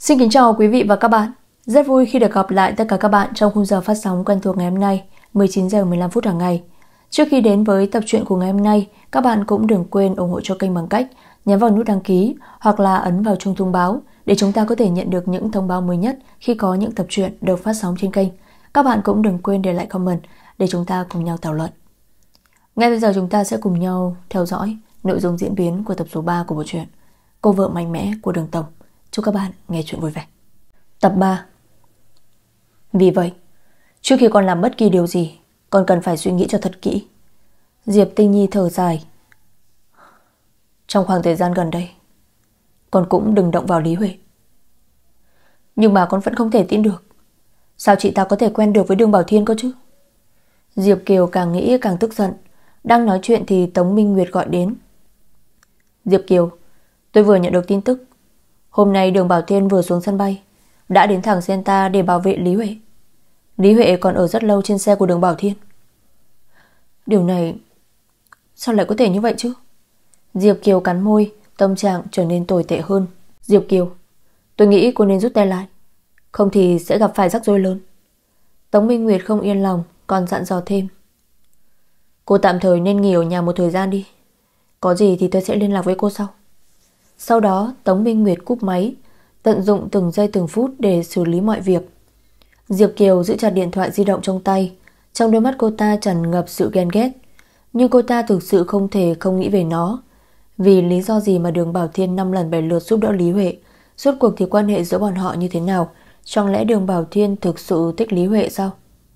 Xin kính chào quý vị và các bạn. Rất vui khi được gặp lại tất cả các bạn trong khung giờ phát sóng quen thuộc ngày hôm nay, 19 giờ 15 phút hàng ngày. Trước khi đến với tập truyện của ngày hôm nay, các bạn cũng đừng quên ủng hộ cho kênh bằng cách nhấn vào nút đăng ký hoặc là ấn vào chuông thông báo để chúng ta có thể nhận được những thông báo mới nhất khi có những tập truyện được phát sóng trên kênh. Các bạn cũng đừng quên để lại comment để chúng ta cùng nhau thảo luận. Ngay bây giờ chúng ta sẽ cùng nhau theo dõi nội dung diễn biến của tập số 3 của bộ truyện Cô vợ mạnh mẽ của Đường Tổng. Chúc các bạn nghe chuyện vui vẻ. Tập 3. Vì vậy, trước khi con làm bất kỳ điều gì, con cần phải suy nghĩ cho thật kỹ. Diệp Tinh Nhi thở dài. Trong khoảng thời gian gần đây, con cũng đừng động vào Lý Huệ. Nhưng mà con vẫn không thể tin được, sao chị ta có thể quen được với Đường Bảo Thiên cơ chứ? Diệp Kiều càng nghĩ càng tức giận. Đang nói chuyện thì Tống Minh Nguyệt gọi đến. Diệp Kiều, tôi vừa nhận được tin tức. Hôm nay Đường Bảo Thiên vừa xuống sân bay, đã đến thẳng Senta để bảo vệ Lý Huệ. Lý Huệ còn ở rất lâu trên xe của Đường Bảo Thiên. Điều này sao lại có thể như vậy chứ? Diệp Kiều cắn môi, tâm trạng trở nên tồi tệ hơn. Diệp Kiều, tôi nghĩ cô nên rút tay lại, không thì sẽ gặp phải rắc rối lớn. Tống Minh Nguyệt không yên lòng, còn dặn dò thêm. Cô tạm thời nên nghỉ ở nhà một thời gian đi. Có gì thì tôi sẽ liên lạc với cô sau. Sau đó Tống Minh Nguyệt cúp máy, tận dụng từng giây từng phút để xử lý mọi việc. Diệp Kiều giữ chặt điện thoại di động trong tay. Trong đôi mắt cô ta tràn ngập sự ghen ghét, nhưng cô ta thực sự không thể không nghĩ về nó. Vì lý do gì mà Đường Bảo Thiên 5 lần 7 lượt giúp đỡ Lý Huệ? Suốt cuộc thì quan hệ giữa bọn họ như thế nào? Chẳng lẽ Đường Bảo Thiên thực sự thích Lý Huệ sao?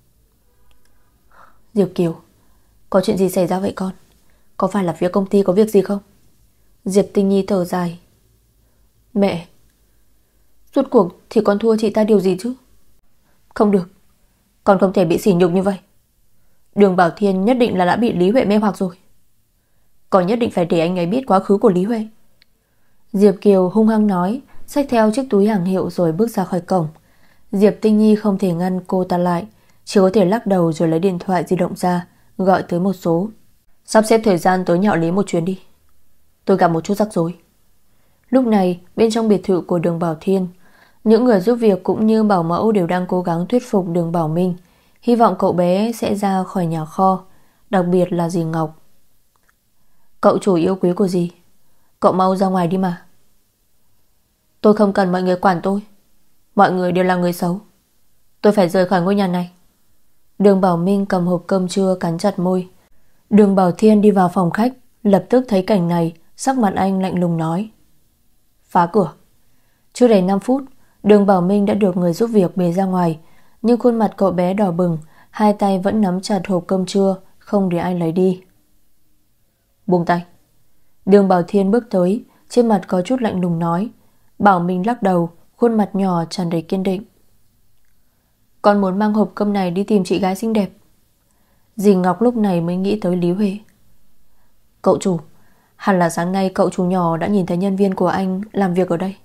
Diệp Kiều, có chuyện gì xảy ra vậy con? Có phải là phía công ty có việc gì không? Diệp Tinh Nhi thở dài. Mẹ, suốt cuộc thì con thua chị ta điều gì chứ? Không được, con không thể bị sỉ nhục như vậy. Đường Bảo Thiên nhất định là đã bị Lý Huệ mê hoặc rồi. Con nhất định phải để anh ấy biết quá khứ của Lý Huệ. Diệp Kiều hung hăng nói, xách theo chiếc túi hàng hiệu rồi bước ra khỏi cổng. Diệp Tinh Nhi không thể ngăn cô ta lại, chỉ có thể lắc đầu rồi lấy điện thoại di động ra, gọi tới một số. Sắp xếp thời gian tới nhạo Lý một chuyến đi, tôi gặp một chút rắc rối. Lúc này bên trong biệt thự của Đường Bảo Thiên, những người giúp việc cũng như bảo mẫu đều đang cố gắng thuyết phục Đường Bảo Minh, hy vọng cậu bé sẽ ra khỏi nhà kho, đặc biệt là dì Ngọc. Cậu chủ yêu quý của dì, cậu mau ra ngoài đi mà. Tôi không cần mọi người quản tôi, mọi người đều là người xấu. Tôi phải rời khỏi ngôi nhà này. Đường Bảo Minh cầm hộp cơm trưa cắn chặt môi. Đường Bảo Thiên đi vào phòng khách, lập tức thấy cảnh này, sắc mặt anh lạnh lùng nói. Phá cửa. Chưa đầy 5 phút, Đường Bảo Minh đã được người giúp việc bế ra ngoài, nhưng khuôn mặt cậu bé đỏ bừng, hai tay vẫn nắm chặt hộp cơm trưa, không để ai lấy đi. Buông tay. Đường Bảo Thiên bước tới, trên mặt có chút lạnh lùng nói. Bảo Minh lắc đầu, khuôn mặt nhỏ tràn đầy kiên định. Con muốn mang hộp cơm này đi tìm chị gái xinh đẹp. Dì Ngọc lúc này mới nghĩ tới Lý Huệ. Cậu chủ, hẳn là sáng nay cậu chủ nhỏ đã nhìn thấy nhân viên của anh làm việc ở đây.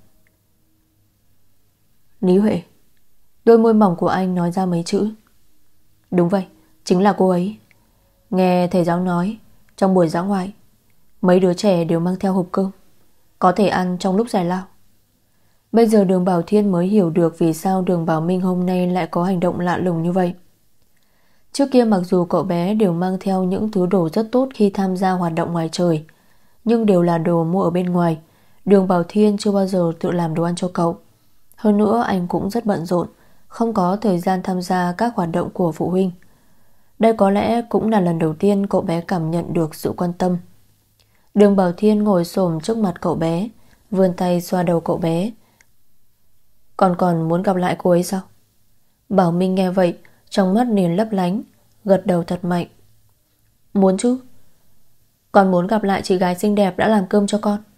Lý Huệ. Đôi môi mỏng của anh nói ra mấy chữ. Đúng vậy, chính là cô ấy. Nghe thầy giáo nói, trong buổi dã ngoại, mấy đứa trẻ đều mang theo hộp cơm, có thể ăn trong lúc giải lao. Bây giờ Đường Bảo Thiên mới hiểu được vì sao Đường Bảo Minh hôm nay lại có hành động lạ lùng như vậy. Trước kia mặc dù cậu bé đều mang theo những thứ đồ rất tốt khi tham gia hoạt động ngoài trời, nhưng đều là đồ mua ở bên ngoài. Đường Bảo Thiên chưa bao giờ tự làm đồ ăn cho cậu. Hơn nữa anh cũng rất bận rộn, không có thời gian tham gia các hoạt động của phụ huynh. Đây có lẽ cũng là lần đầu tiên cậu bé cảm nhận được sự quan tâm. Đường Bảo Thiên ngồi xổm trước mặt cậu bé, vươn tay xoa đầu cậu bé. Còn muốn gặp lại cô ấy sao? Bảo Minh nghe vậy, trong mắt liền lấp lánh, gật đầu thật mạnh. Muốn chứ. Con muốn gặp lại chị gái xinh đẹp đã làm cơm cho con.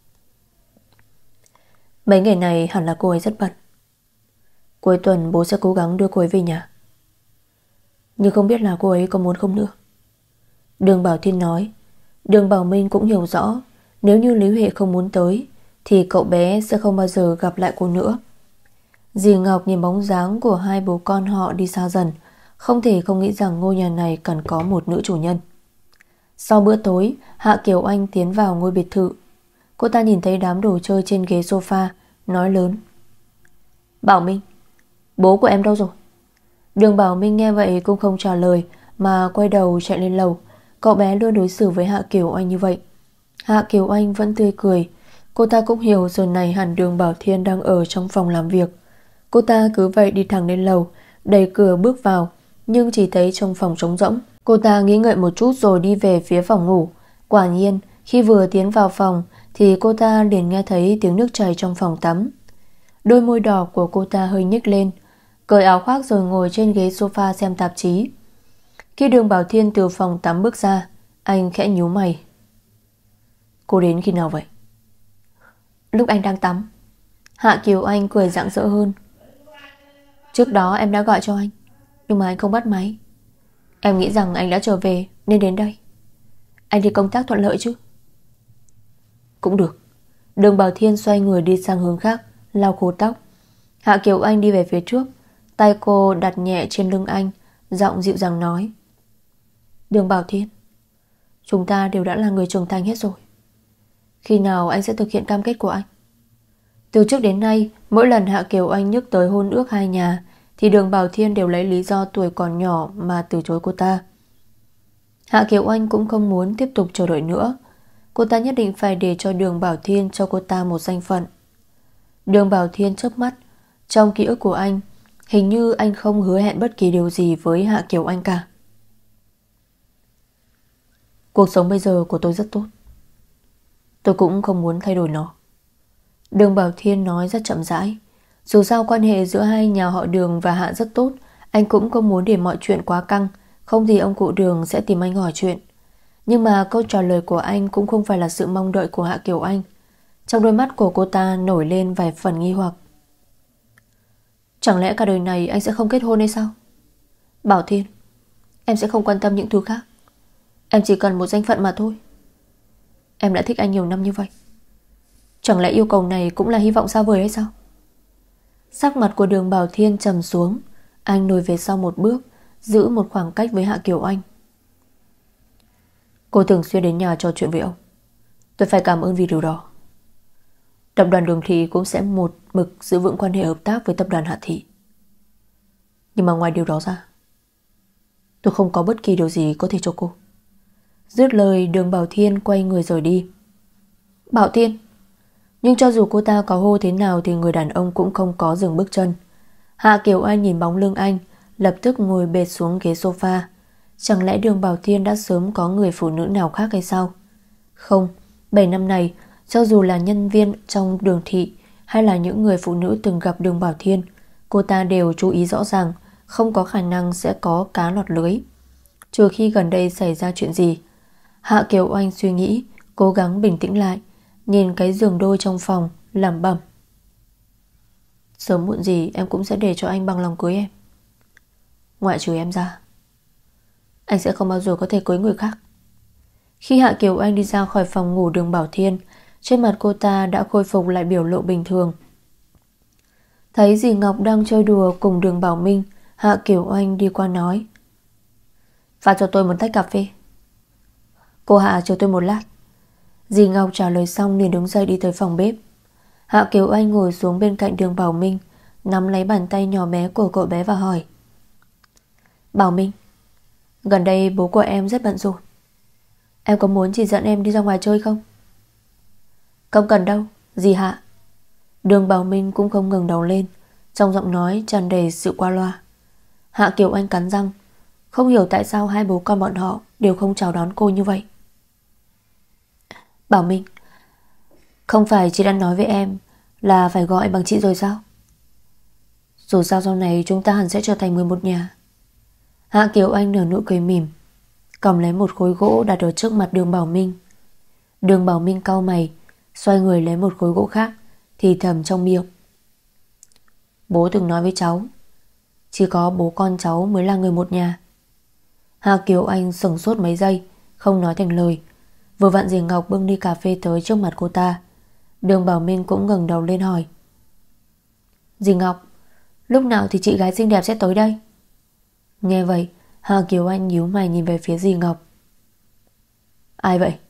Mấy ngày này hẳn là cô ấy rất bận. Cuối tuần bố sẽ cố gắng đưa cô ấy về nhà, nhưng không biết là cô ấy có muốn không nữa. Đường Bảo Thiên nói. Đường Bảo Minh cũng hiểu rõ, nếu như Lý Huệ không muốn tới thì cậu bé sẽ không bao giờ gặp lại cô nữa. Dì Ngọc nhìn bóng dáng của hai bố con họ đi xa dần, không thể không nghĩ rằng ngôi nhà này cần có một nữ chủ nhân. Sau bữa tối, Hạ Kiều Anh tiến vào ngôi biệt thự. Cô ta nhìn thấy đám đồ chơi trên ghế sofa, nói lớn. Bảo Minh, bố của em đâu rồi? Đường Bảo Minh nghe vậy cũng không trả lời mà quay đầu chạy lên lầu. Cậu bé luôn đối xử với Hạ Kiều Anh như vậy. Hạ Kiều Anh vẫn tươi cười. Cô ta cũng hiểu giờ này hẳn Đường Bảo Thiên đang ở trong phòng làm việc. Cô ta cứ vậy đi thẳng lên lầu, đẩy cửa bước vào, nhưng chỉ thấy trong phòng trống rỗng. Cô ta nghĩ ngợi một chút rồi đi về phía phòng ngủ. Quả nhiên khi vừa tiến vào phòng thì cô ta liền nghe thấy tiếng nước chảy trong phòng tắm. Đôi môi đỏ của cô ta hơi nhếch lên, cởi áo khoác rồi ngồi trên ghế sofa xem tạp chí. Khi Đường Bảo Thiên từ phòng tắm bước ra, anh khẽ nhíu mày. Cô đến khi nào vậy? Lúc anh đang tắm. Hạ Kiều Anh cười rạng rỡ hơn. Trước đó em đã gọi cho anh, nhưng mà anh không bắt máy. Em nghĩ rằng anh đã trở về nên đến đây. Anh đi công tác thuận lợi chứ? Cũng được. Đường Bảo Thiên xoay người đi sang hướng khác, lau khô tóc. Hạ Kiều Anh đi về phía trước, tay cô đặt nhẹ trên lưng anh, giọng dịu dàng nói. Đường Bảo Thiên, chúng ta đều đã là người trưởng thành hết rồi. Khi nào anh sẽ thực hiện cam kết của anh? Từ trước đến nay, mỗi lần Hạ Kiều Anh nhắc tới hôn ước hai nhà thì Đường Bảo Thiên đều lấy lý do tuổi còn nhỏ mà từ chối cô ta. Hạ Kiều Anh cũng không muốn tiếp tục chờ đợi nữa. Cô ta nhất định phải để cho Đường Bảo Thiên cho cô ta một danh phận. Đường Bảo Thiên chớp mắt. Trong ký ức của anh, hình như anh không hứa hẹn bất kỳ điều gì với Hạ Kiều Anh cả. Cuộc sống bây giờ của tôi rất tốt. Tôi cũng không muốn thay đổi nó. Đường Bảo Thiên nói rất chậm rãi. Dù sao quan hệ giữa hai nhà họ Đường và Hạ rất tốt, anh cũng không muốn để mọi chuyện quá căng, không thì ông cụ Đường sẽ tìm anh hỏi chuyện. Nhưng mà câu trả lời của anh cũng không phải là sự mong đợi của Hạ Kiều Anh. Trong đôi mắt của cô ta nổi lên vài phần nghi hoặc. Chẳng lẽ cả đời này anh sẽ không kết hôn hay sao? Bảo Thiên, em sẽ không quan tâm những thứ khác. Em chỉ cần một danh phận mà thôi. Em đã thích anh nhiều năm như vậy. Chẳng lẽ yêu cầu này cũng là hy vọng xa vời hay sao? Sắc mặt của Đường Bảo Thiên trầm xuống. Anh lùi về sau một bước, giữ một khoảng cách với Hạ Kiều Anh. Cô thường xuyên đến nhà trò chuyện với ông. Tôi phải cảm ơn vì điều đó. Tập đoàn Đường Thị cũng sẽ một mực giữ vững quan hệ hợp tác với tập đoàn Hạ Thị. Nhưng mà ngoài điều đó ra, tôi không có bất kỳ điều gì có thể cho cô. Dứt lời, Đường Bảo Thiên quay người rời đi. Bảo Thiên. Nhưng cho dù cô ta có hô thế nào thì người đàn ông cũng không có dừng bước chân. Hạ Kiều Anh nhìn bóng lưng anh, lập tức ngồi bệt xuống ghế sofa. Chẳng lẽ Đường Bảo Thiên đã sớm có người phụ nữ nào khác hay sao? Không, 7 năm này, cho dù là nhân viên trong Đường Thị hay là những người phụ nữ từng gặp Đường Bảo Thiên, cô ta đều chú ý rõ ràng không có khả năng sẽ có cá lọt lưới. Trừ khi gần đây xảy ra chuyện gì. Hạ Kiều Anh suy nghĩ, cố gắng bình tĩnh lại, nhìn cái giường đôi trong phòng, lẩm bẩm. Sớm muộn gì em cũng sẽ để cho anh bằng lòng cưới em. Ngoại trừ em ra, anh sẽ không bao giờ có thể cưới người khác. Khi Hạ Kiều Anh đi ra khỏi phòng ngủ Đường Bảo Thiên, trên mặt cô ta đã khôi phục lại biểu lộ bình thường. Thấy dì Ngọc đang chơi đùa cùng Đường Bảo Minh, Hạ Kiều Anh đi qua nói. Pha cho tôi một tách cà phê. Cô Hạ chờ tôi một lát. Dì Ngọc trả lời xong liền đứng dậy đi tới phòng bếp. Hạ Kiều Anh ngồi xuống bên cạnh Đường Bảo Minh, nắm lấy bàn tay nhỏ bé của cậu bé và hỏi. Bảo Minh, gần đây bố của em rất bận rộn. Em có muốn chị dẫn em đi ra ngoài chơi không? Không cần đâu, dì Hạ. Đường Bảo Minh cũng không ngừng đầu lên, trong giọng nói tràn đầy sự qua loa. Hạ Kiều Anh cắn răng, không hiểu tại sao hai bố con bọn họ đều không chào đón cô như vậy. Bảo Minh, không phải chị đã nói với em là phải gọi bằng chị rồi sao? Dù sao sau này chúng ta hẳn sẽ trở thành 11 nhà. Hạ Kiều Anh nở nụ cười mỉm, cầm lấy một khối gỗ đặt ở trước mặt Đường Bảo Minh. Đường Bảo Minh cau mày, xoay người lấy một khối gỗ khác, thì thầm trong miệng. Bố từng nói với cháu, chỉ có bố con cháu mới là người một nhà. Hạ Kiều Anh sững sốt mấy giây, không nói thành lời. Vừa vặn dì Ngọc bưng ly cà phê tới trước mặt cô ta. Đường Bảo Minh cũng ngẩng đầu lên hỏi. Dì Ngọc, lúc nào thì chị gái xinh đẹp sẽ tới đây? Nghe vậy, Hạ Kiều Anh nhíu mày nhìn về phía dì Ngọc. Ai vậy?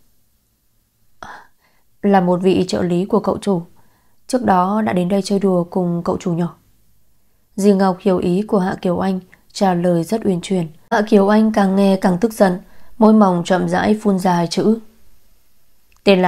Là một vị trợ lý của cậu chủ, trước đó đã đến đây chơi đùa cùng cậu chủ nhỏ. Dì Ngọc hiểu ý của Hạ Kiều Anh, trả lời rất uyển chuyển. Hạ Kiều Anh càng nghe càng tức giận, môi mỏng chậm rãi phun ra hai chữ: tên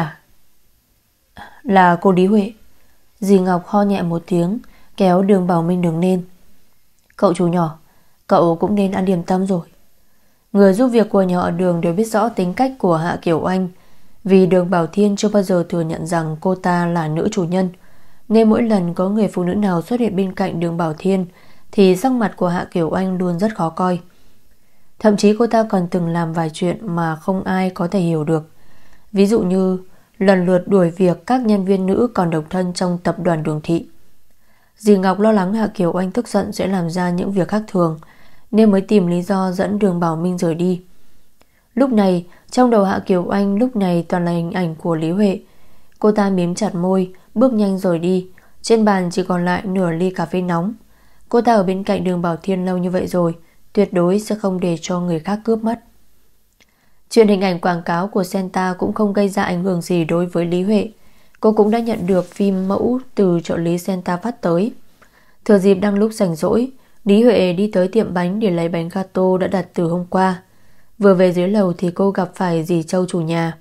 là cô Lý Huệ. Dì Ngọc ho nhẹ một tiếng, kéo Đường Bảo Minh đứng lên. Cậu chủ nhỏ, cậu cũng nên ăn điểm tâm rồi. Người giúp việc của nhà họ Đường đều biết rõ tính cách của Hạ Kiều Anh, vì Đường Bảo Thiên chưa bao giờ thừa nhận rằng cô ta là nữ chủ nhân, nên mỗi lần có người phụ nữ nào xuất hiện bên cạnh Đường Bảo Thiên thì sắc mặt của Hạ Kiều Anh luôn rất khó coi. Thậm chí cô ta còn từng làm vài chuyện mà không ai có thể hiểu được. Ví dụ như lần lượt đuổi việc các nhân viên nữ còn độc thân trong tập đoàn Đường Thị. Dì Ngọc lo lắng Hạ Kiều Anh tức giận sẽ làm ra những việc khác thường, nên mới tìm lý do dẫn Đường Bảo Minh rời đi. Lúc này trong đầu Hạ Kiều Anh lúc này toàn là hình ảnh của Lý Huệ. Cô ta mím chặt môi, bước nhanh rời đi. Trên bàn chỉ còn lại nửa ly cà phê nóng. Cô ta ở bên cạnh Đường Bảo Thiên lâu như vậy rồi, tuyệt đối sẽ không để cho người khác cướp mất. Chuyện hình ảnh quảng cáo của Senta cũng không gây ra ảnh hưởng gì đối với Lý Huệ. Cô cũng đã nhận được phim mẫu từ trợ lý Senta phát tới. Thừa dịp đang lúc rảnh rỗi, Lý Huệ đi tới tiệm bánh để lấy bánh gato đã đặt từ hôm qua. Vừa về dưới lầu thì cô gặp phải dì Châu chủ nhà.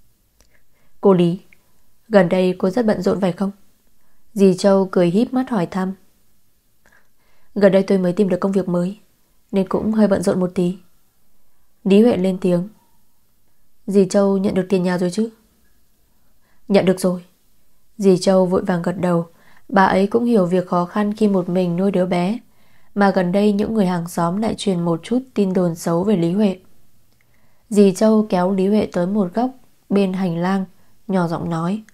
Cô Lý, gần đây cô rất bận rộn phải không? Dì Châu cười híp mắt hỏi thăm. Gần đây tôi mới tìm được công việc mới, nên cũng hơi bận rộn một tí. Lý Huệ lên tiếng. Dì Châu nhận được tiền nhà rồi chứ? Nhận được rồi. Dì Châu vội vàng gật đầu. Bà ấy cũng hiểu việc khó khăn khi một mình nuôi đứa bé, mà gần đây những người hàng xóm lại truyền một chút tin đồn xấu về Lý Huệ. Dì Châu kéo Lý Huệ tới một góc bên hành lang, nhỏ giọng nói.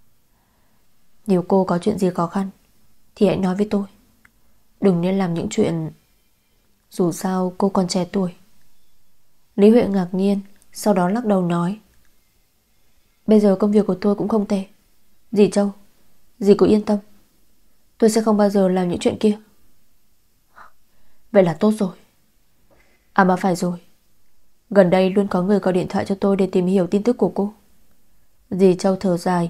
Nếu cô có chuyện gì khó khăn thì hãy nói với tôi. Đừng nên làm những chuyện, dù sao cô còn trẻ tuổi. Lý Huệ ngạc nhiên, sau đó lắc đầu nói. Bây giờ công việc của tôi cũng không tệ. Dì Châu, dì cứ yên tâm, tôi sẽ không bao giờ làm những chuyện kia. Vậy là tốt rồi. À mà phải rồi, gần đây luôn có người gọi điện thoại cho tôi để tìm hiểu tin tức của cô. Dì Châu thở dài.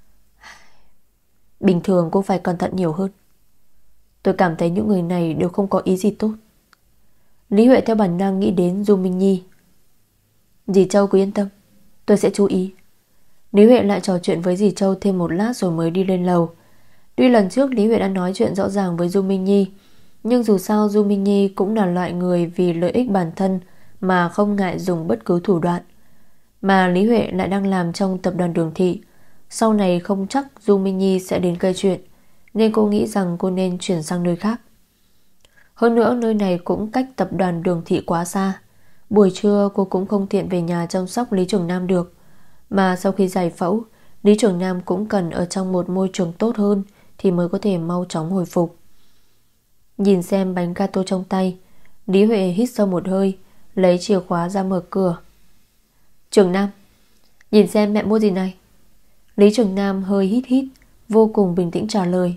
Bình thường cô phải cẩn thận nhiều hơn. Tôi cảm thấy những người này đều không có ý gì tốt. Lý Huệ theo bản năng nghĩ đến Du Minh Nhi. Dì Châu cứ yên tâm, tôi sẽ chú ý. Lý Huệ lại trò chuyện với dì Châu thêm một lát rồi mới đi lên lầu. Tuy lần trước Lý Huệ đã nói chuyện rõ ràng với Du Minh Nhi, nhưng dù sao Du Minh Nhi cũng là loại người vì lợi ích bản thân mà không ngại dùng bất cứ thủ đoạn. Mà Lý Huệ lại đang làm trong tập đoàn Đường Thị, sau này không chắc Du Minh Nhi sẽ đến gây chuyện, nên cô nghĩ rằng cô nên chuyển sang nơi khác. Hơn nữa nơi này cũng cách tập đoàn Đường Thị quá xa. Buổi trưa cô cũng không tiện về nhà chăm sóc Lý Trường Nam được, mà sau khi giải phẫu, Lý Trường Nam cũng cần ở trong một môi trường tốt hơn thì mới có thể mau chóng hồi phục. Nhìn xem bánh gato trong tay, Lý Huệ hít sâu một hơi, lấy chìa khóa ra mở cửa. Trường Nam, nhìn xem mẹ mua gì này. Lý Trường Nam hơi hít hít, vô cùng bình tĩnh trả lời.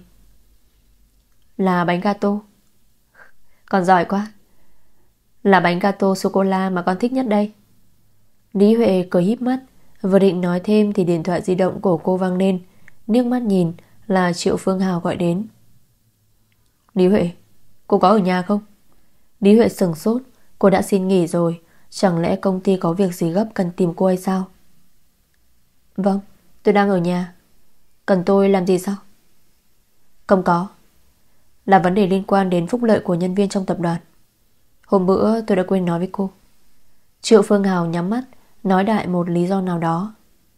Là bánh gato. Con giỏi quá. Là bánh gato sô-cô-la mà con thích nhất đây. Lý Huệ cười híp mắt, vừa định nói thêm thì điện thoại di động của cô vang lên. Liếc mắt nhìn là Triệu Phương Hào gọi đến. Lý Huệ, cô có ở nhà không? Lý Huệ sửng sốt. Cô đã xin nghỉ rồi, chẳng lẽ công ty có việc gì gấp cần tìm cô hay sao? Vâng, tôi đang ở nhà. Cần tôi làm gì sao? Không có. Là vấn đề liên quan đến phúc lợi của nhân viên trong tập đoàn. Hôm bữa tôi đã quên nói với cô. Triệu Phương Hào nhắm mắt, nói đại một lý do nào đó.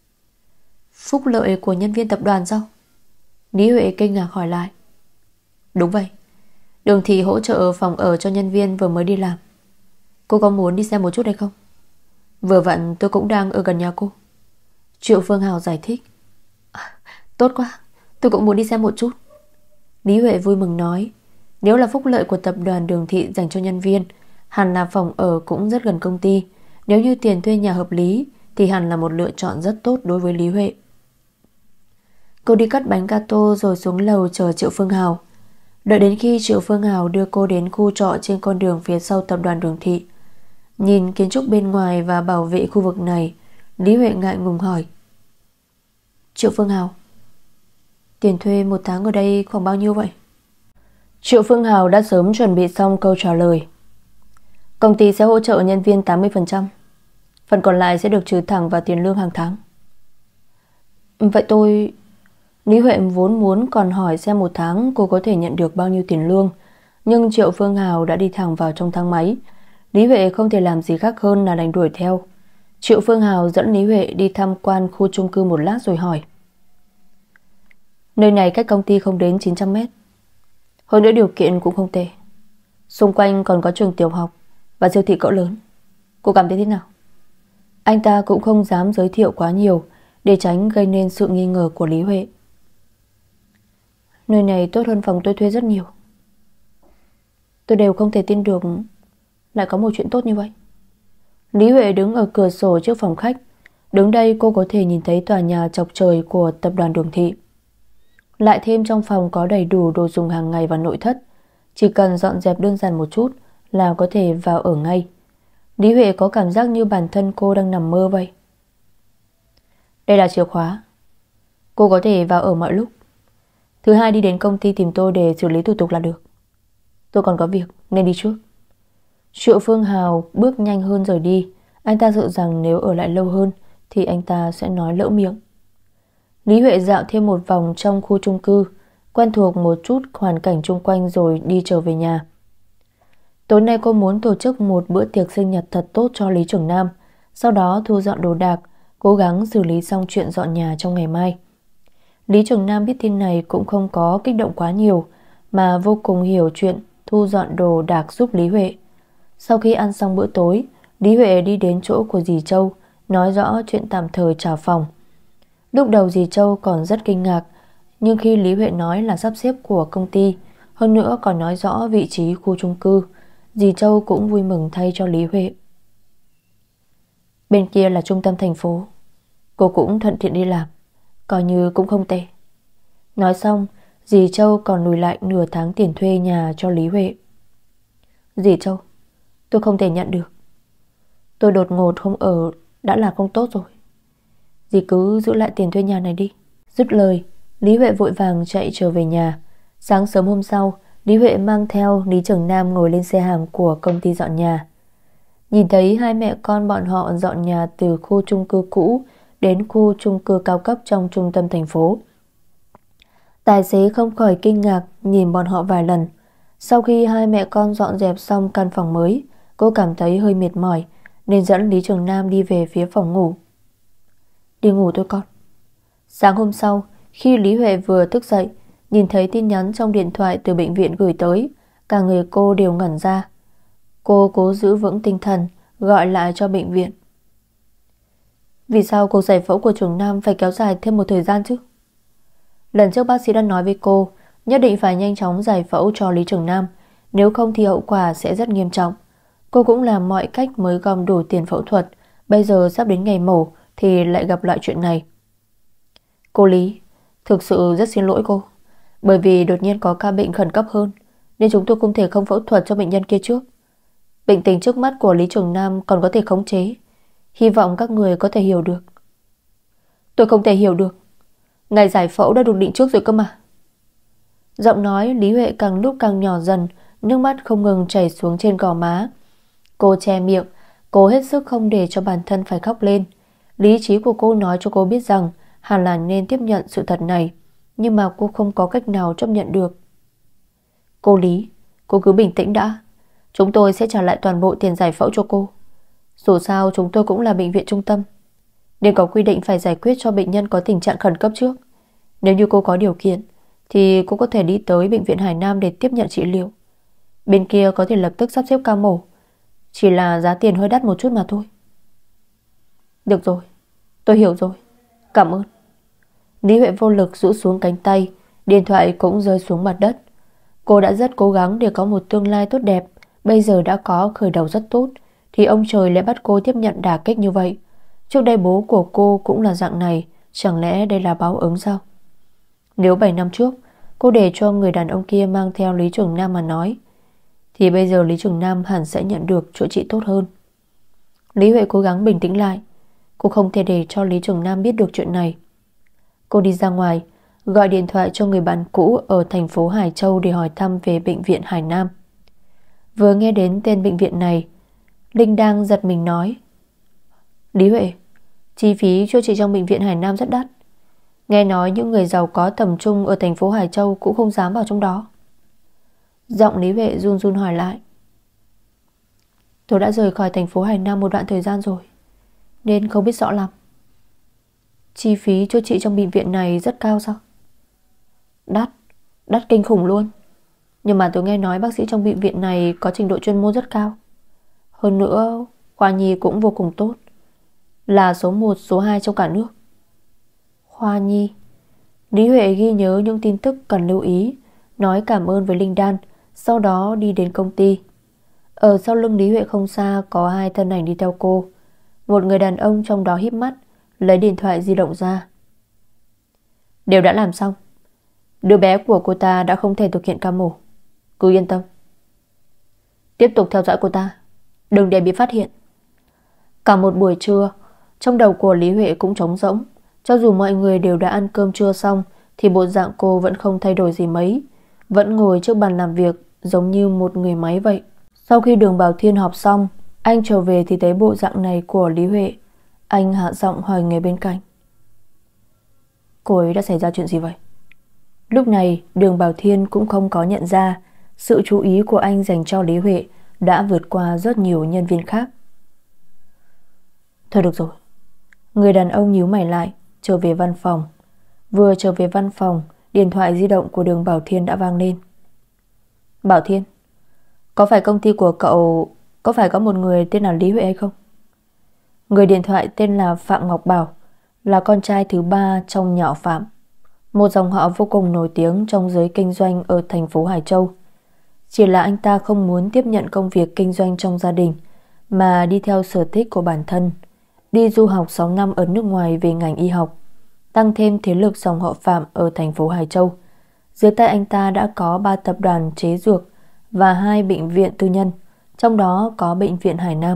Phúc lợi của nhân viên tập đoàn sao? Lý Huệ kinh ngạc hỏi lại. Đúng vậy. Đường Thị hỗ trợ phòng ở cho nhân viên vừa mới đi làm. Cô có muốn đi xem một chút hay không? Vừa vặn tôi cũng đang ở gần nhà cô. Triệu Phương Hào giải thích. Tốt quá, tôi cũng muốn đi xem một chút. Lý Huệ vui mừng nói. Nếu là phúc lợi của tập đoàn Đường Thị dành cho nhân viên, hẳn là phòng ở cũng rất gần công ty. Nếu như tiền thuê nhà hợp lý thì hẳn là một lựa chọn rất tốt đối với Lý Huệ. Cô đi cắt bánh gato rồi xuống lầu chờ Triệu Phương Hào. Đợi đến khi Triệu Phương Hào đưa cô đến khu trọ trên con đường phía sau tập đoàn Đường Thị. Nhìn kiến trúc bên ngoài và bảo vệ khu vực này, Lý Huệ ngại ngùng hỏi. Triệu Phương Hào, tiền thuê một tháng ở đây khoảng bao nhiêu vậy? Triệu Phương Hào đã sớm chuẩn bị xong câu trả lời. Công ty sẽ hỗ trợ nhân viên 80%, phần còn lại sẽ được trừ thẳng vào tiền lương hàng tháng. Vậy tôi... Lý Huệ vốn muốn còn hỏi xem một tháng cô có thể nhận được bao nhiêu tiền lương, nhưng Triệu Phương Hào đã đi thẳng vào trong thang máy. Lý Huệ không thể làm gì khác hơn là đành đuổi theo. Triệu Phương Hào dẫn Lý Huệ đi tham quan khu chung cư một lát rồi hỏi. Nơi này cách công ty không đến 900 mét. Hơn nữa điều kiện cũng không tệ. Xung quanh còn có trường tiểu học và siêu thị cỡ lớn. Cô cảm thấy thế nào? Anh ta cũng không dám giới thiệu quá nhiều để tránh gây nên sự nghi ngờ của Lý Huệ. Nơi này tốt hơn phòng tôi thuê rất nhiều. Tôi đều không thể tin được lại có một chuyện tốt như vậy. Lý Huệ đứng ở cửa sổ trước phòng khách. Đứng đây cô có thể nhìn thấy tòa nhà chọc trời của tập đoàn Đường Thị. Lại thêm trong phòng có đầy đủ đồ dùng hàng ngày và nội thất. Chỉ cần dọn dẹp đơn giản một chút là có thể vào ở ngay. Lý Huệ có cảm giác như bản thân cô đang nằm mơ vậy. Đây là chìa khóa. Cô có thể vào ở mọi lúc. Thứ hai đi đến công ty tìm tôi để xử lý thủ tục là được. Tôi còn có việc nên đi trước. Triệu Phương Hào bước nhanh hơn rời đi. Anh ta sợ rằng nếu ở lại lâu hơn thì anh ta sẽ nói lỡ miệng. Lý Huệ dạo thêm một vòng trong khu chung cư, quen thuộc một chút hoàn cảnh chung quanh rồi đi trở về nhà. Tối nay cô muốn tổ chức một bữa tiệc sinh nhật thật tốt cho Lý Trường Nam, sau đó thu dọn đồ đạc, cố gắng xử lý xong chuyện dọn nhà trong ngày mai. Lý Trường Nam biết tin này cũng không có kích động quá nhiều, mà vô cùng hiểu chuyện thu dọn đồ đạc giúp Lý Huệ. Sau khi ăn xong bữa tối, Lý Huệ đi đến chỗ của dì Châu, nói rõ chuyện tạm thời trả phòng. Lúc đầu dì Châu còn rất kinh ngạc, nhưng khi Lý Huệ nói là sắp xếp của công ty, hơn nữa còn nói rõ vị trí khu chung cư, dì Châu cũng vui mừng thay cho Lý Huệ. Bên kia là trung tâm thành phố, cô cũng thuận tiện đi làm, coi như cũng không tệ. Nói xong, dì Châu còn lùi lại nửa tháng tiền thuê nhà cho Lý Huệ. Dì Châu, tôi không thể nhận được. Tôi đột ngột không ở đã là không tốt rồi. Dì cứ giữ lại tiền thuê nhà này đi. Dứt lời, Lý Huệ vội vàng chạy trở về nhà. Sáng sớm hôm sau, Lý Huệ mang theo Lý Trường Nam ngồi lên xe hàng của công ty dọn nhà. Nhìn thấy hai mẹ con bọn họ dọn nhà từ khu chung cư cũ đến khu chung cư cao cấp trong trung tâm thành phố, tài xế không khỏi kinh ngạc nhìn bọn họ vài lần. Sau khi hai mẹ con dọn dẹp xong căn phòng mới, cô cảm thấy hơi mệt mỏi nên dẫn Lý Trường Nam đi về phía phòng ngủ. Đi ngủ thôi con. Sáng hôm sau, khi Lý Huệ vừa thức dậy, nhìn thấy tin nhắn trong điện thoại từ bệnh viện gửi tới, cả người cô đều ngẩn ra. Cô cố giữ vững tinh thần, gọi lại cho bệnh viện. Vì sao cuộc giải phẫu của Trường Nam phải kéo dài thêm một thời gian chứ? Lần trước bác sĩ đã nói với cô nhất định phải nhanh chóng giải phẫu cho Lý Trường Nam, nếu không thì hậu quả sẽ rất nghiêm trọng. Cô cũng làm mọi cách mới gom đủ tiền phẫu thuật. Bây giờ sắp đến ngày mổ thì lại gặp lại chuyện này. Cô Lý, thực sự rất xin lỗi cô. Bởi vì đột nhiên có ca bệnh khẩn cấp hơn, nên chúng tôi không thể không phẫu thuật cho bệnh nhân kia trước. Bệnh tình trước mắt của Lý Trường Nam còn có thể khống chế. Hy vọng các người có thể hiểu được. Tôi không thể hiểu được. Ngày giải phẫu đã được định trước rồi cơ mà. Giọng nói Lý Huệ càng lúc càng nhỏ dần, nước mắt không ngừng chảy xuống trên gò má. Cô che miệng, cố hết sức không để cho bản thân phải khóc lên. Lý trí của cô nói cho cô biết rằng hẳn là nên tiếp nhận sự thật này, nhưng mà cô không có cách nào chấp nhận được. Cô Lý, cô cứ bình tĩnh đã. Chúng tôi sẽ trả lại toàn bộ tiền giải phẫu cho cô. Dù sao chúng tôi cũng là bệnh viện trung tâm, nên có quy định phải giải quyết cho bệnh nhân có tình trạng khẩn cấp trước. Nếu như cô có điều kiện thì cô có thể đi tới bệnh viện Hải Nam để tiếp nhận trị liệu. Bên kia có thể lập tức sắp xếp ca mổ, chỉ là giá tiền hơi đắt một chút mà thôi. Được rồi, tôi hiểu rồi. Cảm ơn. Lý Huệ vô lực rũ xuống cánh tay, điện thoại cũng rơi xuống mặt đất. Cô đã rất cố gắng để có một tương lai tốt đẹp, bây giờ đã có khởi đầu rất tốt, thì ông trời lại bắt cô tiếp nhận đả kích như vậy. Trước đây bố của cô cũng là dạng này, chẳng lẽ đây là báo ứng sao? Nếu 7 năm trước cô để cho người đàn ông kia mang theo Lý Trường Nam mà nói, thì bây giờ Lý Trường Nam hẳn sẽ nhận được chữa trị tốt hơn. Lý Huệ cố gắng bình tĩnh lại. Cô không thể để cho Lý Trường Nam biết được chuyện này. Cô đi ra ngoài, gọi điện thoại cho người bạn cũ ở thành phố Hải Châu để hỏi thăm về bệnh viện Hải Nam. Vừa nghe đến tên bệnh viện này, Linh đang giật mình nói: Lý Huệ, chi phí chữa trị trong bệnh viện Hải Nam rất đắt. Nghe nói những người giàu có tầm trung ở thành phố Hải Châu cũng không dám vào trong đó. Giọng Lý Huệ run run hỏi lại: Tôi đã rời khỏi thành phố Hải Nam một đoạn thời gian rồi, nên không biết rõ lắm. Chi phí chữa trị trong bệnh viện này rất cao sao? Đắt kinh khủng luôn. Nhưng mà tôi nghe nói bác sĩ trong bệnh viện này có trình độ chuyên môn rất cao. Hơn nữa, khoa nhi cũng vô cùng tốt, là số 1, số 2 trong cả nước. Khoa nhi. Lý Huệ ghi nhớ những tin tức cần lưu ý, nói cảm ơn với Linh Đan, sau đó đi đến công ty. Ở sau lưng Lý Huệ không xa có 2 thân ảnh đi theo cô. Một người đàn ông trong đó híp mắt, lấy điện thoại di động ra. Đều đã làm xong. Đứa bé của cô ta đã không thể thực hiện ca mổ. Cứ yên tâm. Tiếp tục theo dõi cô ta, đừng để bị phát hiện. Cả một buổi trưa, trong đầu của Lý Huệ cũng trống rỗng. Cho dù mọi người đều đã ăn cơm trưa xong thì bộ dạng cô vẫn không thay đổi gì mấy, vẫn ngồi trước bàn làm việc giống như một người máy vậy. Sau khi Đường Bảo Thiên họp xong, anh trở về thì thấy bộ dạng này của Lý Huệ. Anh hạ giọng hỏi người bên cạnh: Cô ấy đã xảy ra chuyện gì vậy? Lúc này Đường Bảo Thiên cũng không có nhận ra sự chú ý của anh dành cho Lý Huệ đã vượt qua rất nhiều nhân viên khác. Thôi được rồi. Người đàn ông nhíu mày lại, trở về văn phòng. Vừa trở về văn phòng, điện thoại di động của Đường Bảo Thiên đã vang lên. Bảo Thiên, có phải công ty của cậu có phải có một người tên là Lý Huệ hay không? Người điện thoại tên là Phạm Ngọc Bảo, là con trai thứ 3 trong nhà họ Phạm, một dòng họ vô cùng nổi tiếng trong giới kinh doanh ở thành phố Hải Châu. Chỉ là anh ta không muốn tiếp nhận công việc kinh doanh trong gia đình, mà đi theo sở thích của bản thân, đi du học 6 năm ở nước ngoài về ngành y học, tăng thêm thế lực dòng họ Phạm ở thành phố Hải Châu. Dưới tay anh ta đã có 3 tập đoàn chế dược và 2 bệnh viện tư nhân, trong đó có bệnh viện Hải Nam.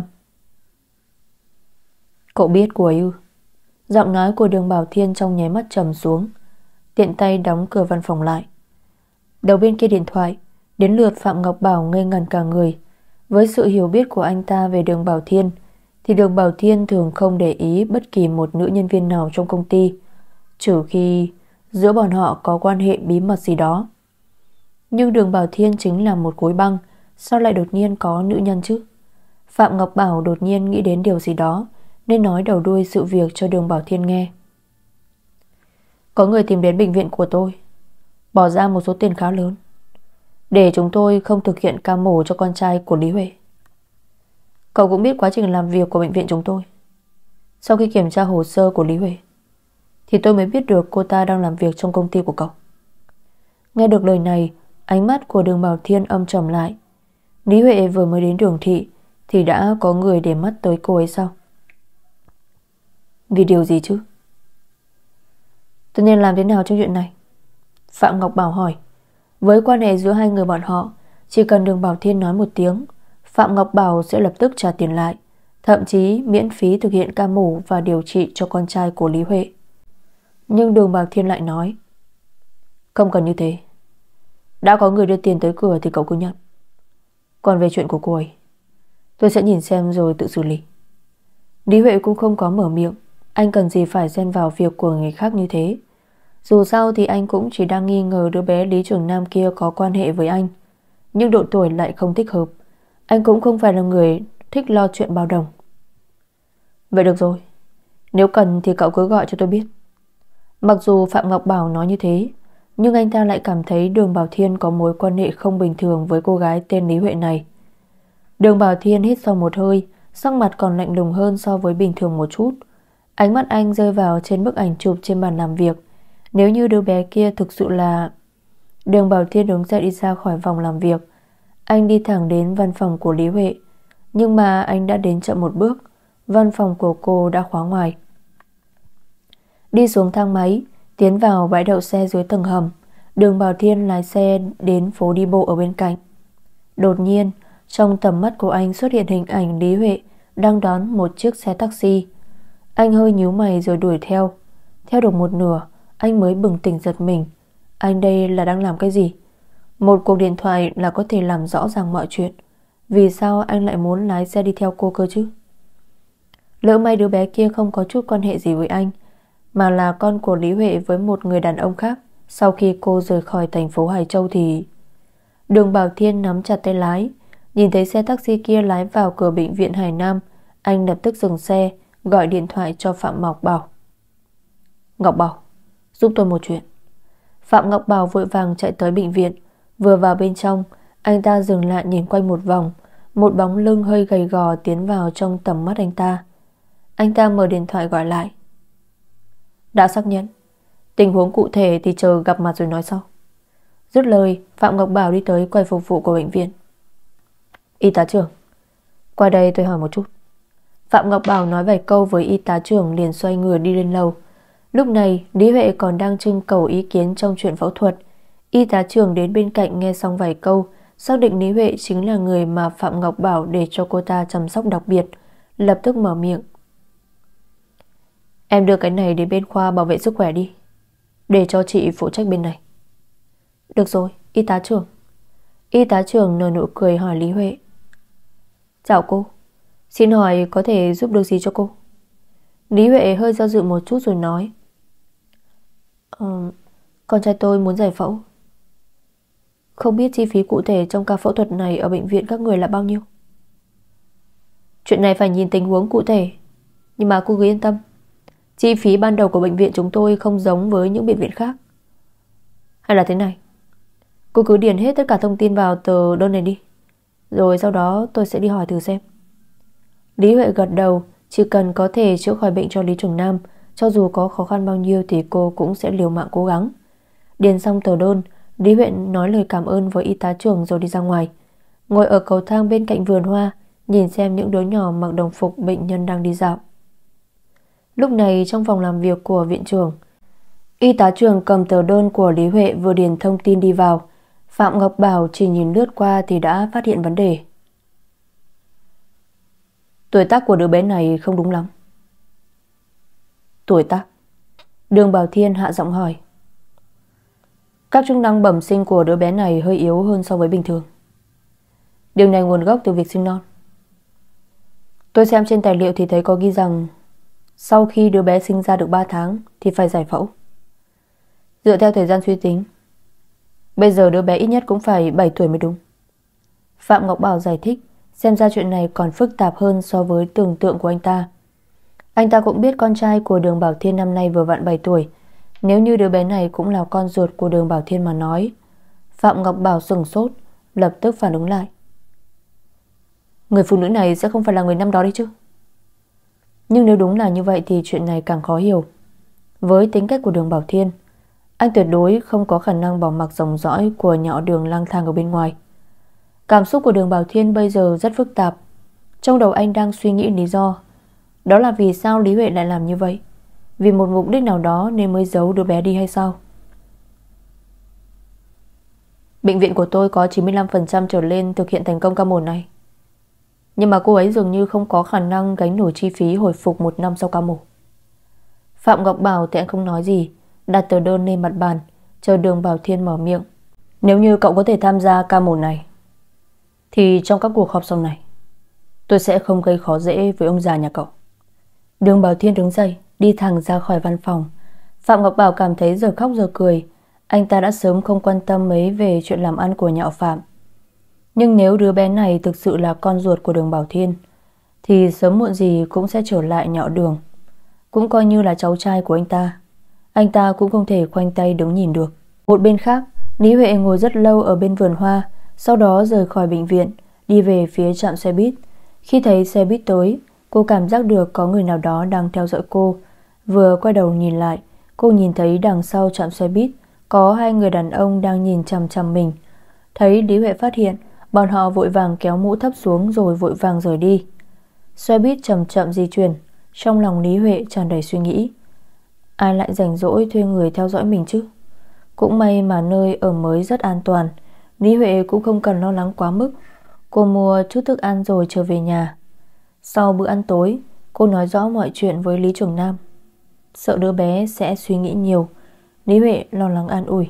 Cậu biết của ấy ư? Giọng nói của Đường Bảo Thiên trong nháy mắt trầm xuống, tiện tay đóng cửa văn phòng lại. Đầu bên kia điện thoại, đến lượt Phạm Ngọc Bảo ngây ngẩn cả người. Với sự hiểu biết của anh ta về Đường Bảo Thiên thì Đường Bảo Thiên thường không để ý bất kỳ một nữ nhân viên nào trong công ty, trừ khi giữa bọn họ có quan hệ bí mật gì đó. Nhưng Đường Bảo Thiên chính là một khối băng, sao lại đột nhiên có nữ nhân chứ? Phạm Ngọc Bảo đột nhiên nghĩ đến điều gì đó nên nói đầu đuôi sự việc cho Đường Bảo Thiên nghe. Có người tìm đến bệnh viện của tôi, bỏ ra một số tiền khá lớn để chúng tôi không thực hiện ca mổ cho con trai của Lý Huệ. Cậu cũng biết quá trình làm việc của bệnh viện chúng tôi. Sau khi kiểm tra hồ sơ của Lý Huệ thì tôi mới biết được cô ta đang làm việc trong công ty của cậu. Nghe được lời này, ánh mắt của Đường Bảo Thiên âm trầm lại. Lý Huệ vừa mới đến Đường thị thì đã có người để mắt tới cô ấy sao? Vì điều gì chứ? Tôi nên làm thế nào trong chuyện này? Phạm Ngọc Bảo hỏi. Với quan hệ giữa hai người bọn họ, chỉ cần Đường Bảo Thiên nói một tiếng, Phạm Ngọc Bảo sẽ lập tức trả tiền lại, thậm chí miễn phí thực hiện ca mổ và điều trị cho con trai của Lý Huệ. Nhưng Đường Bảo Thiên lại nói: Không cần như thế. Đã có người đưa tiền tới cửa thì cậu cứ nhận. Còn về chuyện của cô ấy, tôi sẽ nhìn xem rồi tự xử lý. Lý Huệ cũng không có mở miệng. Anh cần gì phải xen vào việc của người khác như thế? Dù sao thì anh cũng chỉ đang nghi ngờ đứa bé Lý Trường Nam kia có quan hệ với anh, nhưng độ tuổi lại không thích hợp. Anh cũng không phải là người thích lo chuyện bao đồng. Vậy được rồi, nếu cần thì cậu cứ gọi cho tôi biết. Mặc dù Phạm Ngọc Bảo nói như thế, nhưng anh ta lại cảm thấy Đường Bảo Thiên có mối quan hệ không bình thường với cô gái tên Lý Huệ này. Đường Bảo Thiên hít sâu một hơi, sắc mặt còn lạnh lùng hơn so với bình thường một chút. Ánh mắt anh rơi vào trên bức ảnh chụp trên bàn làm việc. Nếu như đứa bé kia thực sự là... Đường Bảo Thiên đứng dậy đi ra khỏi phòng làm việc. Anh đi thẳng đến văn phòng của Lý Huệ. Nhưng mà anh đã đến chậm một bước. Văn phòng của cô đã khóa ngoài. Đi xuống thang máy, tiến vào bãi đậu xe dưới tầng hầm, Đường Bảo Thiên lái xe đến phố đi bộ ở bên cạnh. Đột nhiên, trong tầm mắt của anh xuất hiện hình ảnh Lý Huệ đang đón một chiếc xe taxi. Anh hơi nhíu mày rồi đuổi theo. Theo được một nửa, anh mới bừng tỉnh giật mình. Anh đây là đang làm cái gì? Một cuộc điện thoại là có thể làm rõ ràng mọi chuyện. Vì sao anh lại muốn lái xe đi theo cô cơ chứ? Lỡ may đứa bé kia không có chút quan hệ gì với anh, mà là con của Lý Huệ với một người đàn ông khác sau khi cô rời khỏi thành phố Hải Châu thì... Đường Bảo Thiên nắm chặt tay lái. Nhìn thấy xe taxi kia lái vào cửa bệnh viện Hải Nam, anh lập tức dừng xe, gọi điện thoại cho Phạm Ngọc Bảo. Ngọc Bảo, giúp tôi một chuyện. Phạm Ngọc Bảo vội vàng chạy tới bệnh viện. Vừa vào bên trong, anh ta dừng lại nhìn quanh một vòng. Một bóng lưng hơi gầy gò tiến vào trong tầm mắt anh ta. Anh ta mở điện thoại gọi lại. Đã xác nhận. Tình huống cụ thể thì chờ gặp mặt rồi nói sau. Dứt lời, Phạm Ngọc Bảo đi tới quầy phục vụ của bệnh viện. Y tá trưởng, qua đây tôi hỏi một chút. Phạm Ngọc Bảo nói vài câu với y tá trưởng liền xoay người đi lên lầu. Lúc này Lý Huệ còn đang trưng cầu ý kiến trong chuyện phẫu thuật. Y tá trưởng đến bên cạnh nghe xong vài câu, xác định Lý Huệ chính là người mà Phạm Ngọc Bảo để cho cô ta chăm sóc đặc biệt, lập tức mở miệng. Em đưa cái này đến bên khoa bảo vệ sức khỏe đi, để cho chị phụ trách bên này. Được rồi, y tá trưởng. Y tá trưởng nở nụ cười hỏi Lý Huệ. Chào cô, xin hỏi có thể giúp được gì cho cô? Lý Huệ hơi do dự một chút rồi nói. Con trai tôi muốn giải phẫu. Không biết chi phí cụ thể trong ca phẫu thuật này ở bệnh viện các người là bao nhiêu? Chuyện này phải nhìn tình huống cụ thể, nhưng mà cô cứ yên tâm, chi phí ban đầu của bệnh viện chúng tôi không giống với những bệnh viện khác. Hay là thế này, cô cứ điền hết tất cả thông tin vào tờ đơn này đi, rồi sau đó tôi sẽ đi hỏi thử xem. Lý Huệ gật đầu. Chỉ cần có thể chữa khỏi bệnh cho Lý Trường Nam, cho dù có khó khăn bao nhiêu thì cô cũng sẽ liều mạng cố gắng. Điền xong tờ đơn, Lý Huệ nói lời cảm ơn với y tá trưởng rồi đi ra ngoài. Ngồi ở cầu thang bên cạnh vườn hoa, nhìn xem những đứa nhỏ mặc đồng phục bệnh nhân đang đi dạo. Lúc này trong phòng làm việc của viện trưởng, y tá trưởng cầm tờ đơn của Lý Huệ vừa điền thông tin đi vào. Phạm Ngọc Bảo chỉ nhìn lướt qua thì đã phát hiện vấn đề. Tuổi tác của đứa bé này không đúng lắm. Tuổi tác? Đường Bảo Thiên hạ giọng hỏi. Các chức năng bẩm sinh của đứa bé này hơi yếu hơn so với bình thường. Điều này nguồn gốc từ việc sinh non. Tôi xem trên tài liệu thì thấy có ghi rằng sau khi đứa bé sinh ra được 3 tháng thì phải giải phẫu. Dựa theo thời gian suy tính, bây giờ đứa bé ít nhất cũng phải 7 tuổi mới đúng. Phạm Ngọc Bảo giải thích. Xem ra chuyện này còn phức tạp hơn so với tưởng tượng của anh ta. Anh ta cũng biết con trai của Đường Bảo Thiên năm nay vừa vặn 7 tuổi. Nếu như đứa bé này cũng là con ruột của Đường Bảo Thiên mà nói. Phạm Ngọc Bảo sửng sốt, lập tức phản ứng lại. Người phụ nữ này sẽ không phải là người năm đó đấy chứ? Nhưng nếu đúng là như vậy thì chuyện này càng khó hiểu. Với tính cách của Đường Bảo Thiên, anh tuyệt đối không có khả năng bỏ mặc dòng dõi của nhỏ Đường lang thang ở bên ngoài. Cảm xúc của Đường Bảo Thiên bây giờ rất phức tạp. Trong đầu anh đang suy nghĩ lý do. Đó là vì sao Lý Huệ lại làm như vậy? Vì một mục đích nào đó nên mới giấu đứa bé đi hay sao? Bệnh viện của tôi có 95% trở lên thực hiện thành công ca mổ này. Nhưng mà cô ấy dường như không có khả năng gánh nổi chi phí hồi phục 1 năm sau ca mổ. Phạm Ngọc Bảo thì anh không nói gì, đặt tờ đơn lên mặt bàn, chờ Đường Bảo Thiên mở miệng. Nếu như cậu có thể tham gia ca mổ này thì trong các cuộc họp sau này tôi sẽ không gây khó dễ với ông già nhà cậu. Đường Bảo Thiên đứng dậy, đi thẳng ra khỏi văn phòng. Phạm Ngọc Bảo cảm thấy giờ khóc giờ cười. Anh ta đã sớm không quan tâm mấy về chuyện làm ăn của nhà họ Phạm. Nhưng nếu đứa bé này thực sự là con ruột của Đường Bảo Thiên thì sớm muộn gì cũng sẽ trở lại nhà họ Đường. Cũng coi như là cháu trai của anh ta. Anh ta cũng không thể khoanh tay đứng nhìn được. Một bên khác, Lý Huệ ngồi rất lâu ở bên vườn hoa, sau đó rời khỏi bệnh viện, đi về phía trạm xe buýt. Khi thấy xe buýt tới, cô cảm giác được có người nào đó đang theo dõi cô. Vừa quay đầu nhìn lại, cô nhìn thấy đằng sau trạm xe buýt có 2 người đàn ông đang nhìn chằm chằm mình. Thấy Lý Huệ phát hiện, bọn họ vội vàng kéo mũ thấp xuống rồi vội vàng rời đi. Xe buýt chậm chậm di chuyển. Trong lòng Lý Huệ tràn đầy suy nghĩ. Ai lại rảnh rỗi thuê người theo dõi mình chứ? Cũng may mà nơi ở mới rất an toàn, Lý Huệ cũng không cần lo lắng quá mức. Cô mua chút thức ăn rồi trở về nhà. Sau bữa ăn tối, cô nói rõ mọi chuyện với Lý Trường Nam. Sợ đứa bé sẽ suy nghĩ nhiều Lý Huệ lo lắng an ủi.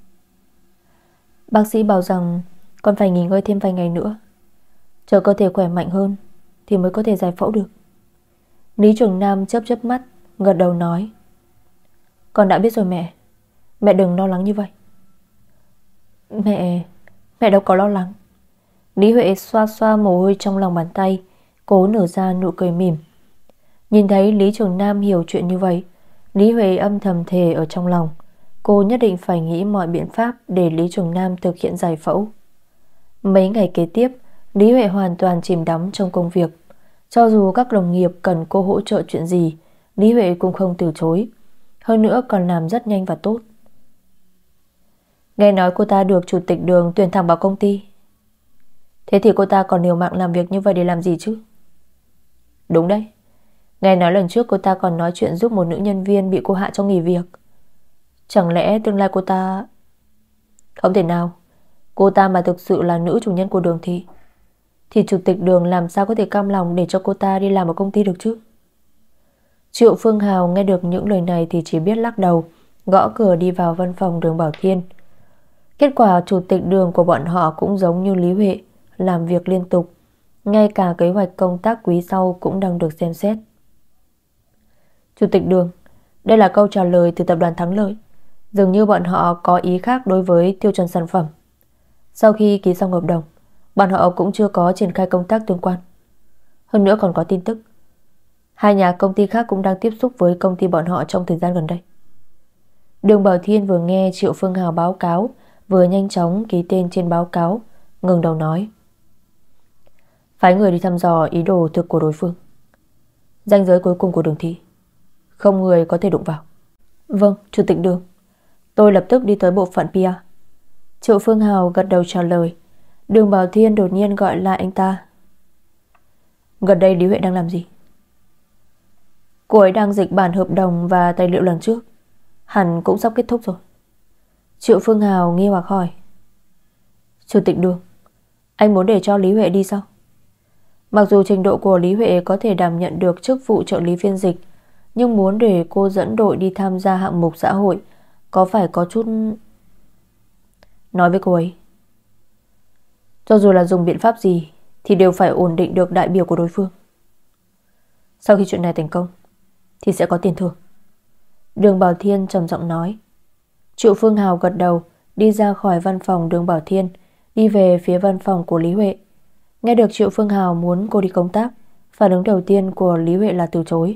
Bác sĩ bảo rằng con phải nghỉ ngơi thêm vài ngày nữa, chờ cơ thể khỏe mạnh hơn thì mới có thể giải phẫu được. Lý Trường Nam chớp chớp mắt, gật đầu nói. Con đã biết rồi mẹ. Mẹ đừng lo lắng như vậy. Mẹ đâu có lo lắng. Lý Huệ xoa xoa mồ hôi trong lòng bàn tay, cố nở ra nụ cười mỉm. Nhìn thấy Lý Trường Nam hiểu chuyện như vậy, Lý Huệ âm thầm thề ở trong lòng, cô nhất định phải nghĩ mọi biện pháp để Lý Trường Nam thực hiện giải phẫu. Mấy ngày kế tiếp, Lý Huệ hoàn toàn chìm đắm trong công việc. Cho dù các đồng nghiệp cần cô hỗ trợ chuyện gì, Lý Huệ cũng không từ chối. Hơn nữa còn làm rất nhanh và tốt. Nghe nói cô ta được chủ tịch Đường tuyển thẳng vào công ty. Thế thì cô ta còn liều mạng làm việc như vậy để làm gì chứ? Đúng đấy. Nghe nói lần trước cô ta còn nói chuyện giúp một nữ nhân viên bị cô hạ cho nghỉ việc. Chẳng lẽ tương lai cô ta... Không thể nào. Cô ta mà thực sự là nữ chủ nhân của Đường thì chủ tịch Đường làm sao có thể cam lòng để cho cô ta đi làm ở công ty được chứ? Triệu Phương Hào nghe được những lời này thì chỉ biết lắc đầu, gõ cửa đi vào văn phòng Đường Bảo Thiên. Kết quả chủ tịch Đường của bọn họ cũng giống như Lý Huệ, làm việc liên tục. Ngay cả kế hoạch công tác quý sau cũng đang được xem xét. Chủ tịch Đường, đây là câu trả lời từ tập đoàn Thắng Lợi. Dường như bọn họ có ý khác đối với tiêu chuẩn sản phẩm. Sau khi ký xong hợp đồng, bọn họ cũng chưa có triển khai công tác tương quan. Hơn nữa còn có tin tức, hai nhà công ty khác cũng đang tiếp xúc với công ty bọn họ trong thời gian gần đây. Đường Bảo Thiên vừa nghe Triệu Phương Hào báo cáo, vừa nhanh chóng ký tên trên báo cáo, ngừng đầu nói. Phái người đi thăm dò ý đồ thực của đối phương. Ranh giới cuối cùng của Đường Thị không người có thể đụng vào. Vâng, Chủ tịch Đường. Tôi lập tức đi tới bộ phận PR. Triệu Phương Hào gật đầu trả lời. Đường Bảo Thiên đột nhiên gọi lại anh ta. Gần đây Lý Huệ đang làm gì? Cô ấy đang dịch bản hợp đồng và tài liệu lần trước. Hẳn cũng sắp kết thúc rồi. Triệu Phương Hào nghi hoặc hỏi. Chủ tịch Đường, anh muốn để cho Lý Huệ đi sao? Mặc dù trình độ của Lý Huệ có thể đảm nhận được chức vụ trợ lý phiên dịch, nhưng muốn để cô dẫn đội đi tham gia hạng mục xã hội có phải có chút... Nói với cô ấy, cho dù là dùng biện pháp gì thì đều phải ổn định được đại biểu của đối phương. Sau khi chuyện này thành công thì sẽ có tiền thưởng. Đường Bảo Thiên trầm giọng nói. Triệu Phương Hào gật đầu, đi ra khỏi văn phòng Đường Bảo Thiên, đi về phía văn phòng của Lý Huệ. Nghe được Triệu Phương Hào muốn cô đi công tác, phản ứng đầu tiên của Lý Huệ là từ chối.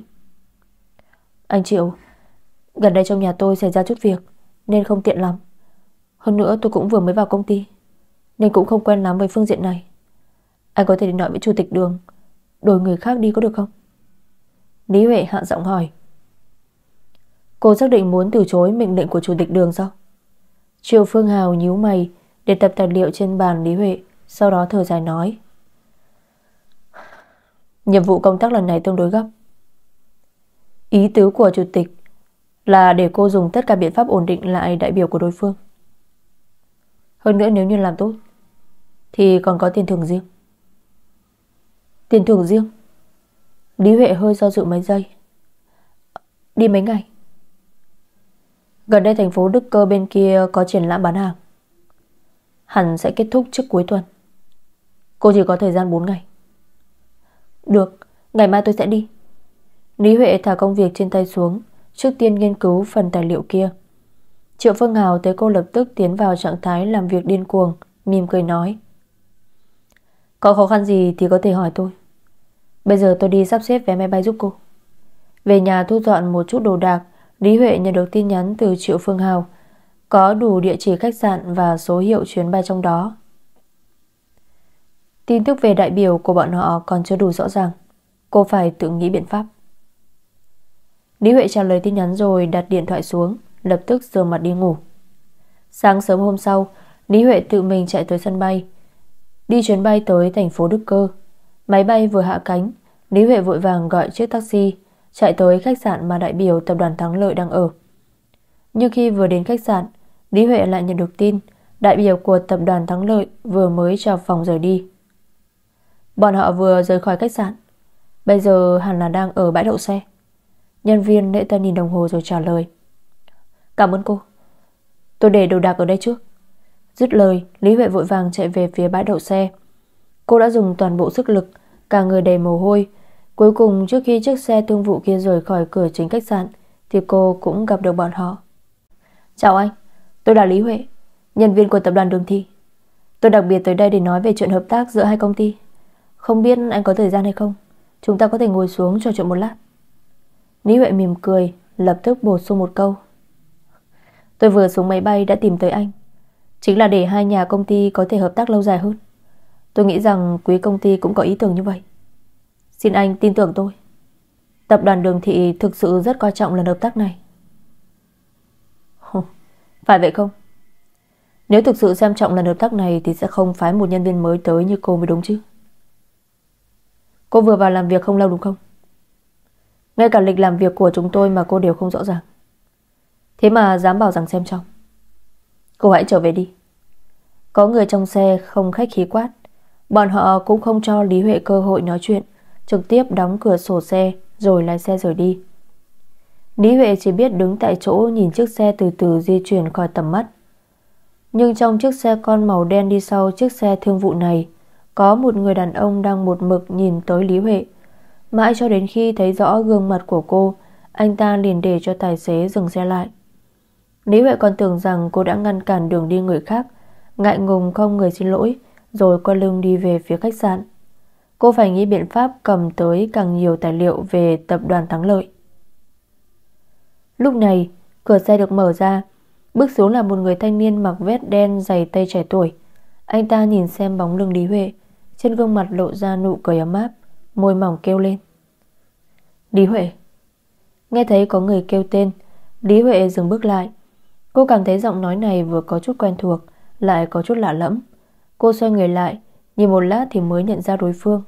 Anh Triệu, gần đây trong nhà tôi xảy ra chút việc nên không tiện lắm. Hơn nữa tôi cũng vừa mới vào công ty nên cũng không quen lắm với phương diện này. Anh có thể đi nói với chủ tịch Đường đổi người khác đi có được không? Lý Huệ hạ giọng hỏi. Cô xác định muốn từ chối mệnh lệnh của chủ tịch Đường sao? Triệu Phương Hào nhíu mày để tập tài liệu trên bàn Lý Huệ, sau đó thở dài nói. Nhiệm vụ công tác lần này tương đối gấp. Ý tứ của chủ tịch là để cô dùng tất cả biện pháp ổn định lại đại biểu của đối phương. Hơn nữa nếu như làm tốt thì còn có tiền thưởng riêng. Tiền thưởng riêng? Lý Huệ hơi do dự mấy giây. Đi mấy ngày? Gần đây thành phố Đức Cơ bên kia có triển lãm bán hàng, hẳn sẽ kết thúc trước cuối tuần. Cô chỉ có thời gian 4 ngày. Được, ngày mai tôi sẽ đi. Lý Huệ thả công việc trên tay xuống, trước tiên nghiên cứu phần tài liệu kia. Triệu Phương Hào thấy cô lập tức tiến vào trạng thái làm việc điên cuồng, mỉm cười nói. Có khó khăn gì thì có thể hỏi tôi. Bây giờ tôi đi sắp xếp vé máy bay giúp cô. Về nhà thu dọn một chút đồ đạc, Lý Huệ nhận được tin nhắn từ Triệu Phương Hào, có đủ địa chỉ khách sạn và số hiệu chuyến bay trong đó. Tin tức về đại biểu của bọn họ còn chưa đủ rõ ràng, cô phải tự nghĩ biện pháp. Lý Huệ trả lời tin nhắn rồi đặt điện thoại xuống, lập tức rửa mặt đi ngủ. Sáng sớm hôm sau, Lý Huệ tự mình chạy tới sân bay, đi chuyến bay tới thành phố Đức Cơ. Máy bay vừa hạ cánh, Lý Huệ vội vàng gọi chiếc taxi chạy tới khách sạn mà đại biểu tập đoàn Thắng Lợi đang ở. Nhưng khi vừa đến khách sạn, Lý Huệ lại nhận được tin đại biểu của tập đoàn Thắng Lợi vừa mới chào phòng rời đi. Bọn họ vừa rời khỏi khách sạn, bây giờ hẳn là đang ở bãi đậu xe. Nhân viên lễ tân nhìn đồng hồ rồi trả lời. Cảm ơn cô. Tôi để đồ đạc ở đây trước. Dứt lời, Lý Huệ vội vàng chạy về phía bãi đậu xe. Cô đã dùng toàn bộ sức lực, cả người đầy mồ hôi. Cuối cùng trước khi chiếc xe thương vụ kia rời khỏi cửa chính khách sạn thì cô cũng gặp được bọn họ. Chào anh, tôi là Lý Huệ, nhân viên của tập đoàn Đường Thị. Tôi đặc biệt tới đây để nói về chuyện hợp tác giữa hai công ty. Không biết anh có thời gian hay không? Chúng ta có thể ngồi xuống trò chuyện một lát. Lý Huệ mỉm cười, lập tức bổ sung một câu. Tôi vừa xuống máy bay đã tìm tới anh, chính là để hai nhà công ty có thể hợp tác lâu dài hơn. Tôi nghĩ rằng quý công ty cũng có ý tưởng như vậy. Xin anh tin tưởng tôi. Tập đoàn Đường Thị thực sự rất coi trọng lần hợp tác này. Phải vậy không? Nếu thực sự xem trọng lần hợp tác này thì sẽ không phái một nhân viên mới tới như cô mới đúng chứ. Cô vừa vào làm việc không lâu đúng không? Ngay cả lịch làm việc của chúng tôi mà cô đều không rõ ràng, thế mà dám bảo rằng xem trọng. Cô hãy trở về đi. Có người trong xe không khách khí quát. Bọn họ cũng không cho Lý Huệ cơ hội nói chuyện, trực tiếp đóng cửa sổ xe rồi lái xe rời đi. Lý Huệ chỉ biết đứng tại chỗ nhìn chiếc xe từ từ di chuyển khỏi tầm mắt. Nhưng trong chiếc xe con màu đen đi sau chiếc xe thương vụ này, có một người đàn ông đang một mực nhìn tới Lý Huệ. Mãi cho đến khi thấy rõ gương mặt của cô, anh ta liền để cho tài xế dừng xe lại. Lý Huệ còn tưởng rằng cô đã ngăn cản đường đi người khác, ngại ngùng không người xin lỗi, rồi quay lưng đi về phía khách sạn. Cô phải nghĩ biện pháp cầm tới càng nhiều tài liệu về tập đoàn Thắng Lợi. Lúc này, cửa xe được mở ra. Bước xuống là một người thanh niên mặc vest đen, giày tây trẻ tuổi. Anh ta nhìn xem bóng lưng Lý Huệ, trên gương mặt lộ ra nụ cười ấm áp, môi mỏng kêu lên. Lý Huệ. Nghe thấy có người kêu tên, Lý Huệ dừng bước lại. Cô cảm thấy giọng nói này vừa có chút quen thuộc, lại có chút lạ lẫm. Cô xoay người lại, nhìn một lát thì mới nhận ra đối phương.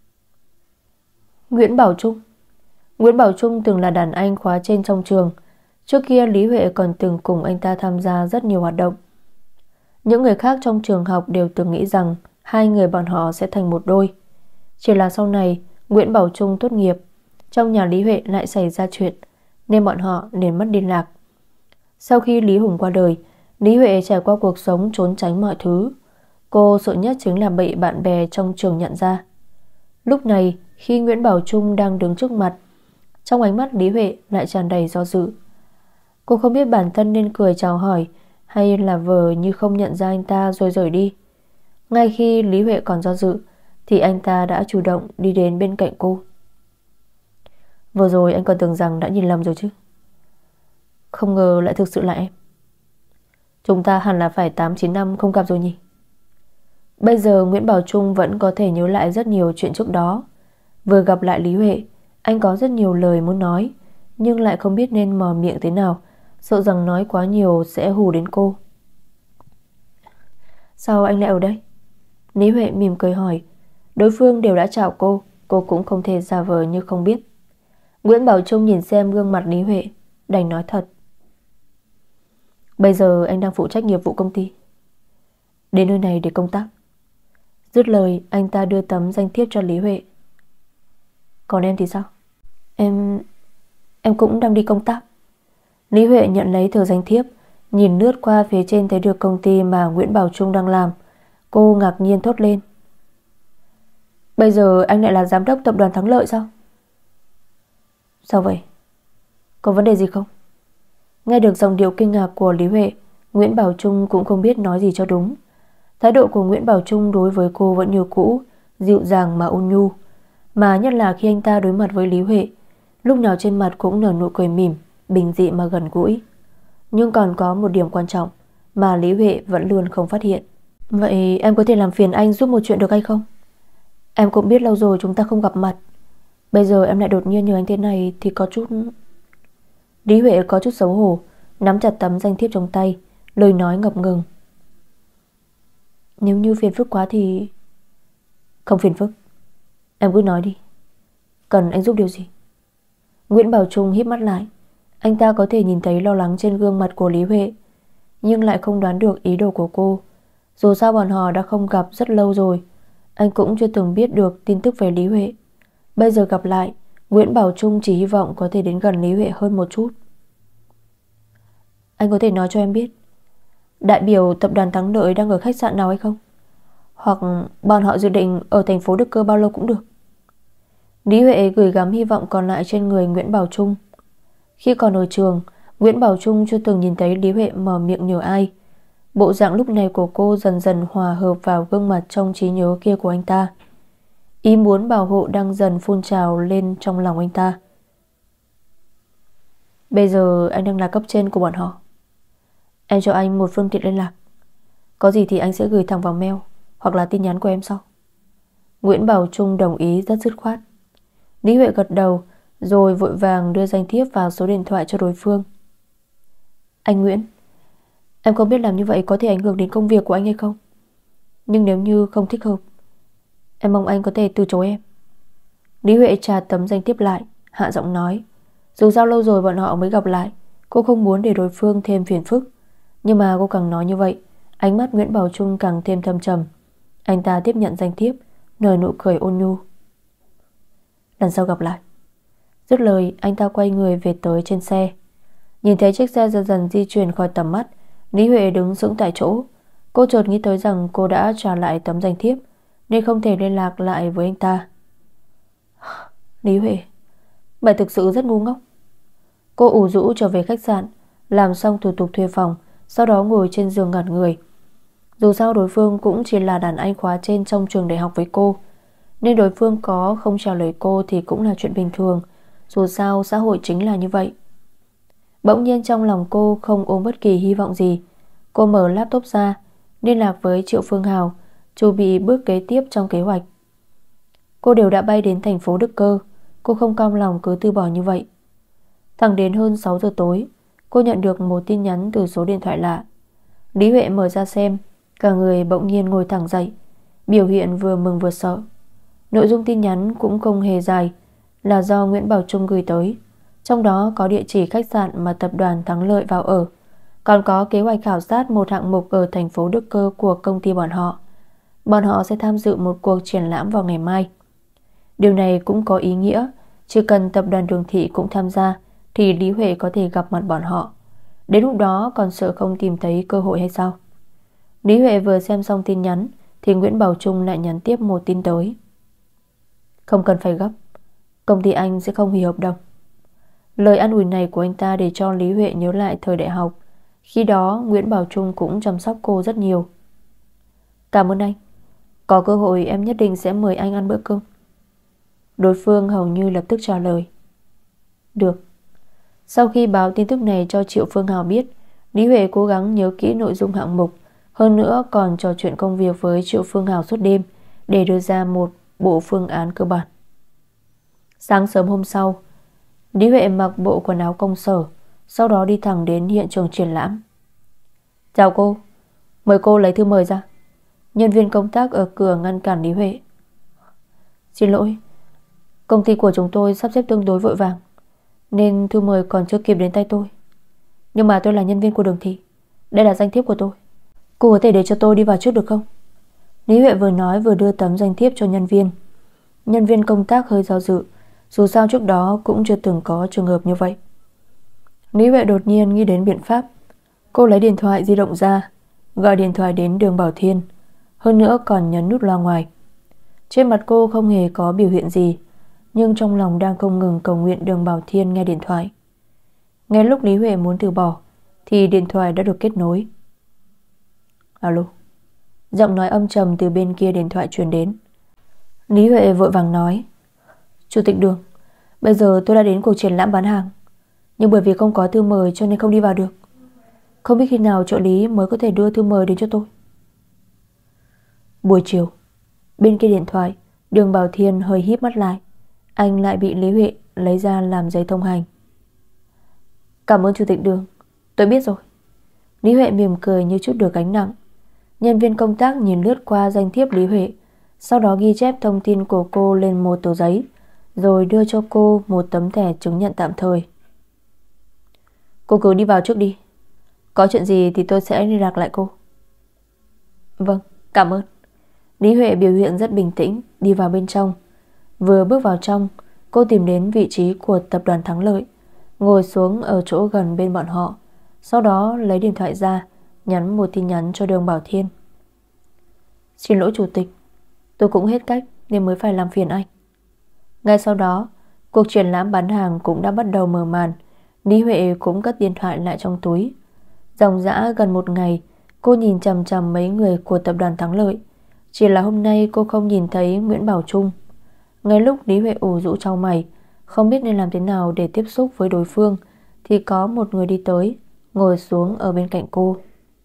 Nguyễn Bảo Trung. Nguyễn Bảo Trung từng là đàn anh khóa trên trong trường. Trước kia Lý Huệ còn từng cùng anh ta tham gia rất nhiều hoạt động. Những người khác trong trường học đều từng nghĩ rằng hai người bọn họ sẽ thành một đôi. Chỉ là sau này Nguyễn Bảo Trung tốt nghiệp, trong nhà Lý Huệ lại xảy ra chuyện, nên bọn họ liền mất liên lạc. Sau khi Lý Hùng qua đời, Lý Huệ trải qua cuộc sống trốn tránh mọi thứ. Cô sợ nhất chính là bị bạn bè trong trường nhận ra. Lúc này khi Nguyễn Bảo Trung đang đứng trước mặt, trong ánh mắt Lý Huệ lại tràn đầy do dự. Cô không biết bản thân nên cười chào hỏi hay là vờ như không nhận ra anh ta rồi rời đi. Ngay khi Lý Huệ còn do dự thì anh ta đã chủ động đi đến bên cạnh cô. Vừa rồi anh còn tưởng rằng đã nhìn lầm rồi chứ. Không ngờ lại thực sự là em. Chúng ta hẳn là phải 8-9 năm không gặp rồi nhỉ. Bây giờ Nguyễn Bảo Trung vẫn có thể nhớ lại rất nhiều chuyện trước đó. Vừa gặp lại Lý Huệ, anh có rất nhiều lời muốn nói, nhưng lại không biết nên mở miệng thế nào, sợ rằng nói quá nhiều sẽ hù đến cô. Sao anh lại ở đây? Lý Huệ mỉm cười hỏi. Đối phương đều đã chào cô cũng không thể giả vờ như không biết. Nguyễn Bảo Trung nhìn xem gương mặt Lý Huệ, đành nói thật. Bây giờ anh đang phụ trách nghiệp vụ công ty, đến nơi này để công tác. Dứt lời, anh ta đưa tấm danh thiếp cho Lý Huệ. Còn em thì sao? Em cũng đang đi công tác. Lý Huệ nhận lấy tờ danh thiếp, nhìn lướt qua phía trên thấy được công ty mà Nguyễn Bảo Trung đang làm. Cô ngạc nhiên thốt lên. Bây giờ anh lại là giám đốc tập đoàn Thắng Lợi sao? Sao vậy? Có vấn đề gì không? Nghe được giọng điệu kinh ngạc của Lý Huệ, Nguyễn Bảo Trung cũng không biết nói gì cho đúng. Thái độ của Nguyễn Bảo Trung đối với cô vẫn như cũ, dịu dàng mà ôn nhu. Mà nhất là khi anh ta đối mặt với Lý Huệ, lúc nào trên mặt cũng nở nụ cười mỉm, bình dị mà gần gũi. Nhưng còn có một điểm quan trọng mà Lý Huệ vẫn luôn không phát hiện. Vậy em có thể làm phiền anh giúp một chuyện được hay không? Em cũng biết lâu rồi chúng ta không gặp mặt, bây giờ em lại đột nhiên nhờ anh thế này thì có chút... Lý Huệ có chút xấu hổ, nắm chặt tấm danh thiếp trong tay, lời nói ngập ngừng. Nếu như phiền phức quá thì... Không phiền phức, em cứ nói đi. Cần anh giúp điều gì? Nguyễn Bảo Trung híp mắt lại. Anh ta có thể nhìn thấy lo lắng trên gương mặt của Lý Huệ, nhưng lại không đoán được ý đồ của cô. Dù sao bọn họ đã không gặp rất lâu rồi, anh cũng chưa từng biết được tin tức về Lý Huệ. Bây giờ gặp lại, Nguyễn Bảo Trung chỉ hy vọng có thể đến gần Lý Huệ hơn một chút. Anh có thể nói cho em biết đại biểu tập đoàn Thắng Lợi đang ở khách sạn nào hay không? Hoặc bọn họ dự định ở thành phố Đức Cơ bao lâu cũng được. Lý Huệ gửi gắm hy vọng còn lại trên người Nguyễn Bảo Trung. Khi còn ở trường, Nguyễn Bảo Trung chưa từng nhìn thấy Lý Huệ mở miệng nhờ ai. Bộ dạng lúc này của cô dần dần hòa hợp vào gương mặt trong trí nhớ kia của anh ta. Ý muốn bảo hộ đang dần phun trào lên trong lòng anh ta. Bây giờ anh đang là cấp trên của bọn họ. Em cho anh một phương tiện liên lạc. Có gì thì anh sẽ gửi thẳng vào mail hoặc là tin nhắn của em sau. Nguyễn Bảo Trung đồng ý rất dứt khoát. Lý Huệ gật đầu rồi vội vàng đưa danh thiếp vào số điện thoại cho đối phương. Anh Nguyễn, em không biết làm như vậy có thể ảnh hưởng đến công việc của anh hay không, nhưng nếu như không thích hợp, em mong anh có thể từ chối em. Lý Huệ trà tấm danh thiếp lại, hạ giọng nói. Dù sao lâu rồi bọn họ mới gặp lại, cô không muốn để đối phương thêm phiền phức. Nhưng mà cô càng nói như vậy, ánh mắt Nguyễn Bảo Trung càng thêm thâm trầm. Anh ta tiếp nhận danh thiếp, nở nụ cười ôn nhu. Lần sau gặp lại. Dứt lời, anh ta quay người về tới trên xe. Nhìn thấy chiếc xe dần dần di chuyển khỏi tầm mắt, Lý Huệ đứng sững tại chỗ. Cô chợt nghĩ tới rằng cô đã trả lại tấm danh thiếp nên không thể liên lạc lại với anh ta. Lý Huệ, mày thực sự rất ngu ngốc. Cô ủ rũ trở về khách sạn, làm xong thủ tục thuê phòng, sau đó ngồi trên giường ngẩn người. Dù sao đối phương cũng chỉ là đàn anh khóa trên trong trường đại học với cô, nên đối phương có không trả lời cô thì cũng là chuyện bình thường. Dù sao xã hội chính là như vậy. Bỗng nhiên trong lòng cô không ôm bất kỳ hy vọng gì. Cô mở laptop ra, liên lạc với Triệu Phương Hào, chuẩn bị bước kế tiếp trong kế hoạch. Cô đều đã bay đến thành phố Đức Cơ, cô không cam lòng cứ từ bỏ như vậy. Thẳng đến hơn 6 giờ tối, cô nhận được một tin nhắn từ số điện thoại lạ. Lý Huệ mở ra xem, cả người bỗng nhiên ngồi thẳng dậy, biểu hiện vừa mừng vừa sợ. Nội dung tin nhắn cũng không hề dài, là do Nguyễn Bảo Trung gửi tới. Trong đó có địa chỉ khách sạn mà tập đoàn Thắng Lợi vào ở, còn có kế hoạch khảo sát một hạng mục ở thành phố Đức Cơ của công ty bọn họ. Bọn họ sẽ tham dự một cuộc triển lãm vào ngày mai. Điều này cũng có ý nghĩa, chỉ cần tập đoàn Đường Thị cũng tham gia thì Lý Huệ có thể gặp mặt bọn họ. Đến lúc đó còn sợ không tìm thấy cơ hội hay sao? Lý Huệ vừa xem xong tin nhắn thì Nguyễn Bảo Trung lại nhắn tiếp một tin tới. Không cần phải gấp, công ty anh sẽ không hủy hợp đồng. Lời an ủi này của anh ta để cho Lý Huệ nhớ lại thời đại học. Khi đó Nguyễn Bảo Trung cũng chăm sóc cô rất nhiều. Cảm ơn anh, có cơ hội em nhất định sẽ mời anh ăn bữa cơm. Đối phương hầu như lập tức trả lời. Được. Sau khi báo tin tức này cho Triệu Phương Hào biết, Lý Huệ cố gắng nhớ kỹ nội dung hạng mục, hơn nữa còn trò chuyện công việc với Triệu Phương Hào suốt đêm để đưa ra một bộ phương án cơ bản. Sáng sớm hôm sau, Lý Huệ mặc bộ quần áo công sở, sau đó đi thẳng đến hiện trường triển lãm. Chào cô, mời cô lấy thư mời ra. Nhân viên công tác ở cửa ngăn cản Lý Huệ. Xin lỗi, công ty của chúng tôi sắp xếp tương đối vội vàng, nên thư mời còn chưa kịp đến tay tôi. Nhưng mà tôi là nhân viên của Đường Thị, đây là danh thiếp của tôi. Cô có thể để cho tôi đi vào trước được không? Lý Huệ vừa nói vừa đưa tấm danh thiếp cho nhân viên. Nhân viên công tác hơi do dự, dù sao trước đó cũng chưa từng có trường hợp như vậy. Lý Huệ đột nhiên nghĩ đến biện pháp. Cô lấy điện thoại di động ra, gọi điện thoại đến Đường Bảo Thiên, hơn nữa còn nhấn nút loa ngoài. Trên mặt cô không hề có biểu hiện gì, nhưng trong lòng đang không ngừng cầu nguyện Đường Bảo Thiên nghe điện thoại. Ngay lúc Lý Huệ muốn từ bỏ thì điện thoại đã được kết nối. Alo. Giọng nói âm trầm từ bên kia điện thoại truyền đến. Lý Huệ vội vàng nói. Chủ tịch Đường, bây giờ tôi đã đến cuộc triển lãm bán hàng, nhưng bởi vì không có thư mời cho nên không đi vào được. Không biết khi nào trợ lý mới có thể đưa thư mời đến cho tôi. Buổi chiều, bên kia điện thoại, Đường Bảo Thiên hơi híp mắt lại. Anh lại bị Lý Huệ lấy ra làm giấy thông hành. Cảm ơn Chủ tịch Đường, tôi biết rồi. Lý Huệ mỉm cười như chút được gánh nặng. Nhân viên công tác nhìn lướt qua danh thiếp Lý Huệ, sau đó ghi chép thông tin của cô lên một tờ giấy, rồi đưa cho cô một tấm thẻ chứng nhận tạm thời. Cô cứ đi vào trước đi, có chuyện gì thì tôi sẽ liên lạc lại cô. Vâng, cảm ơn. Lý Huệ biểu hiện rất bình tĩnh, đi vào bên trong. Vừa bước vào trong, cô tìm đến vị trí của tập đoàn Thắng Lợi, ngồi xuống ở chỗ gần bên bọn họ, sau đó lấy điện thoại ra, nhắn một tin nhắn cho Đường Bảo Thiên. Xin lỗi chủ tịch, tôi cũng hết cách nên mới phải làm phiền anh. Ngay sau đó, cuộc triển lãm bán hàng cũng đã bắt đầu mở màn. Lý Huệ cũng cất điện thoại lại trong túi. Dòng dã gần một ngày, cô nhìn chằm chằm mấy người của tập đoàn Thắng Lợi. Chỉ là hôm nay cô không nhìn thấy Nguyễn Bảo Trung. Ngay lúc Lý Huệ ủ rũ chau mày, không biết nên làm thế nào để tiếp xúc với đối phương, thì có một người đi tới, ngồi xuống ở bên cạnh cô.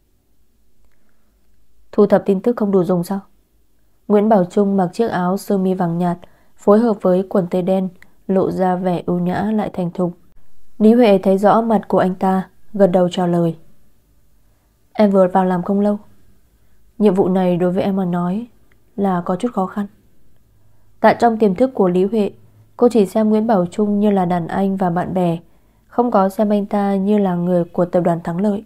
Thu thập tin tức không đủ dùng sao? Nguyễn Bảo Trung mặc chiếc áo sơ mi vàng nhạt, phối hợp với quần tây đen, lộ ra vẻ ưu nhã lại thành thục. Lý Huệ thấy rõ mặt của anh ta, gật đầu trả lời. Em vừa vào làm không lâu. Nhiệm vụ này đối với em mà nói là có chút khó khăn. Tại trong tiềm thức của Lý Huệ, cô chỉ xem Nguyễn Bảo Trung như là đàn anh và bạn bè, không có xem anh ta như là người của tập đoàn Thắng Lợi.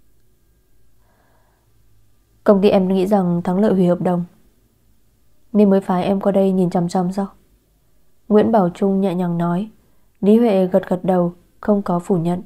Công ty em nghĩ rằng Thắng Lợi hủy hợp đồng nên mới phái em qua đây nhìn chằm chằm sao? Nguyễn Bảo Trung nhẹ nhàng nói. Lý Huệ gật gật đầu, không có phủ nhận.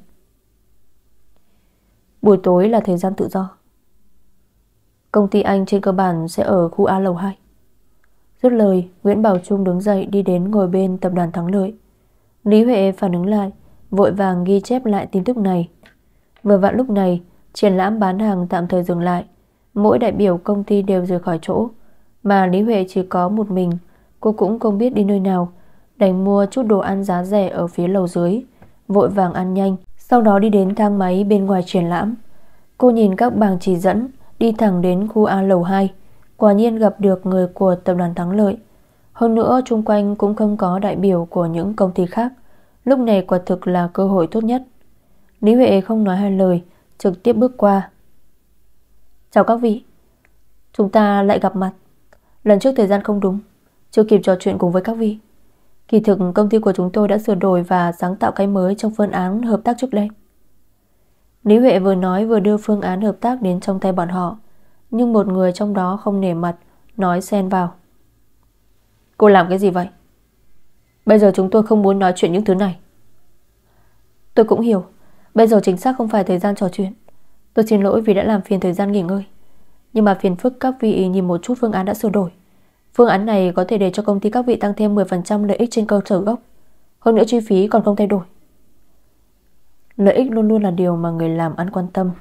Buổi tối là thời gian tự do. Công ty anh trên cơ bản sẽ ở khu A lầu 2. Dứt lời, Nguyễn Bảo Trung đứng dậy đi đến ngồi bên tập đoàn Thắng Lợi. Lý Huệ phản ứng lại, vội vàng ghi chép lại tin tức này. Vừa vặn lúc này, triển lãm bán hàng tạm thời dừng lại. Mỗi đại biểu công ty đều rời khỏi chỗ, mà Lý Huệ chỉ có một mình. Cô cũng không biết đi nơi nào, đành mua chút đồ ăn giá rẻ ở phía lầu dưới, vội vàng ăn nhanh, sau đó đi đến thang máy bên ngoài triển lãm. Cô nhìn các bảng chỉ dẫn, đi thẳng đến khu A lầu 2. Quả nhiên gặp được người của tập đoàn Thắng Lợi. Hơn nữa chung quanh cũng không có đại biểu của những công ty khác. Lúc này quả thực là cơ hội tốt nhất. Lý Huệ không nói hai lời, trực tiếp bước qua. Chào các vị, chúng ta lại gặp mặt. Lần trước thời gian không đúng, chưa kịp trò chuyện cùng với các vị. Kỳ thực công ty của chúng tôi đã sửa đổi và sáng tạo cái mới trong phương án hợp tác trước đây. Lý Huệ vừa nói vừa đưa phương án hợp tác đến trong tay bọn họ, nhưng một người trong đó không nể mặt, nói xen vào. Cô làm cái gì vậy? Bây giờ chúng tôi không muốn nói chuyện những thứ này. Tôi cũng hiểu, bây giờ chính xác không phải thời gian trò chuyện. Tôi xin lỗi vì đã làm phiền thời gian nghỉ ngơi. Nhưng mà phiền phức các vị nhìn một chút phương án đã sửa đổi. Phương án này có thể để cho công ty các vị tăng thêm 10% lợi ích trên cơ sở gốc. Hơn nữa chi phí còn không thay đổi. Lợi ích luôn luôn là điều mà người làm ăn quan tâm.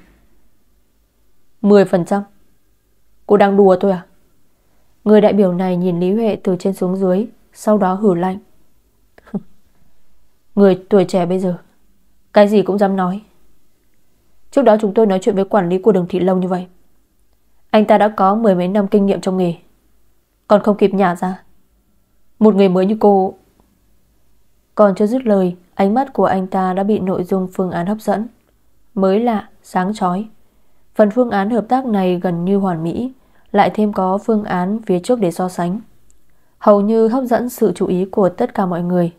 10%? Cô đang đùa tôi à? Người đại biểu này nhìn Lý Huệ từ trên xuống dưới, sau đó hử lạnh. Người tuổi trẻ bây giờ cái gì cũng dám nói. Trước đó chúng tôi nói chuyện với quản lý của Đường Thị lâu như vậy. Anh ta đã có 10 mấy năm kinh nghiệm trong nghề, còn không kịp nhả ra. Một người mới như cô. Còn chưa dứt lời, ánh mắt của anh ta đã bị nội dung phương án hấp dẫn. Mới lạ, sáng chói. Phần phương án hợp tác này gần như hoàn mỹ, lại thêm có phương án phía trước để so sánh, hầu như hấp dẫn sự chú ý của tất cả mọi người.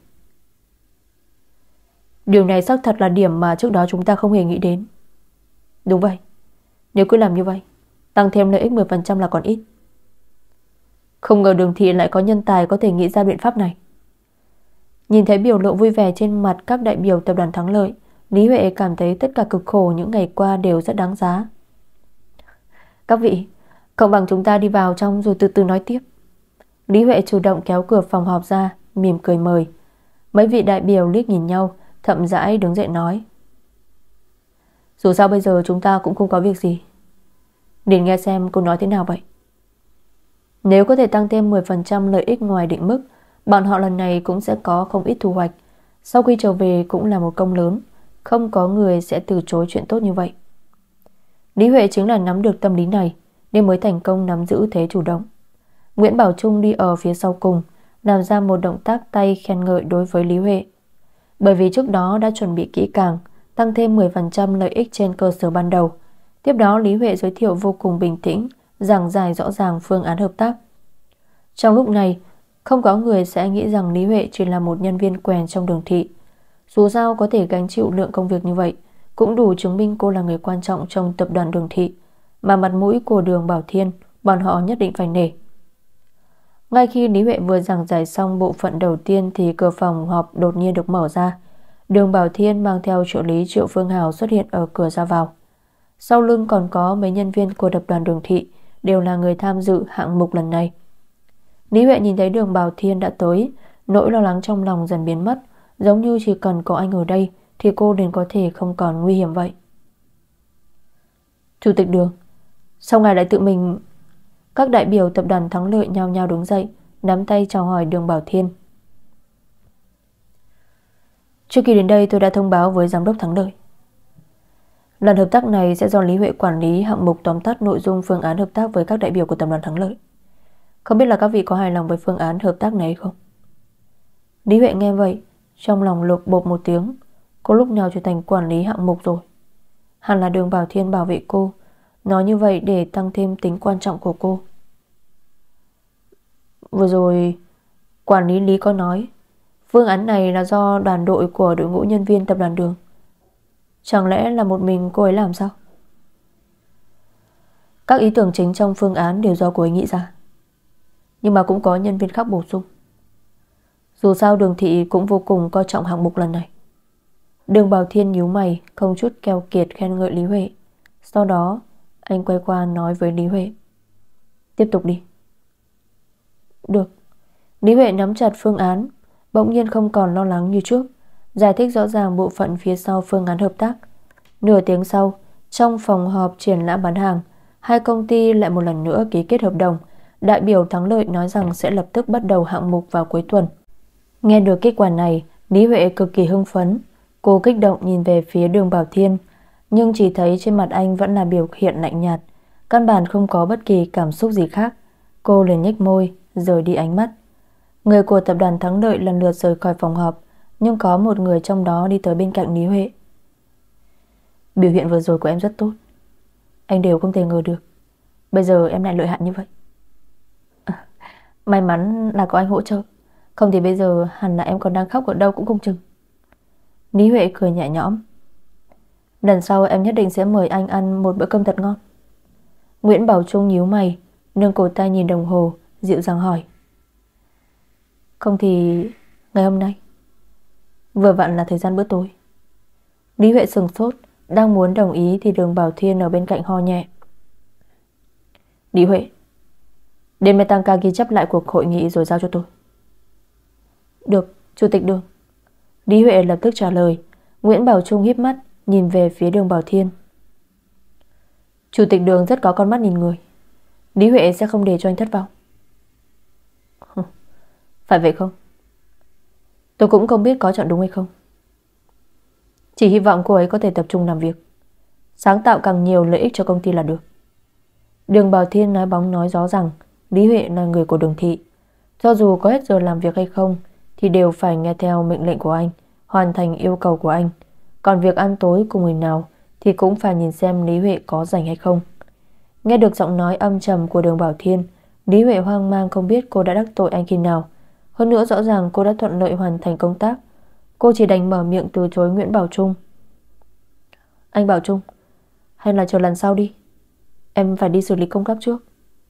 Điều này xác thật là điểm mà trước đó chúng ta không hề nghĩ đến. Đúng vậy, nếu cứ làm như vậy, tăng thêm lợi ích 10% là còn ít. Không ngờ Đường Thị lại có nhân tài có thể nghĩ ra biện pháp này. Nhìn thấy biểu lộ vui vẻ trên mặt các đại biểu tập đoàn Thắng Lợi, Lý Huệ cảm thấy tất cả cực khổ những ngày qua đều rất đáng giá. Các vị, không bằng chúng ta đi vào trong rồi từ từ nói tiếp. Lý Huệ chủ động kéo cửa phòng họp ra, mỉm cười mời. Mấy vị đại biểu liếc nhìn nhau, chậm rãi đứng dậy nói. Dù sao bây giờ chúng ta cũng không có việc gì, nên nghe xem cô nói thế nào vậy. Nếu có thể tăng thêm 10% lợi ích ngoài định mức, bọn họ lần này cũng sẽ có không ít thu hoạch. Sau khi trở về cũng là một công lớn, không có người sẽ từ chối chuyện tốt như vậy. Lý Huệ chính là nắm được tâm lý này nên mới thành công nắm giữ thế chủ động. Nguyễn Bảo Trung đi ở phía sau cùng, làm ra một động tác tay khen ngợi đối với Lý Huệ. Bởi vì trước đó đã chuẩn bị kỹ càng, tăng thêm 10% lợi ích trên cơ sở ban đầu. Tiếp đó Lý Huệ giới thiệu vô cùng bình tĩnh, giảng giải rõ ràng phương án hợp tác. Trong lúc này, không có người sẽ nghĩ rằng Lý Huệ chỉ là một nhân viên quèn trong Đường Thị. Dù sao có thể gánh chịu lượng công việc như vậy, cũng đủ chứng minh cô là người quan trọng trong tập đoàn Đường Thị, mà mặt mũi của Đường Bảo Thiên bọn họ nhất định phải nể. Ngay khi Lý Huệ vừa giảng giải xong bộ phận đầu tiên thì cửa phòng họp đột nhiên được mở ra. Đường Bảo Thiên mang theo trợ lý Triệu Phương Hào xuất hiện ở cửa ra vào. Sau lưng còn có mấy nhân viên của tập đoàn Đường Thị, đều là người tham dự hạng mục lần này. Lý Huệ nhìn thấy Đường Bảo Thiên đã tới, nỗi lo lắng trong lòng dần biến mất, giống như chỉ cần có anh ở đây thì cô liền có thể không còn nguy hiểm vậy. Chủ tịch Đường, sao ngài lại tự mình... Các đại biểu tập đoàn Thắng Lợi nhao nhao đứng dậy, nắm tay chào hỏi Đường Bảo Thiên. Trước khi đến đây tôi đã thông báo với giám đốc Thắng Lợi. Lần hợp tác này sẽ do Lý Huệ quản lý hạng mục tóm tắt nội dung phương án hợp tác với các đại biểu của tập đoàn Thắng Lợi. Không biết là các vị có hài lòng với phương án hợp tác này không? Lý Huệ nghe vậy, trong lòng lột bột một tiếng. Cô lúc nào trở thành quản lý hạng mục rồi? Hẳn là Đường Bảo Thiên bảo vệ cô, nói như vậy để tăng thêm tính quan trọng của cô. Vừa rồi quản lý Lý có nói phương án này là do đoàn đội của đội ngũ nhân viên tập đoàn Đường. Chẳng lẽ là một mình cô ấy làm sao? Các ý tưởng chính trong phương án đều do cô ấy nghĩ ra, nhưng mà cũng có nhân viên khác bổ sung. Dù sao Đường Thị cũng vô cùng coi trọng hạng mục lần này. Đường Bảo Thiên nhíu mày, không chút keo kiệt khen ngợi Lý Huệ. Sau đó anh quay qua nói với Lý Huệ, tiếp tục đi. Được. Lý Huệ nắm chặt phương án, bỗng nhiên không còn lo lắng như trước, giải thích rõ ràng bộ phận phía sau phương án hợp tác. Nửa tiếng sau, trong phòng họp triển lãm bán hàng, hai công ty lại một lần nữa ký kết hợp đồng. Đại biểu Thắng Lợi nói rằng sẽ lập tức bắt đầu hạng mục vào cuối tuần. Nghe được kết quả này, Lý Huệ cực kỳ hưng phấn. Cô kích động nhìn về phía Đường Bảo Thiên, nhưng chỉ thấy trên mặt anh vẫn là biểu hiện lạnh nhạt, căn bản không có bất kỳ cảm xúc gì khác. Cô liền nhếch môi, rời đi ánh mắt. Người của tập đoàn Thắng Lợi lần lượt rời khỏi phòng họp, nhưng có một người trong đó đi tới bên cạnh Lý Huệ. Biểu hiện vừa rồi của em rất tốt, anh đều không thể ngờ được bây giờ em lại lợi hại như vậy. May mắn là có anh hỗ trợ, không thì bây giờ hẳn là em còn đang khóc ở đâu cũng không chừng. Lý Huệ cười nhẹ nhõm. Lần sau em nhất định sẽ mời anh ăn một bữa cơm thật ngon. Nguyễn Bảo Trung nhíu mày, nâng cổ tay nhìn đồng hồ, dịu dàng hỏi. Không thì ngày hôm nay vừa vặn là thời gian bữa tối. Lý Huệ sừng sốt, đang muốn đồng ý thì Đường Bảo Thiên ở bên cạnh ho nhẹ. Lý Huệ, đến mai tăng ca ghi chép lại cuộc hội nghị rồi giao cho tôi. Được, Chủ tịch Đường. Lý Huệ lập tức trả lời. Nguyễn Bảo Trung híp mắt nhìn về phía Đường Bảo Thiên. Chủ tịch Đường rất có con mắt nhìn người, Lý Huệ sẽ không để cho anh thất vọng. Phải vậy không? Tôi cũng không biết có chọn đúng hay không. Chỉ hy vọng cô ấy có thể tập trung làm việc, sáng tạo càng nhiều lợi ích cho công ty là được. Đường Bảo Thiên nói bóng nói gió rằng Lý Huệ là người của Đường Thị, cho dù có hết giờ làm việc hay không thì đều phải nghe theo mệnh lệnh của anh, hoàn thành yêu cầu của anh. Còn việc ăn tối cùng người nào thì cũng phải nhìn xem Lý Huệ có rảnh hay không. Nghe được giọng nói âm trầm của Đường Bảo Thiên, Lý Huệ hoang mang không biết cô đã đắc tội anh khi nào. Hơn nữa rõ ràng cô đã thuận lợi hoàn thành công tác. Cô chỉ đành mở miệng từ chối Nguyễn Bảo Trung. Anh Bảo Trung, hay là chờ lần sau đi, em phải đi xử lý công tác trước.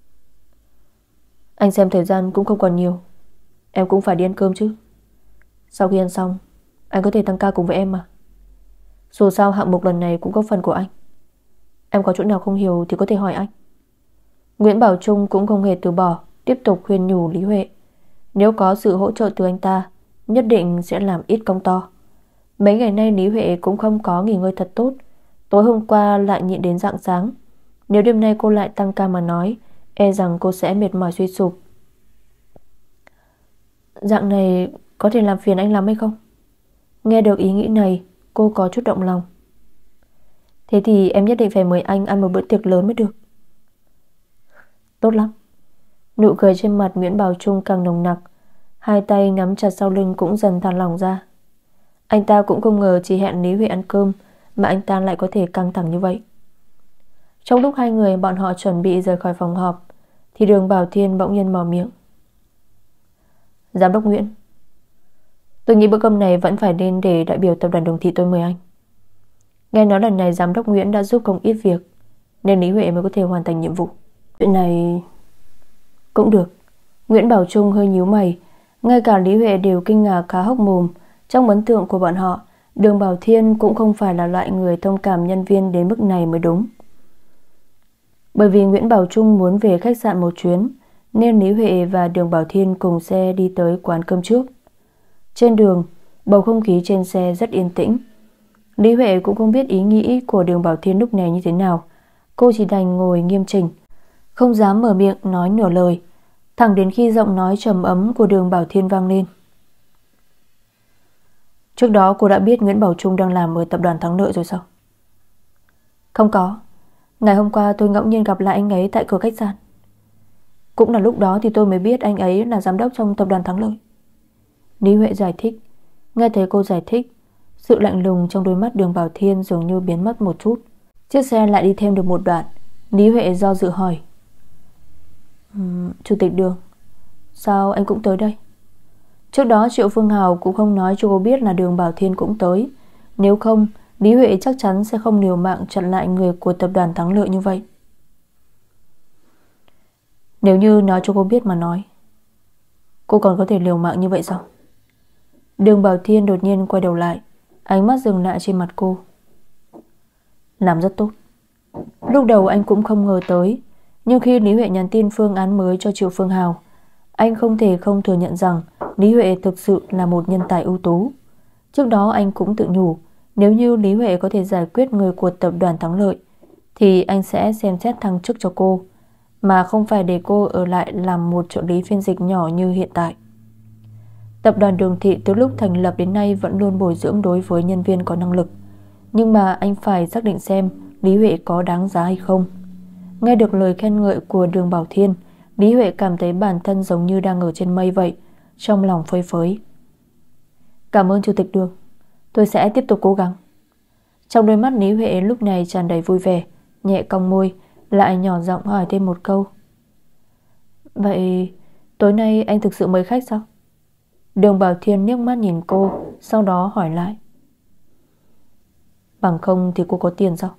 Anh xem thời gian cũng không còn nhiều, em cũng phải đi ăn cơm chứ. Sau khi ăn xong, anh có thể tăng ca cùng với em mà. Dù sao hạng mục lần này cũng có phần của anh. Em có chỗ nào không hiểu thì có thể hỏi anh. Nguyễn Bảo Trung cũng không hề từ bỏ, tiếp tục khuyên nhủ Lý Huệ. Nếu có sự hỗ trợ từ anh ta, nhất định sẽ làm ít công to. Mấy ngày nay Lý Huệ cũng không có nghỉ ngơi thật tốt. Tối hôm qua lại nhịn đến rạng sáng. Nếu đêm nay cô lại tăng ca mà nói, e rằng cô sẽ mệt mỏi suy sụp. Dạng này có thể làm phiền anh lắm hay không? Nghe được ý nghĩ này, cô có chút động lòng. Thế thì em nhất định phải mời anh ăn một bữa tiệc lớn mới được. Tốt lắm. Nụ cười trên mặt Nguyễn Bảo Trung càng nồng nặc, hai tay nắm chặt sau lưng cũng dần thả lỏng ra. Anh ta cũng không ngờ chỉ hẹn Lý Huệ ăn cơm mà anh ta lại có thể căng thẳng như vậy. Trong lúc hai người bọn họ chuẩn bị rời khỏi phòng họp thì Đường Bảo Thiên bỗng nhiên mở miệng. Giám đốc Nguyễn, tôi nghĩ bữa cơm này vẫn phải nên để đại biểu tập đoàn Đường Thị tôi mời anh. Nghe nói lần này giám đốc Nguyễn đã giúp không ít việc, nên Lý Huệ mới có thể hoàn thành nhiệm vụ. Chuyện này cũng được. Nguyễn Bảo Trung hơi nhíu mày. Ngay cả Lý Huệ đều kinh ngạc khá hốc mồm. Trong ấn tượng của bọn họ, Đường Bảo Thiên cũng không phải là loại người thông cảm nhân viên đến mức này mới đúng. Bởi vì Nguyễn Bảo Trung muốn về khách sạn một chuyến, nên Lý Huệ và Đường Bảo Thiên cùng xe đi tới quán cơm trước. Trên đường, bầu không khí trên xe rất yên tĩnh. Lý Huệ cũng không biết ý nghĩ của Đường Bảo Thiên lúc này như thế nào. Cô chỉ đành ngồi nghiêm chỉnh, không dám mở miệng nói nửa lời, thẳng đến khi giọng nói trầm ấm của Đường Bảo Thiên vang lên. Trước đó cô đã biết Nguyễn Bảo Trung đang làm ở tập đoàn Thắng Lợi rồi sao? Không có. Ngày hôm qua tôi ngẫu nhiên gặp lại anh ấy tại cửa khách sạn. Cũng là lúc đó thì tôi mới biết anh ấy là giám đốc trong tập đoàn Thắng Lợi. Lý Huệ giải thích. Nghe thấy cô giải thích, sự lạnh lùng trong đôi mắt Đường Bảo Thiên dường như biến mất một chút. Chiếc xe lại đi thêm được một đoạn. Lý Huệ do dự hỏi, Chủ tịch Đường, sao anh cũng tới đây? Trước đó Triệu Phương Hào cũng không nói cho cô biết là Đường Bảo Thiên cũng tới. Nếu không, Lý Huệ chắc chắn sẽ không liều mạng chặn lại người của tập đoàn Thắng Lợi như vậy. Nếu như nói cho cô biết mà nói, cô còn có thể liều mạng như vậy sao? Đường Bảo Thiên đột nhiên quay đầu lại, ánh mắt dừng lại trên mặt cô. Làm rất tốt. Lúc đầu anh cũng không ngờ tới, nhưng khi Lý Huệ nhắn tin phương án mới cho Triệu Phương Hào, anh không thể không thừa nhận rằng Lý Huệ thực sự là một nhân tài ưu tú. Trước đó anh cũng tự nhủ, nếu như Lý Huệ có thể giải quyết người của tập đoàn Thắng Lợi thì anh sẽ xem xét thăng chức cho cô, mà không phải để cô ở lại làm một trợ lý phiên dịch nhỏ như hiện tại. Tập đoàn Đường Thị từ lúc thành lập đến nay vẫn luôn bồi dưỡng đối với nhân viên có năng lực, nhưng mà anh phải xác định xem Lý Huệ có đáng giá hay không. Nghe được lời khen ngợi của Đường Bảo Thiên, Lý Huệ cảm thấy bản thân giống như đang ở trên mây vậy, trong lòng phơi phới. Cảm ơn Chủ tịch Đường, tôi sẽ tiếp tục cố gắng. Trong đôi mắt Lý Huệ lúc này tràn đầy vui vẻ, nhẹ cong môi, lại nhỏ giọng hỏi thêm một câu. Vậy tối nay anh thực sự mời khách sao? Đường Bảo Thiên liếc mắt nhìn cô, sau đó hỏi lại. Bằng không thì cô có tiền sao?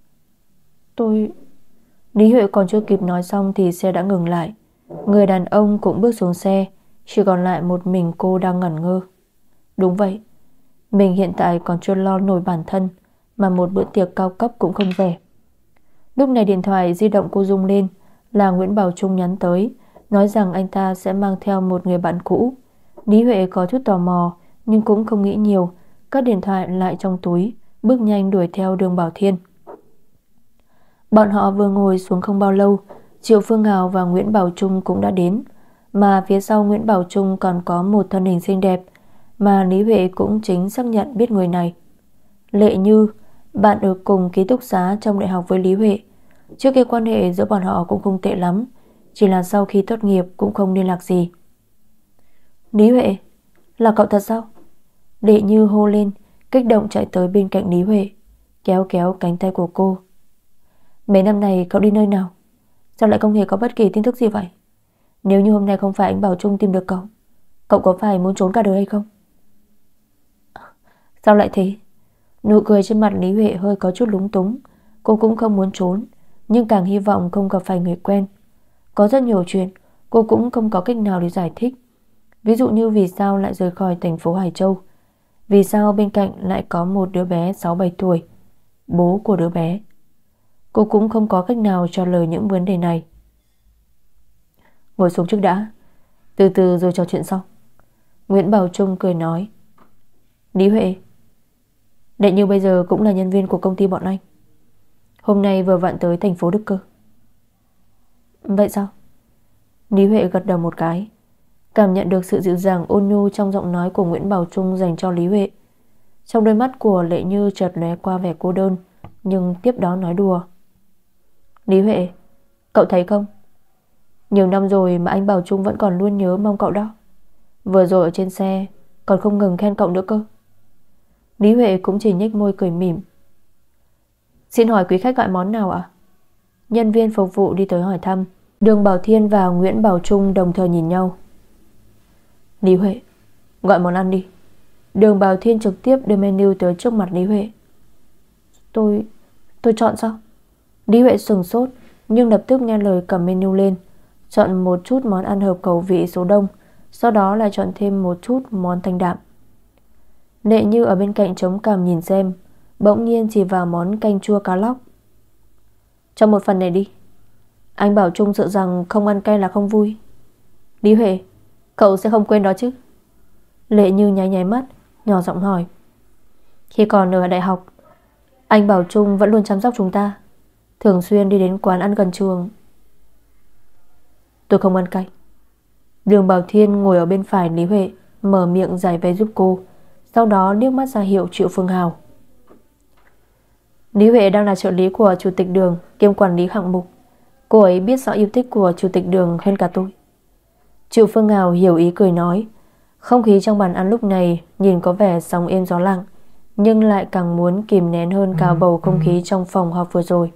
Lý Huệ còn chưa kịp nói xong thì xe đã ngừng lại. Người đàn ông cũng bước xuống xe, chỉ còn lại một mình cô đang ngẩn ngơ. Đúng vậy, mình hiện tại còn chưa lo nổi bản thân, mà một bữa tiệc cao cấp cũng không rẻ. Lúc này điện thoại di động cô rung lên, là Nguyễn Bảo Trung nhắn tới, nói rằng anh ta sẽ mang theo một người bạn cũ. Lý Huệ có chút tò mò, nhưng cũng không nghĩ nhiều, cất điện thoại lại trong túi, bước nhanh đuổi theo Đường Bảo Thiên. Bọn họ vừa ngồi xuống không bao lâu, Triệu Phương Hào và Nguyễn Bảo Trung cũng đã đến, mà phía sau Nguyễn Bảo Trung còn có một thân hình xinh đẹp mà Lý Huệ cũng chính xác nhận biết người này. Lệ Như, bạn ở cùng ký túc xá trong đại học với Lý Huệ. Trước kia quan hệ giữa bọn họ cũng không tệ lắm, chỉ là sau khi tốt nghiệp cũng không liên lạc gì. Lý Huệ, là cậu thật sao? Lệ Như hô lên, kích động chạy tới bên cạnh Lý Huệ, kéo kéo cánh tay của cô. Mấy năm này cậu đi nơi nào? Sao lại không hề có bất kỳ tin tức gì vậy? Nếu như hôm nay không phải anh Bảo Trung tìm được cậu, cậu có phải muốn trốn cả đời hay không? Sao lại thế? Nụ cười trên mặt Lý Huệ hơi có chút lúng túng. Cô cũng không muốn trốn, nhưng càng hy vọng không gặp phải người quen. Có rất nhiều chuyện cô cũng không có cách nào để giải thích. Ví dụ như vì sao lại rời khỏi thành phố Hải Châu, vì sao bên cạnh lại có một đứa bé 6-7 tuổi, bố của đứa bé. Cô cũng không có cách nào trả lời những vấn đề này. Ngồi xuống trước đã, từ từ rồi trò chuyện sau. Nguyễn Bảo Trung cười nói. Lý Huệ, Lệ Như bây giờ cũng là nhân viên của công ty bọn anh. Hôm nay vừa vặn tới thành phố Đức Cơ. Vậy sao? Lý Huệ gật đầu một cái, cảm nhận được sự dịu dàng ôn nhu trong giọng nói của Nguyễn Bảo Trung dành cho Lý Huệ. Trong đôi mắt của Lệ Như chợt lóe qua vẻ cô đơn, nhưng tiếp đó nói đùa. Lý Huệ, cậu thấy không? Nhiều năm rồi mà anh Bảo Trung vẫn còn luôn nhớ mong cậu đó. Vừa rồi ở trên xe còn không ngừng khen cậu nữa cơ. Lý Huệ cũng chỉ nhếch môi cười mỉm. Xin hỏi quý khách gọi món nào ạ? Nhân viên phục vụ đi tới hỏi thăm. Đường Bảo Thiên và Nguyễn Bảo Trung đồng thời nhìn nhau. Lý Huệ, gọi món ăn đi. Đường Bảo Thiên trực tiếp đưa menu tới trước mặt Lý Huệ. Tôi chọn sao? Lý Huệ sừng sốt, nhưng lập tức nghe lời cầm menu lên, chọn một chút món ăn hợp khẩu vị số đông, sau đó lại chọn thêm một chút món thanh đạm. Lệ Như ở bên cạnh chống cằm nhìn xem, bỗng nhiên chỉ vào món canh chua cá lóc. Cho một phần này đi. Anh bảo Trung sợ rằng không ăn cay là không vui. Lý Huệ, cậu sẽ không quên đó chứ? Lệ Như nháy nháy mắt, nhỏ giọng hỏi. Khi còn ở đại học, anh bảo Trung vẫn luôn chăm sóc chúng ta, thường xuyên đi đến quán ăn gần trường. Tôi không ăn cay. Đường Bảo Thiên ngồi ở bên phải Lý Huệ, mở miệng giải vây giúp cô, sau đó liếc mắt ra hiệu Triệu Phương Hào. Lý Huệ đang là trợ lý của chủ tịch Đường kiêm quản lý hạng mục. Cô ấy biết rõ yêu thích của chủ tịch Đường hơn cả tôi. Triệu Phương Hào hiểu ý cười nói. Không khí trong bàn ăn lúc này nhìn có vẻ sóng êm gió lặng, nhưng lại càng muốn kìm nén hơn cả bầu không khí trong phòng họp vừa rồi.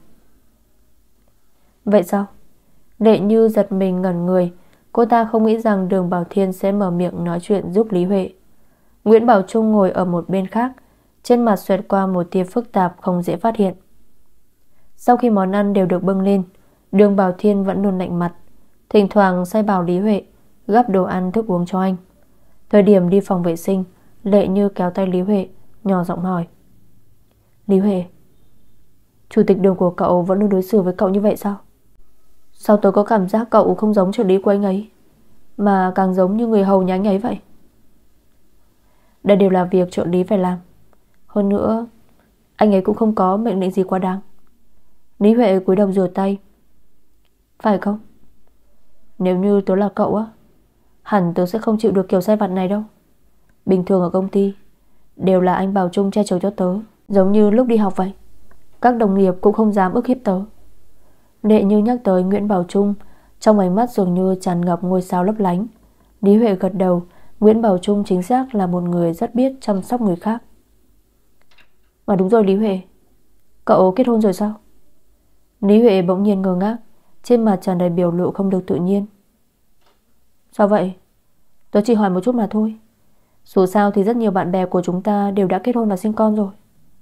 Vậy sao? Lệ Như giật mình ngẩn người. Cô ta không nghĩ rằng Đường Bảo Thiên sẽ mở miệng nói chuyện giúp Lý Huệ. Nguyễn Bảo Trung ngồi ở một bên khác, trên mặt xoẹt qua một tia phức tạp không dễ phát hiện. Sau khi món ăn đều được bưng lên, Đường Bảo Thiên vẫn luôn lạnh mặt, thỉnh thoảng sai bảo Lý Huệ gắp đồ ăn thức uống cho anh. Thời điểm đi phòng vệ sinh, Lệ Như kéo tay Lý Huệ, nhỏ giọng hỏi. Lý Huệ, chủ tịch Đường của cậu vẫn luôn đối xử với cậu như vậy sao? Sao tôi có cảm giác cậu không giống trợ lý của anh ấy, mà càng giống như người hầu nhà anh ấy vậy? Đây đều là việc trợ lý phải làm. Hơn nữa, anh ấy cũng không có mệnh lệnh gì quá đáng. Lý Huệ cúi đầu rửa tay. Phải không? Nếu như tớ là cậu á, hẳn tớ sẽ không chịu được kiểu sai vặt này đâu. Bình thường ở công ty đều là anh Bảo Trung che chở cho tớ, giống như lúc đi học vậy. Các đồng nghiệp cũng không dám ức hiếp tớ. Lệ Như nhắc tới Nguyễn Bảo Trung, trong ánh mắt dường như tràn ngập ngôi sao lấp lánh. Lý Huệ gật đầu. Nguyễn Bảo Trung chính xác là một người rất biết chăm sóc người khác. Mà đúng rồi Lý Huệ, cậu kết hôn rồi sao? Lý Huệ bỗng nhiên ngơ ngác, trên mặt tràn đầy biểu lộ không được tự nhiên. Sao vậy? Tớ chỉ hỏi một chút mà thôi. Dù sao thì rất nhiều bạn bè của chúng ta đều đã kết hôn và sinh con rồi.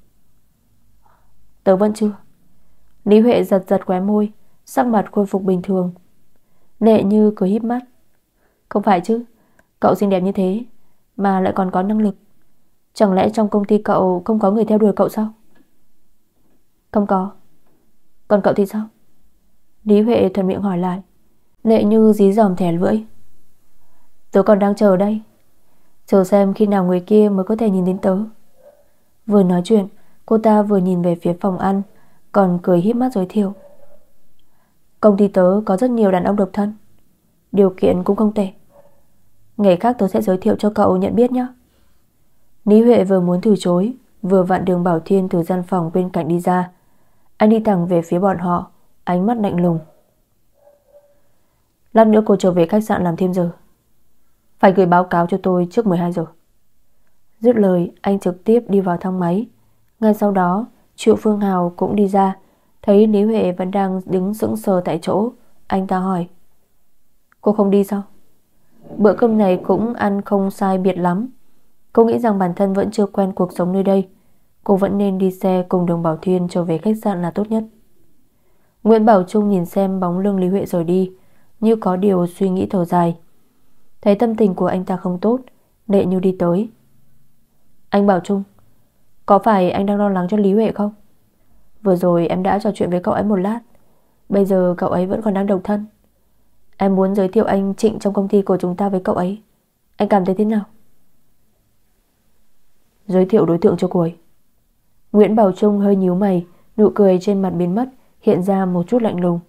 Tớ vẫn chưa. Lý Huệ giật giật khóe môi, sắc mặt khôi phục bình thường. Lệ Như cười híp mắt. Không phải chứ, cậu xinh đẹp như thế mà lại còn có năng lực. Chẳng lẽ trong công ty cậu không có người theo đuổi cậu sao? Không có. Còn cậu thì sao? Lý Huệ thuận miệng hỏi lại. Lệ Như dí dỏm thẻ lưỡi. Tớ còn đang chờ đây, chờ xem khi nào người kia mới có thể nhìn đến tớ. Vừa nói chuyện, cô ta vừa nhìn về phía phòng ăn, còn cười híp mắt giới thiệu. Công ty tớ có rất nhiều đàn ông độc thân, điều kiện cũng không tệ. Ngày khác tớ sẽ giới thiệu cho cậu nhận biết nhé. Lý Huệ vừa muốn từ chối, vừa vặn Đường Bảo Thiên từ gian phòng bên cạnh đi ra. Anh đi thẳng về phía bọn họ, ánh mắt lạnh lùng. Lát nữa cô trở về khách sạn làm thêm giờ, phải gửi báo cáo cho tôi trước 12 giờ. Dứt lời, anh trực tiếp đi vào thang máy. Ngay sau đó, Triệu Phương Hào cũng đi ra. Thấy Lý Huệ vẫn đang đứng sững sờ tại chỗ, anh ta hỏi. Cô không đi sao? Bữa cơm này cũng ăn không sai biệt lắm. Cô nghĩ rằng bản thân vẫn chưa quen cuộc sống nơi đây, cô vẫn nên đi xe cùng Đường Bảo Thiên trở về khách sạn là tốt nhất. Nguyễn Bảo Trung nhìn xem bóng lưng Lý Huệ rời đi, như có điều suy nghĩ thở dài. Thấy tâm tình của anh ta không tốt, Lệ Như đi tới. Anh Bảo Trung, có phải anh đang lo lắng cho Lý Huệ không? Vừa rồi em đã trò chuyện với cậu ấy một lát, bây giờ cậu ấy vẫn còn đang độc thân. Em muốn giới thiệu anh Trịnh trong công ty của chúng ta với cậu ấy. Anh cảm thấy thế nào? Giới thiệu đối tượng cho cô ấy. Nguyễn Bảo Trung hơi nhíu mày, nụ cười trên mặt biến mất, hiện ra một chút lạnh lùng.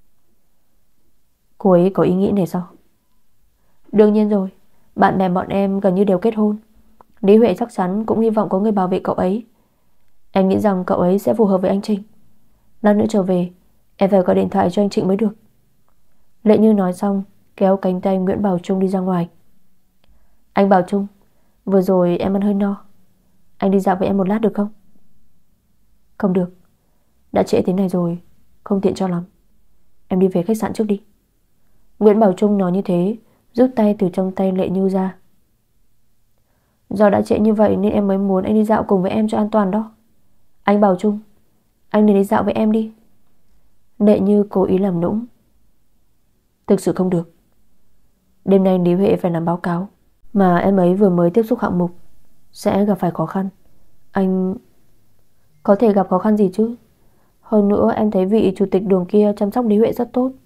Cô ấy có ý nghĩ này sao? Đương nhiên rồi, bạn bè bọn em gần như đều kết hôn. Lý Huệ chắc chắn cũng hy vọng có người bảo vệ cậu ấy. Em nghĩ rằng cậu ấy sẽ phù hợp với anh Trịnh. Lát nữa trở về, em phải gọi điện thoại cho anh Trịnh mới được. Lệ Như nói xong, kéo cánh tay Nguyễn Bảo Trung đi ra ngoài. Anh Bảo Trung, vừa rồi em ăn hơi no, anh đi dạo với em một lát được không? Không được, đã trễ thế này rồi, không tiện cho lắm. Em đi về khách sạn trước đi. Nguyễn Bảo Trung nói như thế, rút tay từ trong tay Lệ Như ra. Do đã trễ như vậy nên em mới muốn anh đi dạo cùng với em cho an toàn đó. Anh Bảo Trung, anh đến đi dạo với em đi. Lệ Như cố ý làm nũng. Thực sự không được. Đêm nay Lý Huệ phải làm báo cáo, mà em ấy vừa mới tiếp xúc hạng mục, sẽ gặp phải khó khăn. Anh... Có thể gặp khó khăn gì chứ? Hơn nữa em thấy vị chủ tịch Đường kia chăm sóc Lý Huệ rất tốt,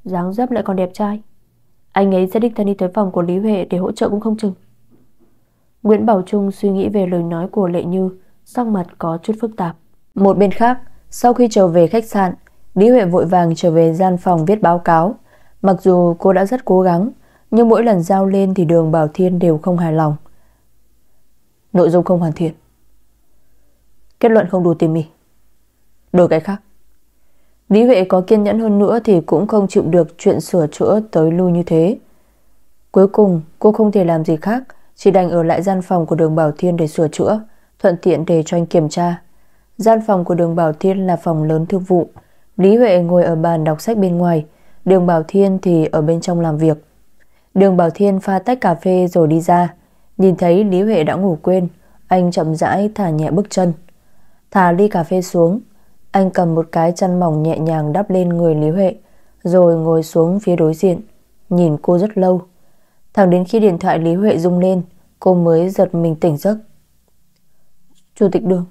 dáng dấp lại còn đẹp trai. Anh ấy sẽ đích thân đi tới phòng của Lý Huệ để hỗ trợ cũng không chừng. Nguyễn Bảo Trung suy nghĩ về lời nói của Lệ Như, sắc mặt có chút phức tạp. Một bên khác, sau khi trở về khách sạn, Lý Huệ vội vàng trở về gian phòng viết báo cáo. Mặc dù cô đã rất cố gắng, nhưng mỗi lần giao lên thì Đường Bảo Thiên đều không hài lòng. Nội dung không hoàn thiện, kết luận không đủ tỉ mỉ, đổi cái khác. Lý Huệ có kiên nhẫn hơn nữa thì cũng không chịu được chuyện sửa chữa tới lui như thế. Cuối cùng cô không thể làm gì khác, chỉ đành ở lại gian phòng của Đường Bảo Thiên để sửa chữa, thuận tiện để cho anh kiểm tra. Gian phòng của Đường Bảo Thiên là phòng lớn thư vụ. Lý Huệ ngồi ở bàn đọc sách bên ngoài, Đường Bảo Thiên thì ở bên trong làm việc. Đường Bảo Thiên pha tách cà phê rồi đi ra. Nhìn thấy Lý Huệ đã ngủ quên, anh chậm rãi thả nhẹ bước chân. Thả ly cà phê xuống, anh cầm một cái chăn mỏng nhẹ nhàng đắp lên người Lý Huệ, rồi ngồi xuống phía đối diện, nhìn cô rất lâu. Thẳng đến khi điện thoại Lý Huệ rung lên, cô mới giật mình tỉnh giấc. Chủ tịch Đường,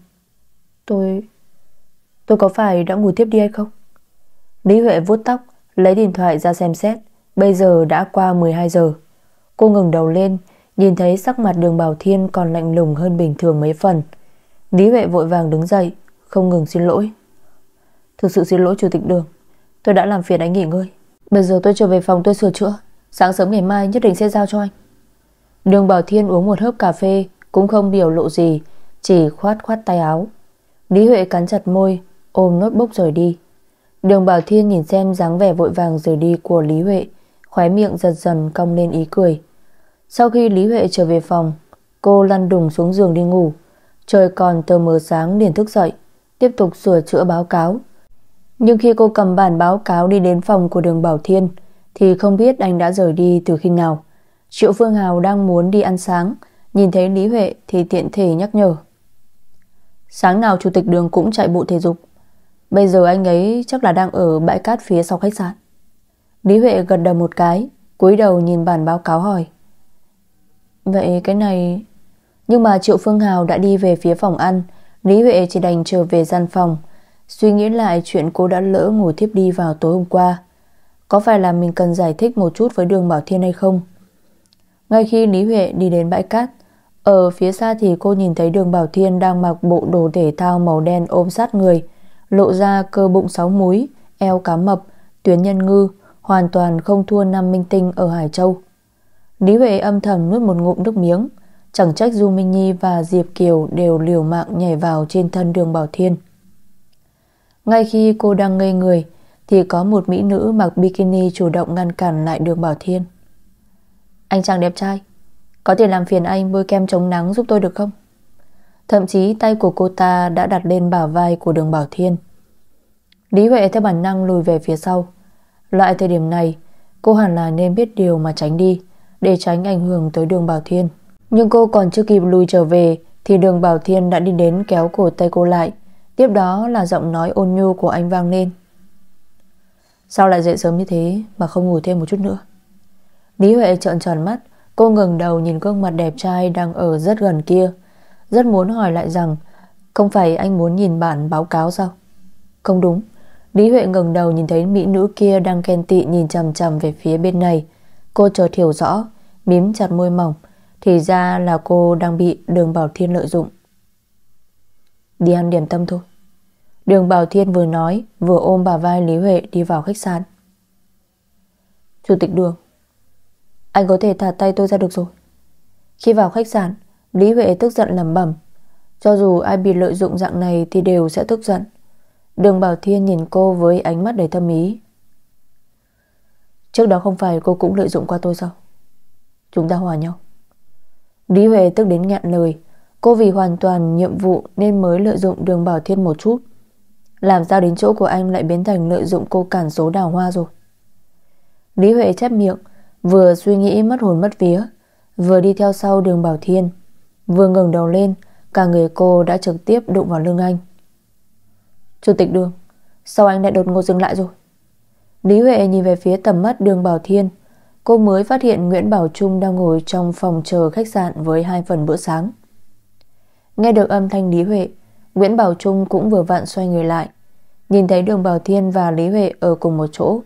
Tôi có phải đã ngủ tiếp đi hay không? Lý Huệ vuốt tóc, lấy điện thoại ra xem xét. Bây giờ đã qua 12 giờ. Cô ngẩng đầu lên, nhìn thấy sắc mặt Đường Bảo Thiên còn lạnh lùng hơn bình thường mấy phần. Lý Huệ vội vàng đứng dậy, không ngừng xin lỗi. Thực sự xin lỗi Chủ tịch Đường, tôi đã làm phiền anh nghỉ ngơi. Bây giờ tôi trở về phòng tôi sửa chữa, sáng sớm ngày mai nhất định sẽ giao cho anh. Đường Bảo Thiên uống một hớp cà phê, cũng không biểu lộ gì, chỉ khoát khoát tay áo. Lý Huệ cắn chặt môi, ôm notebook rời đi. Đường Bảo Thiên nhìn xem dáng vẻ vội vàng rời đi của Lý Huệ, khóe miệng dần dần cong lên ý cười. Sau khi Lý Huệ trở về phòng, cô lăn đùng xuống giường đi ngủ. Trời còn tờ mờ sáng liền thức dậy, tiếp tục sửa chữa báo cáo. Nhưng khi cô cầm bản báo cáo đi đến phòng của Đường Bảo Thiên thì không biết anh đã rời đi từ khi nào. Triệu Phương Hào đang muốn đi ăn sáng, nhìn thấy Lý Huệ thì tiện thể nhắc nhở. Sáng nào Chủ tịch Đường cũng chạy bộ thể dục, bây giờ anh ấy chắc là đang ở bãi cát phía sau khách sạn. Lý Huệ gật đầu một cái, cúi đầu nhìn bản báo cáo hỏi. Vậy cái này... Nhưng mà Triệu Phương Hào đã đi về phía phòng ăn, Lý Huệ chỉ đành trở về gian phòng, suy nghĩ lại chuyện cô đã lỡ ngủ thiếp đi vào tối hôm qua. Có phải là mình cần giải thích một chút với Đường Bảo Thiên hay không? Ngay khi Lý Huệ đi đến bãi cát, ở phía xa thì cô nhìn thấy Đường Bảo Thiên đang mặc bộ đồ thể thao màu đen ôm sát người, lộ ra cơ bụng 6 múi, eo cá mập, tuyến nhân ngư, hoàn toàn không thua nam minh tinh ở Hải Châu. Lý Huệ âm thầm nuốt một ngụm nước miếng, chẳng trách Du Minh Nhi và Diệp Kiều đều liều mạng nhảy vào trên thân Đường Bảo Thiên. Ngay khi cô đang ngây người thì có một mỹ nữ mặc bikini chủ động ngăn cản lại Đường Bảo Thiên. Anh chàng đẹp trai, có thể làm phiền anh bôi kem chống nắng giúp tôi được không? Thậm chí tay của cô ta đã đặt lên bả vai của Đường Bảo Thiên. Lý Huệ theo bản năng lùi về phía sau. Loại thời điểm này cô hẳn là nên biết điều mà tránh đi, để tránh ảnh hưởng tới Đường Bảo Thiên. Nhưng cô còn chưa kịp lùi trở về thì Đường Bảo Thiên đã đi đến kéo cổ tay cô lại. Tiếp đó là giọng nói ôn nhu của anh vang lên. Sao lại dậy sớm như thế mà không ngủ thêm một chút nữa? Lý Huệ trợn tròn mắt, cô ngẩng đầu nhìn gương mặt đẹp trai đang ở rất gần kia, rất muốn hỏi lại rằng không phải anh muốn nhìn bản báo cáo sao? Không đúng. Lý Huệ ngẩng đầu nhìn thấy mỹ nữ kia đang ghen tị nhìn chằm chằm về phía bên này. Cô chợt hiểu rõ, mím chặt môi mỏng, thì ra là cô đang bị Đường Bảo Thiên lợi dụng. Đi ăn điểm tâm thôi. Đường Bảo Thiên vừa nói vừa ôm bả vai Lý Huệ đi vào khách sạn. Chủ tịch Đường, anh có thể thả tay tôi ra được rồi. Khi vào khách sạn, Lý Huệ tức giận lẩm bẩm. Cho dù ai bị lợi dụng dạng này thì đều sẽ tức giận. Đường Bảo Thiên nhìn cô với ánh mắt đầy thâm ý. Trước đó không phải cô cũng lợi dụng qua tôi sao? Chúng ta hòa nhau. Lý Huệ tức đến nghẹn lời. Cô vì hoàn toàn nhiệm vụ nên mới lợi dụng Đường Bảo Thiên một chút. Làm sao đến chỗ của anh lại biến thành lợi dụng cô cản số đào hoa rồi? Lý Huệ chép miệng, vừa suy nghĩ mất hồn mất vía, vừa đi theo sau Đường Bảo Thiên. Vừa ngẩng đầu lên, cả người cô đã trực tiếp đụng vào lưng anh. Chủ tịch Đường, sao anh lại đột ngột dừng lại rồi? Lý Huệ nhìn về phía tầm mắt Đường Bảo Thiên. Cô mới phát hiện Nguyễn Bảo Trung đang ngồi trong phòng chờ khách sạn với 2 phần bữa sáng. Nghe được âm thanh Lý Huệ, Nguyễn Bảo Trung cũng vừa vặn xoay người lại, nhìn thấy Đường Bảo Thiên và Lý Huệ ở cùng một chỗ.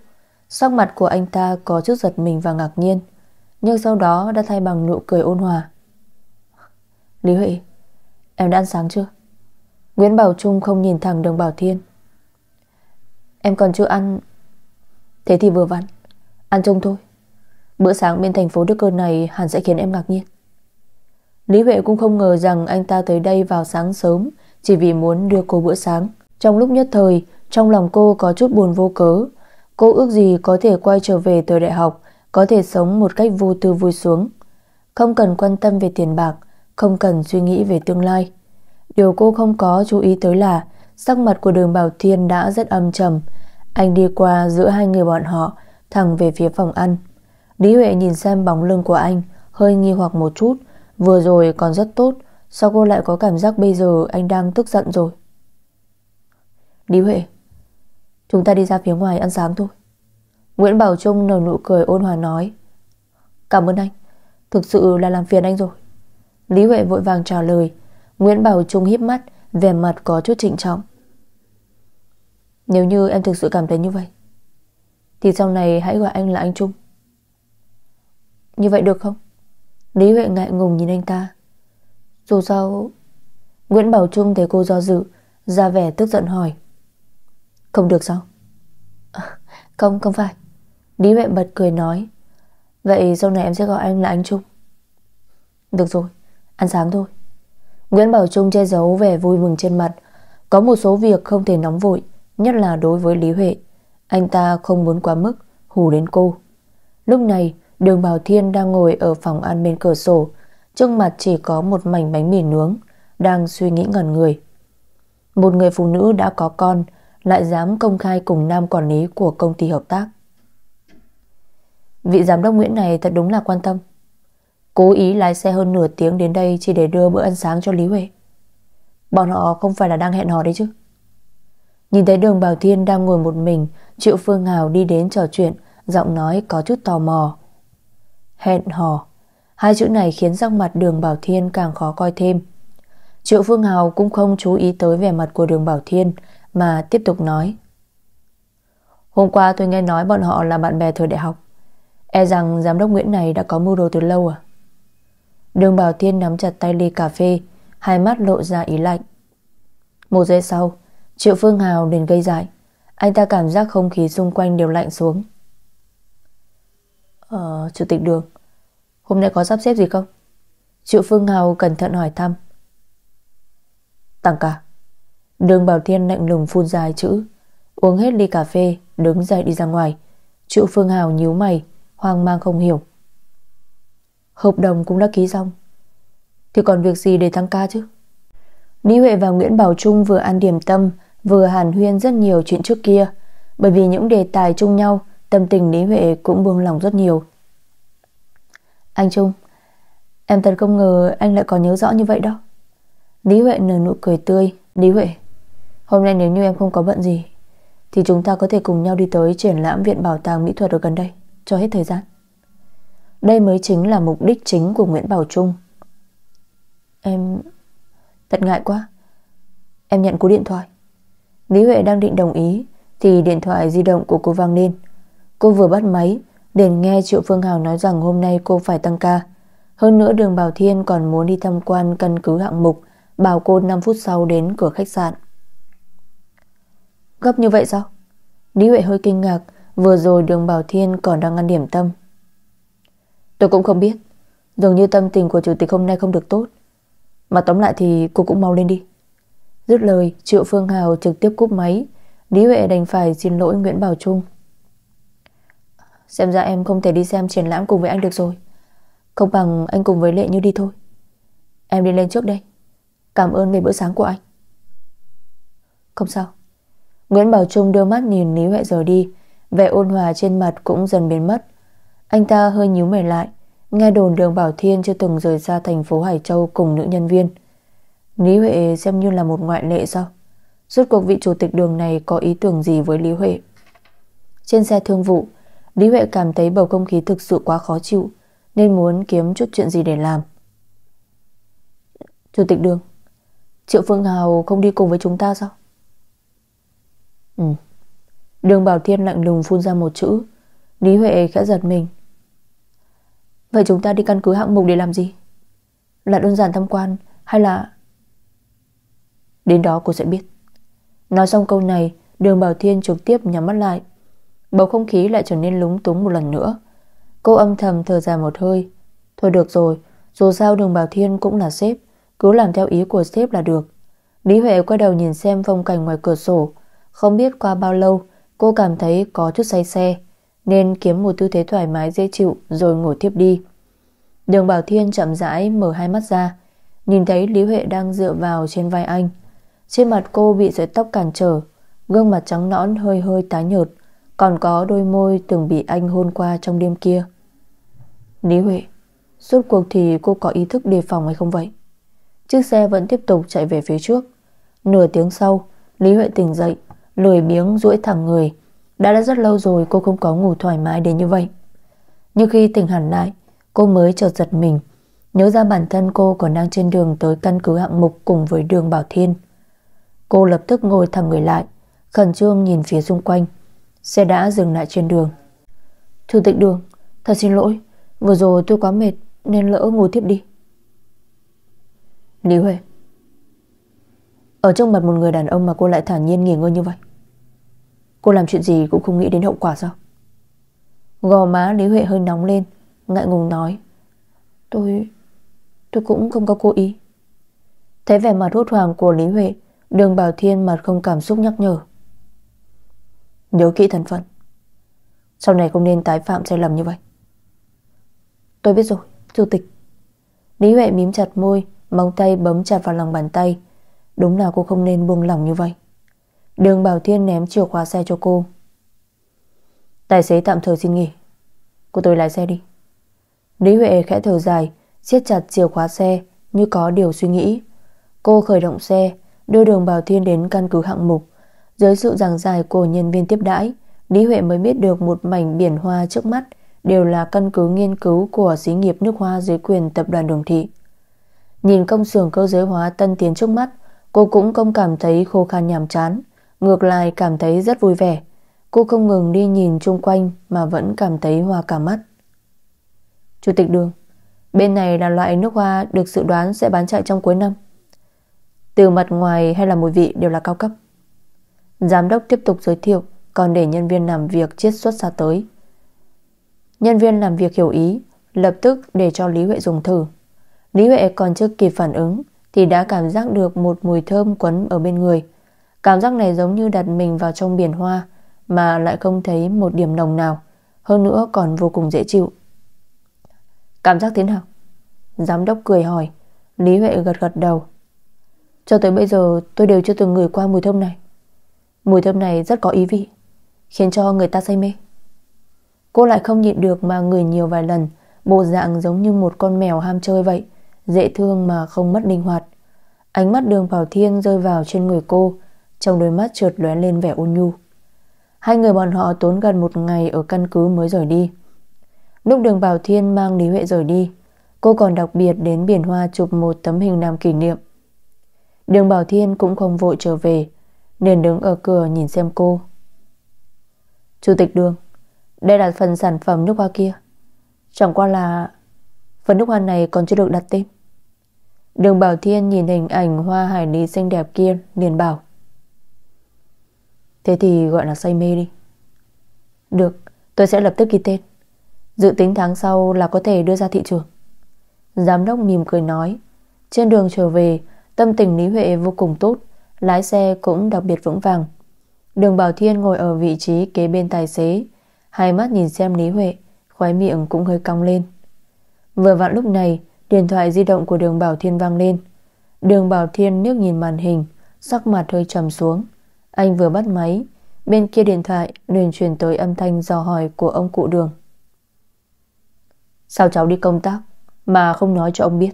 Sắc mặt của anh ta có chút giật mình và ngạc nhiên, nhưng sau đó đã thay bằng nụ cười ôn hòa. Lý Huệ, em đã ăn sáng chưa? Nguyễn Bảo Trung không nhìn thẳng Đường Bảo Thiên. Em còn chưa ăn. Thế thì vừa vặn, ăn chung thôi. Bữa sáng bên thành phố Đức Cơ này hẳn sẽ khiến em ngạc nhiên. Lý Huệ cũng không ngờ rằng anh ta tới đây vào sáng sớm chỉ vì muốn đưa cô bữa sáng. Trong lúc nhất thời, trong lòng cô có chút buồn vô cớ. Cô ước gì có thể quay trở về thời đại học, có thể sống một cách vô tư vui sướng, không cần quan tâm về tiền bạc, không cần suy nghĩ về tương lai. Điều cô không có chú ý tới là sắc mặt của Đường Bảo Thiên đã rất âm trầm. Anh đi qua giữa hai người bọn họ, thẳng về phía phòng ăn. Lý Huệ nhìn xem bóng lưng của anh, hơi nghi hoặc một chút. Vừa rồi còn rất tốt, sao cô lại có cảm giác bây giờ anh đang tức giận rồi? Lý Huệ, chúng ta đi ra phía ngoài ăn sáng thôi. Nguyễn Bảo Trung nở nụ cười ôn hòa nói. Cảm ơn anh, thực sự là làm phiền anh rồi. Lý Huệ vội vàng trả lời. Nguyễn Bảo Trung híp mắt, vẻ mặt có chút trịnh trọng. Nếu như em thực sự cảm thấy như vậy thì sau này hãy gọi anh là anh Trung. Như vậy được không? Lý Huệ ngại ngùng nhìn anh ta. Dù sao... Nguyễn Bảo Trung thấy cô do dự, ra vẻ tức giận hỏi. Không được sao? Không phải. Lý Huệ bật cười nói. Vậy sau này em sẽ gọi anh là anh Trung. Được rồi, ăn sáng thôi. Nguyễn Bảo Trung che giấu vẻ vui mừng trên mặt. Có một số việc không thể nóng vội, nhất là đối với Lý Huệ. Anh ta không muốn quá mức hù đến cô. Lúc này Đường Bảo Thiên đang ngồi ở phòng ăn bên cửa sổ, trước mặt chỉ có một mảnh bánh mì nướng, đang suy nghĩ ngẩn người. Một người phụ nữ đã có con lại dám công khai cùng nam quản lý của công ty hợp tác. Vị giám đốc Nguyễn này thật đúng là quan tâm, cố ý lái xe hơn nửa tiếng đến đây chỉ để đưa bữa ăn sáng cho Lý Huệ. Bọn họ không phải là đang hẹn hò đấy chứ? Nhìn thấy Đường Bảo Thiên đang ngồi một mình, Triệu Phương Hào đi đến trò chuyện, giọng nói có chút tò mò. Hẹn hò, hai chữ này khiến sắc mặt Đường Bảo Thiên càng khó coi thêm. Triệu Phương Hào cũng không chú ý tới vẻ mặt của Đường Bảo Thiên mà tiếp tục nói. Hôm qua tôi nghe nói bọn họ là bạn bè thời đại học. E rằng giám đốc Nguyễn này đã có mưu đồ từ lâu à? Đường Bảo Thiên nắm chặt tay ly cà phê, hai mắt lộ ra ý lạnh. Một giây sau, Triệu Phương Hào liền gây dại. Anh ta cảm giác không khí xung quanh đều lạnh xuống. Chủ tịch Đường, hôm nay có sắp xếp gì không? Triệu Phương Hào cẩn thận hỏi thăm. Tăng ca. Đường Bảo Thiên lạnh lùng phun ra hai chữ, uống hết ly cà phê, đứng dậy đi ra ngoài. Triệu Phương Hào nhíu mày, hoang mang không hiểu. Hợp đồng cũng đã ký xong, thì còn việc gì để tăng ca chứ? Lý Huệ và Nguyễn Bảo Trung vừa ăn điểm tâm, vừa hàn huyên rất nhiều chuyện trước kia. Bởi vì những đề tài chung nhau, tâm tình Lý Huệ cũng buông lỏng rất nhiều. Anh Trung, em thật không ngờ anh lại còn nhớ rõ như vậy đó. Lý Huệ nở nụ cười tươi. Lý Huệ, hôm nay nếu như em không có bận gì thì chúng ta có thể cùng nhau đi tới triển lãm Viện Bảo tàng Mỹ thuật ở gần đây cho hết thời gian. Đây mới chính là mục đích chính của Nguyễn Bảo Trung. Em... thật ngại quá. Em nhận cú điện thoại. Lý Huệ đang định đồng ý thì điện thoại di động của cô vang lên. Cô vừa bắt máy liền nghe Triệu Phương Hào nói rằng hôm nay cô phải tăng ca. Hơn nữa Đường Bảo Thiên còn muốn đi tham quan căn cứ hạng mục, bảo cô 5 phút sau đến cửa khách sạn. Gấp như vậy sao? Lý Huệ hơi kinh ngạc. Vừa rồi Đường Bảo Thiên còn đang ăn điểm tâm. Tôi cũng không biết, dường như tâm tình của chủ tịch hôm nay không được tốt. Mà tóm lại thì cô cũng mau lên đi. Dứt lời, Triệu Phương Hào trực tiếp cúp máy. Lý Huệ đành phải xin lỗi Nguyễn Bảo Trung. Xem ra em không thể đi xem triển lãm cùng với anh được rồi. Không bằng anh cùng với Lệ Như đi thôi. Em đi lên trước đây. Cảm ơn về bữa sáng của anh. Không sao. Nguyễn Bảo Trung đưa mắt nhìn Lý Huệ rời đi, vẻ ôn hòa trên mặt cũng dần biến mất. Anh ta hơi nhíu mày lại. Nghe đồn Đường Bảo Thiên chưa từng rời xa thành phố Hải Châu cùng nữ nhân viên. Lý Huệ xem như là một ngoại lệ sao? Rốt cuộc vị chủ tịch Đường này có ý tưởng gì với Lý Huệ? Trên xe thương vụ, Lý Huệ cảm thấy bầu không khí thực sự quá khó chịu, nên muốn kiếm chút chuyện gì để làm. Chủ tịch Đường, Triệu Phương Hào không đi cùng với chúng ta sao? Đường Bảo Thiên lạnh lùng phun ra một chữ. Lý Huệ khẽ giật mình. Vậy chúng ta đi căn cứ hạng mục để làm gì? Là đơn giản tham quan hay là... Đến đó cô sẽ biết. Nói xong câu này, Đường Bảo Thiên trực tiếp nhắm mắt lại. Bầu không khí lại trở nên lúng túng một lần nữa. Cô âm thầm thở dài một hơi. Thôi được rồi, dù sao Đường Bảo Thiên cũng là sếp, cứ làm theo ý của sếp là được. Lý Huệ quay đầu nhìn xem phong cảnh ngoài cửa sổ. Không biết qua bao lâu cô cảm thấy có chút say xe, nên kiếm một tư thế thoải mái dễ chịu rồi ngủ tiếp đi. Đường Bảo Thiên chậm rãi mở hai mắt ra, nhìn thấy Lý Huệ đang dựa vào trên vai anh. Trên mặt cô bị sợi tóc cản trở, gương mặt trắng nõn hơi hơi tái nhợt, còn có đôi môi từng bị anh hôn qua trong đêm kia. Lý Huệ, rốt cuộc thì cô có ý thức đề phòng hay không vậy? Chiếc xe vẫn tiếp tục chạy về phía trước. Nửa tiếng sau, Lý Huệ tỉnh dậy, lười biếng duỗi thẳng người. Đã rất lâu rồi cô không có ngủ thoải mái đến như vậy. Nhưng khi tỉnh hẳn lại, cô mới chợt giật mình, nhớ ra bản thân cô còn đang trên đường tới căn cứ hạng mục cùng với Đường Bảo Thiên. Cô lập tức ngồi thẳng người lại, khẩn trương nhìn phía xung quanh. Xe đã dừng lại trên đường. Chủ tịch Đường, thật xin lỗi, vừa rồi tôi quá mệt nên lỡ ngủ tiếp đi. Lý Huệ, ở trong mặt một người đàn ông mà cô lại thản nhiên nghỉ ngơi như vậy. Cô làm chuyện gì cũng không nghĩ đến hậu quả sao? Gò má Lý Huệ hơi nóng lên, ngại ngùng nói. Tôi cũng không có cố ý. Thấy vẻ mặt hốt hoảng của Lý Huệ, Đường Bảo Thiên mặt không cảm xúc nhắc nhở. Nhớ kỹ thân phận, sau này không nên tái phạm sai lầm như vậy. Tôi biết rồi, chủ tịch. Lý Huệ mím chặt môi, móng tay bấm chặt vào lòng bàn tay. Đúng là cô không nên buông lỏng như vậy. Đường Bảo Thiên ném chìa khóa xe cho cô. Tài xế tạm thời xin nghỉ, cô tôi lái xe đi. Lý Huệ khẽ thở dài, siết chặt chìa khóa xe như có điều suy nghĩ. Cô khởi động xe, đưa Đường Bảo Thiên đến căn cứ hạng mục. Dưới sự giảng giải của nhân viên tiếp đãi, Lý Huệ mới biết được một mảnh biển hoa trước mắt đều là căn cứ nghiên cứu của xí nghiệp nước hoa dưới quyền tập đoàn Đường Thị. Nhìn công xưởng cơ giới hóa tân tiến trước mắt, cô cũng không cảm thấy khô khan nhàm chán, ngược lại cảm thấy rất vui vẻ. Cô không ngừng đi nhìn chung quanh mà vẫn cảm thấy hoa cả mắt. Chủ tịch Đường, bên này là loại nước hoa được dự đoán sẽ bán chạy trong cuối năm. Từ mặt ngoài hay là mùi vị đều là cao cấp. Giám đốc tiếp tục giới thiệu, còn để nhân viên làm việc chiết xuất ra tới. Nhân viên làm việc hiểu ý, lập tức để cho Lý Huệ dùng thử. Lý Huệ còn chưa kịp phản ứng thì đã cảm giác được một mùi thơm quấn ở bên người. Cảm giác này giống như đặt mình vào trong biển hoa mà lại không thấy một điểm nồng nào, hơn nữa còn vô cùng dễ chịu. Cảm giác thế nào? Giám đốc cười hỏi. Lý Huệ gật gật đầu. Cho tới bây giờ tôi đều chưa từng ngửi qua mùi thơm này. Mùi thơm này rất có ý vị, khiến cho người ta say mê. Cô lại không nhịn được mà ngửi nhiều vài lần, bộ dạng giống như một con mèo ham chơi vậy, dễ thương mà không mất linh hoạt. Ánh mắt Đường Bảo Thiên rơi vào trên người cô, trong đôi mắt chợt lóe lên vẻ ôn nhu. Hai người bọn họ tốn gần một ngày ở căn cứ mới rời đi. Lúc Đường Bảo Thiên mang Lý Huệ rời đi, cô còn đặc biệt đến biển hoa chụp một tấm hình làm kỷ niệm. Đường Bảo Thiên cũng không vội trở về, nên đứng ở cửa nhìn xem cô. Chủ tịch Đường, đây là phần sản phẩm nước hoa kia. Chẳng qua là phần nước hoa này còn chưa được đặt tên. Đường Bảo Thiên nhìn hình ảnh hoa hải lý xinh đẹp kia liền bảo. Thế thì gọi là say mê đi. Được, tôi sẽ lập tức ghi tên. Dự tính tháng sau là có thể đưa ra thị trường. Giám đốc mỉm cười nói. Trên đường trở về, tâm tình Lý Huệ vô cùng tốt, lái xe cũng đặc biệt vững vàng. Đường Bảo Thiên ngồi ở vị trí kế bên tài xế, hai mắt nhìn xem Lý Huệ, khóe miệng cũng hơi cong lên. Vừa vặn lúc này, điện thoại di động của Đường Bảo Thiên vang lên. Đường Bảo Thiên liếc nhìn màn hình, sắc mặt hơi trầm xuống. Anh vừa bắt máy, bên kia điện thoại liền truyền tới âm thanh dò hỏi của ông cụ Đường. Sao cháu đi công tác mà không nói cho ông biết?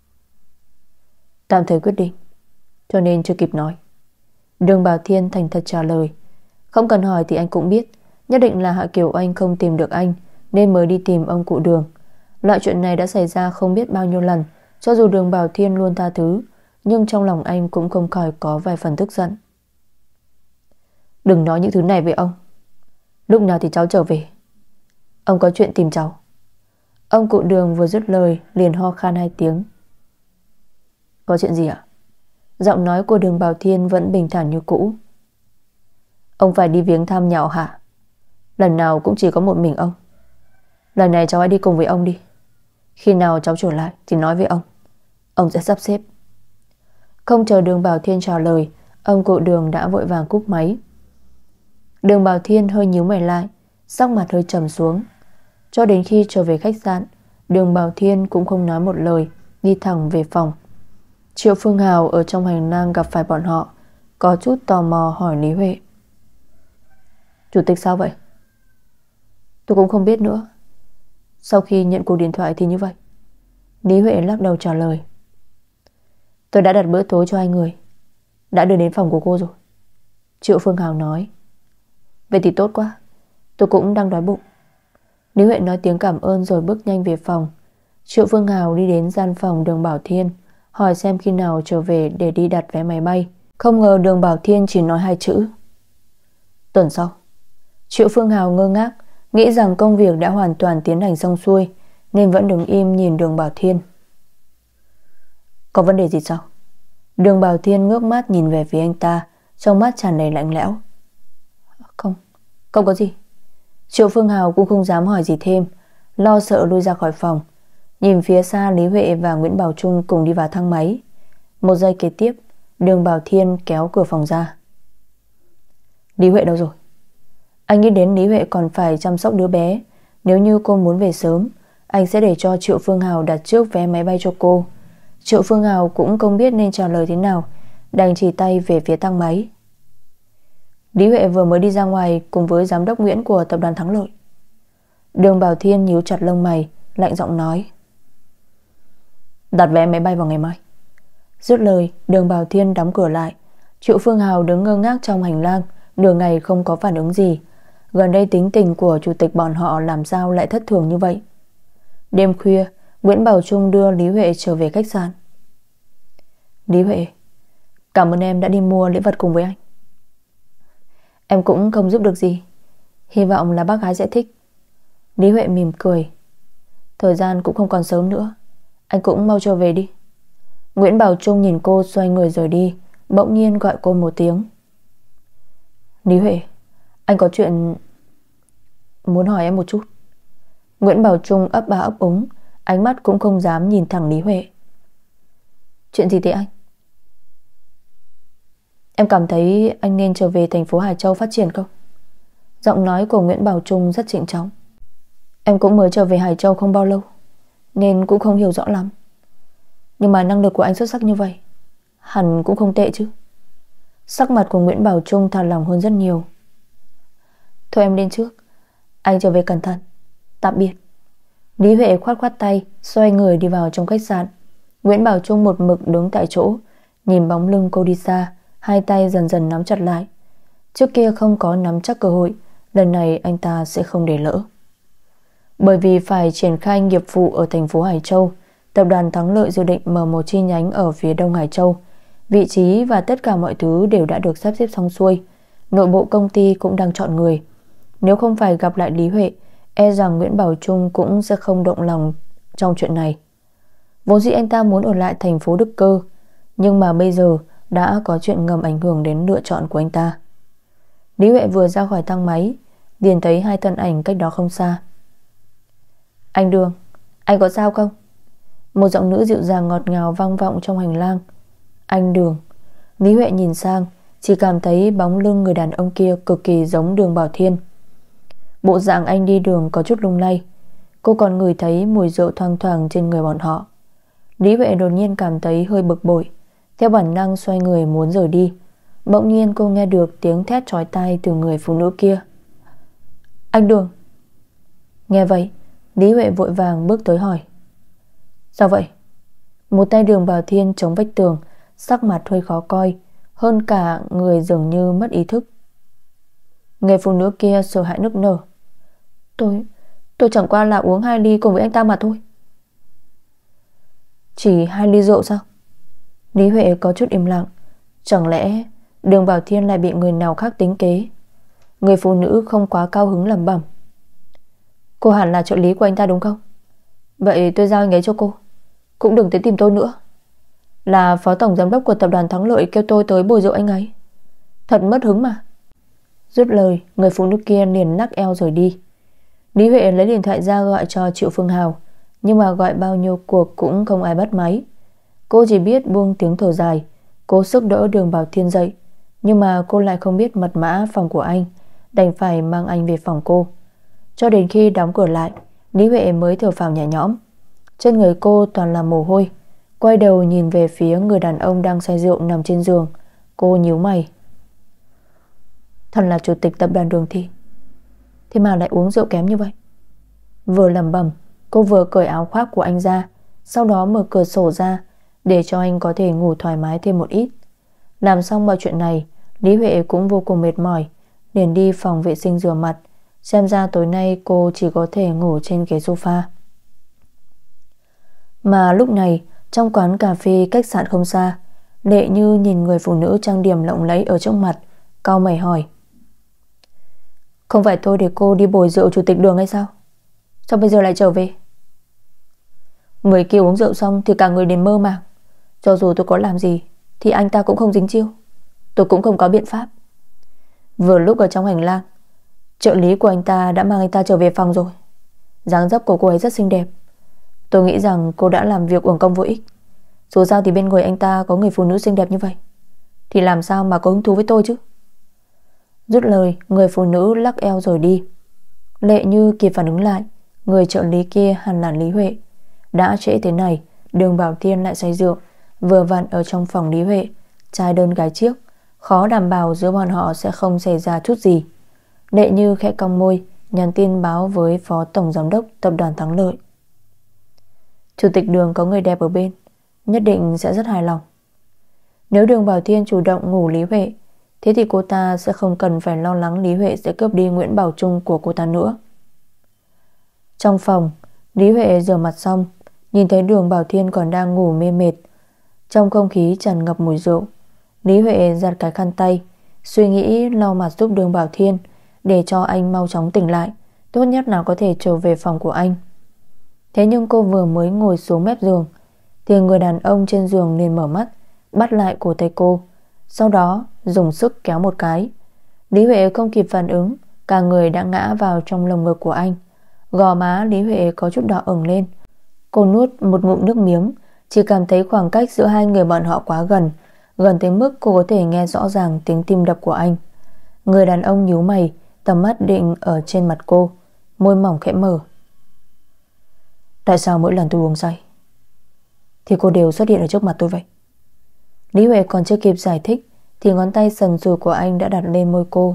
Tạm thời quyết định, cho nên chưa kịp nói. Đường Bảo Thiên thành thật trả lời. Không cần hỏi thì anh cũng biết, nhất định là Hạ Kiều Anh không tìm được anh nên mới đi tìm ông cụ Đường. Loại chuyện này đã xảy ra không biết bao nhiêu lần. Cho dù Đường Bảo Thiên luôn tha thứ, nhưng trong lòng anh cũng không khỏi có vài phần tức giận. Đừng nói những thứ này với ông. Lúc nào thì cháu trở về, Ông có chuyện tìm cháu. Ông cụ Đường vừa dứt lời liền ho khan 2 tiếng. Có chuyện gì ạ? Giọng nói của Đường Bảo Thiên vẫn bình thản như cũ. Ông phải đi viếng thăm nhà họ Hạ. Lần nào cũng chỉ có một mình ông. Lần này cháu hãy đi cùng với ông đi. Khi nào cháu trở lại thì nói với ông sẽ sắp xếp. Không chờ Đường Bảo Thiên trả lời, ông cụ Đường đã vội vàng cúp máy. Đường Bảo Thiên hơi nhíu mày lại, sắc mặt hơi trầm xuống. Cho đến khi trở về khách sạn, Đường Bảo Thiên cũng không nói một lời, đi thẳng về phòng. Triệu Phương Hào ở trong hành lang gặp phải bọn họ, có chút tò mò hỏi Lý Huệ. Chủ tịch sao vậy? Tôi cũng không biết nữa. Sau khi nhận cuộc điện thoại thì như vậy. Lý Huệ lắc đầu trả lời. Tôi đã đặt bữa tối cho 2 người, đã đưa đến phòng của cô rồi. Triệu Phương Hào nói. Vậy thì tốt quá, tôi cũng đang đói bụng. Lý Huệ nói tiếng cảm ơn rồi bước nhanh về phòng. Triệu Phương Hào đi đến gian phòng Đường Bảo Thiên, hỏi xem khi nào trở về để đi đặt vé máy bay. Không ngờ Đường Bảo Thiên chỉ nói 2 chữ: tuần sau. Triệu Phương Hào ngơ ngác, nghĩ rằng công việc đã hoàn toàn tiến hành xong xuôi, nên vẫn đứng im nhìn Đường Bảo Thiên. Có vấn đề gì sao? Đường Bảo Thiên ngước mắt nhìn về phía anh ta, trong mắt tràn đầy lạnh lẽo. Không có gì. Triệu Phương Hào cũng không dám hỏi gì thêm, lo sợ lui ra khỏi phòng. Nhìn phía xa Lý Huệ và Nguyễn Bảo Trung cùng đi vào thang máy. Một giây kế tiếp, Đường Bảo Thiên kéo cửa phòng ra. Lý Huệ đâu rồi? Anh nghĩ đến Lý Huệ còn phải chăm sóc đứa bé. Nếu như cô muốn về sớm, anh sẽ để cho Triệu Phương Hào đặt trước vé máy bay cho cô. Triệu Phương Hào cũng không biết nên trả lời thế nào, đành chỉ tay về phía thang máy. Lý Huệ vừa mới đi ra ngoài cùng với giám đốc Nguyễn của tập đoàn Thắng Lợi. Đường Bảo Thiên nhíu chặt lông mày, lạnh giọng nói. Đặt vé máy bay vào ngày mai. Dứt lời, Đường Bảo Thiên đóng cửa lại. Triệu Phương Hào đứng ngơ ngác trong hành lang, nửa ngày không có phản ứng gì. Gần đây tính tình của chủ tịch bọn họ làm sao lại thất thường như vậy? Đêm khuya, Nguyễn Bảo Trung đưa Lý Huệ trở về khách sạn. Lý Huệ, cảm ơn em đã đi mua lễ vật cùng với anh. Em cũng không giúp được gì, hy vọng là bác gái sẽ thích. Lý Huệ mỉm cười. Thời gian cũng không còn sớm nữa, anh cũng mau trở về đi. Nguyễn Bảo Trung nhìn cô xoay người rời đi, bỗng nhiên gọi cô một tiếng. Lý Huệ, anh có chuyện muốn hỏi em một chút. Nguyễn Bảo Trung ấp ba ấp úng, ánh mắt cũng không dám nhìn thẳng Lý Huệ. Chuyện gì thế anh? Em cảm thấy anh nên trở về thành phố Hải Châu phát triển không? Giọng nói của Nguyễn Bảo Trung rất trịnh trọng. Em cũng mới trở về Hải Châu không bao lâu, nên cũng không hiểu rõ lắm. Nhưng mà năng lực của anh xuất sắc như vậy, hẳn cũng không tệ chứ. Sắc mặt của Nguyễn Bảo Trung thả lỏng hơn rất nhiều. Thôi em lên trước, anh trở về cẩn thận. Tạm biệt. Lý Huệ khoát khoát tay, xoay người đi vào trong khách sạn. Nguyễn Bảo Trung một mực đứng tại chỗ, nhìn bóng lưng cô đi xa, hai tay dần dần nắm chặt lại. Trước kia không có nắm chắc cơ hội, lần này anh ta sẽ không để lỡ. Bởi vì phải triển khai nghiệp vụ ở thành phố Hải Châu, tập đoàn Thắng Lợi dự định mở một chi nhánh ở phía đông Hải Châu. Vị trí và tất cả mọi thứ đều đã được sắp xếp xong xuôi. Nội bộ công ty cũng đang chọn người. Nếu không phải gặp lại Lý Huệ, e rằng Nguyễn Bảo Trung cũng sẽ không động lòng trong chuyện này. Vốn dĩ anh ta muốn ở lại thành phố Đức Cơ, nhưng mà bây giờ đã có chuyện ngầm ảnh hưởng đến lựa chọn của anh ta. Lý Huệ vừa ra khỏi thang máy, liền thấy hai thân ảnh cách đó không xa. Anh Đường, anh có sao không? Một giọng nữ dịu dàng ngọt ngào vang vọng trong hành lang. Anh Đường. Lý Huệ nhìn sang, chỉ cảm thấy bóng lưng người đàn ông kia cực kỳ giống Đường Bảo Thiên. Bộ dạng anh đi đường có chút lung lay. Cô còn ngửi thấy mùi rượu thoang thoảng trên người bọn họ. Lý Huệ đột nhiên cảm thấy hơi bực bội, theo bản năng xoay người muốn rời đi. Bỗng nhiên cô nghe được tiếng thét chói tai từ người phụ nữ kia. Anh Đường. Nghe vậy, Lý Huệ vội vàng bước tới hỏi. Sao vậy? Một tay Đường Bảo Thiên chống vách tường, sắc mặt hơi khó coi, hơn cả người dường như mất ý thức. Người phụ nữ kia sợ hãi nức nở. Tôi chẳng qua là uống 2 ly cùng với anh ta mà thôi. Chỉ 2 ly rượu sao? Lý Huệ có chút im lặng. Chẳng lẽ Đường Bảo Thiên lại bị người nào khác tính kế? Người phụ nữ không quá cao hứng lẩm bẩm. Cô hẳn là trợ lý của anh ta đúng không? Vậy tôi giao anh ấy cho cô. Cũng đừng tới tìm tôi nữa. Là phó tổng giám đốc của tập đoàn Thắng Lợi kêu tôi tới bồi rượu anh ấy. Thật mất hứng mà. Dứt lời, người phụ nữ kia liền lắc eo rồi đi. Lý Huệ lấy điện thoại ra gọi cho Triệu Phương Hào, nhưng mà gọi bao nhiêu cuộc cũng không ai bắt máy. Cô chỉ biết buông tiếng thở dài, cố sức đỡ Đường Bảo Thiên dậy, nhưng mà cô lại không biết mật mã phòng của anh, đành phải mang anh về phòng cô. Cho đến khi đóng cửa lại, Lý Huệ mới thở phào nhẹ nhõm. Trên người cô toàn là mồ hôi. Quay đầu nhìn về phía người đàn ông đang say rượu nằm trên giường, cô nhíu mày. Thật là chủ tịch tập đoàn Đường Thị, thế mà lại uống rượu kém như vậy. Vừa lẩm bẩm, cô vừa cởi áo khoác của anh ra, sau đó mở cửa sổ ra để cho anh có thể ngủ thoải mái thêm một ít. Làm xong mọi chuyện này, Lý Huệ cũng vô cùng mệt mỏi, liền đi phòng vệ sinh rửa mặt. Xem ra tối nay cô chỉ có thể ngủ trên ghế sofa. Mà lúc này, trong quán cà phê khách sạn không xa, Lệ Như nhìn người phụ nữ trang điểm lộng lẫy ở trước mặt, cau mày hỏi: Không phải tôi để cô đi bồi rượu chủ tịch Đường hay sao? Sao bây giờ lại trở về? Người kia uống rượu xong thì cả người đến mơ màng. Cho dù tôi có làm gì thì anh ta cũng không dính chiêu. Tôi cũng không có biện pháp. Vừa lúc ở trong hành lang, trợ lý của anh ta đã mang anh ta trở về phòng rồi. Dáng dấp của cô ấy rất xinh đẹp. Tôi nghĩ rằng cô đã làm việc uổng công vô ích. Dù sao thì bên người anh ta có người phụ nữ xinh đẹp như vậy, thì làm sao mà có hứng thú với tôi chứ? Dứt lời, người phụ nữ lắc eo rồi đi. Lệ Như kịp phản ứng lại, người trợ lý kia hẳn là Lý Huệ. Đã trễ thế này, Đường Bảo Thiên lại say rượu, vừa vặn ở trong phòng Lý Huệ, trai đơn gái chiếc, khó đảm bảo giữa bọn họ sẽ không xảy ra chút gì. Lệ Như khẽ cong môi, nhắn tin báo với phó tổng giám đốc tập đoàn Thắng Lợi. Chủ tịch Đường có người đẹp ở bên, nhất định sẽ rất hài lòng. Nếu Đường Bảo Thiên chủ động ngủ Lý Huệ, thế thì cô ta sẽ không cần phải lo lắng Lý Huệ sẽ cướp đi Nguyễn Bảo Trung của cô ta nữa. Trong phòng, Lý Huệ rửa mặt xong, nhìn thấy Đường Bảo Thiên còn đang ngủ mê mệt. Trong không khí tràn ngập mùi rượu, Lý Huệ giặt cái khăn tay, suy nghĩ lau mặt giúp Đường Bảo Thiên để cho anh mau chóng tỉnh lại, tốt nhất là có thể trở về phòng của anh. Thế nhưng cô vừa mới ngồi xuống mép giường thì người đàn ông trên giường liền mở mắt, bắt lại cổ tay cô, sau đó dùng sức kéo một cái. Lý Huệ không kịp phản ứng, cả người đã ngã vào trong lồng ngực của anh. Gò má Lý Huệ có chút đỏ ửng lên. Cô nuốt một ngụm nước miếng, chỉ cảm thấy khoảng cách giữa hai người bọn họ quá gần, gần tới mức cô có thể nghe rõ ràng tiếng tim đập của anh. Người đàn ông nhíu mày, tầm mắt định ở trên mặt cô, môi mỏng khẽ mở. Tại sao mỗi lần tôi uống say thì cô đều xuất hiện ở trước mặt tôi vậy? Lý Huệ còn chưa kịp giải thích thì ngón tay sần sùi của anh đã đặt lên môi cô.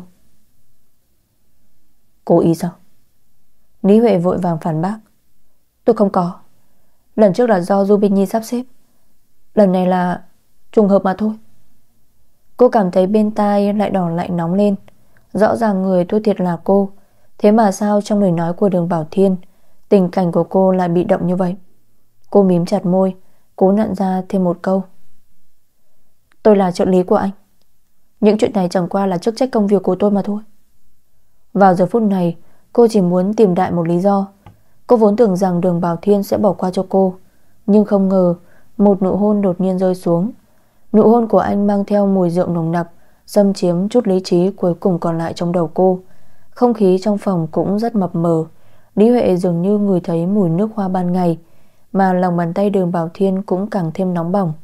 Cố ý sao? Lý Huệ vội vàng phản bác. Tôi không có. Lần trước là do Du Bình Nhi sắp xếp, lần này là trùng hợp mà thôi. Cô cảm thấy bên tai lại đỏ lại nóng lên. Rõ ràng người thua thiệt là cô, thế mà sao trong lời nói của Đường Bảo Thiên tình cảnh của cô lại bị động như vậy? Cô mím chặt môi, cố nặn ra thêm một câu. Tôi là trợ lý của anh. Những chuyện này chẳng qua là chức trách công việc của tôi mà thôi. Vào giờ phút này, cô chỉ muốn tìm đại một lý do. Cô vốn tưởng rằng Đường Bảo Thiên sẽ bỏ qua cho cô, nhưng không ngờ một nụ hôn đột nhiên rơi xuống. Nụ hôn của anh mang theo mùi rượu nồng nặc, xâm chiếm chút lý trí cuối cùng còn lại trong đầu cô. Không khí trong phòng cũng rất mập mờ. Lý Huệ dường như ngửi thấy mùi nước hoa ban ngày, mà lòng bàn tay Đường Bảo Thiên cũng càng thêm nóng bỏng.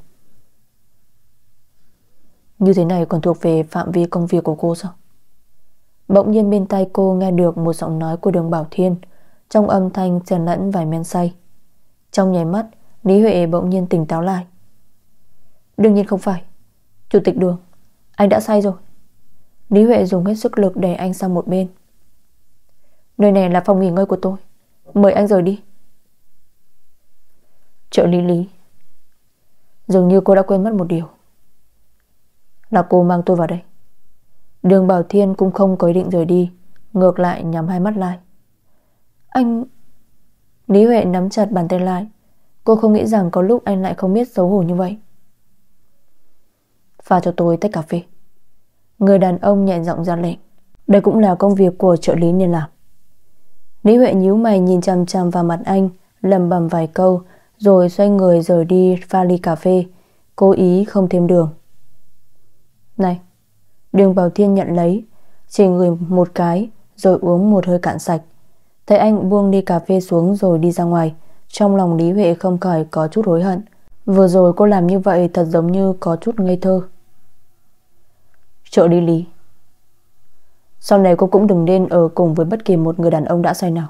Như thế này còn thuộc về phạm vi công việc của cô sao? Bỗng nhiên bên tai cô nghe được một giọng nói của Đường Bảo Thiên, trong âm thanh xen lẫn vài men say. Trong nháy mắt, Lý Huệ bỗng nhiên tỉnh táo lại. Đương nhiên không phải. Chủ tịch Đường, anh đã say rồi. Lý Huệ dùng hết sức lực đẩy anh sang một bên. Nơi này là phòng nghỉ ngơi của tôi, mời anh rời đi. Trợ lý Lý, dường như cô đã quên mất một điều, là cô mang tôi vào đây. Đường Bảo Thiên cũng không có ý định rời đi, ngược lại nhắm hai mắt lại. Anh... Lý Huệ nắm chặt bàn tay lại. Cô không nghĩ rằng có lúc anh lại không biết xấu hổ như vậy. Pha cho tôi tách cà phê. Người đàn ông nhẹ giọng ra lệnh. Đây cũng là công việc của trợ lý nên làm. Lý Huệ nhíu mày nhìn chằm chằm vào mặt anh, lẩm bẩm vài câu rồi xoay người rời đi pha ly cà phê, cố ý không thêm đường. Này, Đường Bảo Thiên nhận lấy, chỉ ngửi một cái rồi uống một hơi cạn sạch. Thấy anh buông ly cà phê xuống rồi đi ra ngoài, trong lòng Lý Huệ không khỏi có chút hối hận. Vừa rồi cô làm như vậy thật giống như có chút ngây thơ. Trợ lý Lý, sau này cô cũng đừng nên ở cùng với bất kỳ một người đàn ông đã say nào,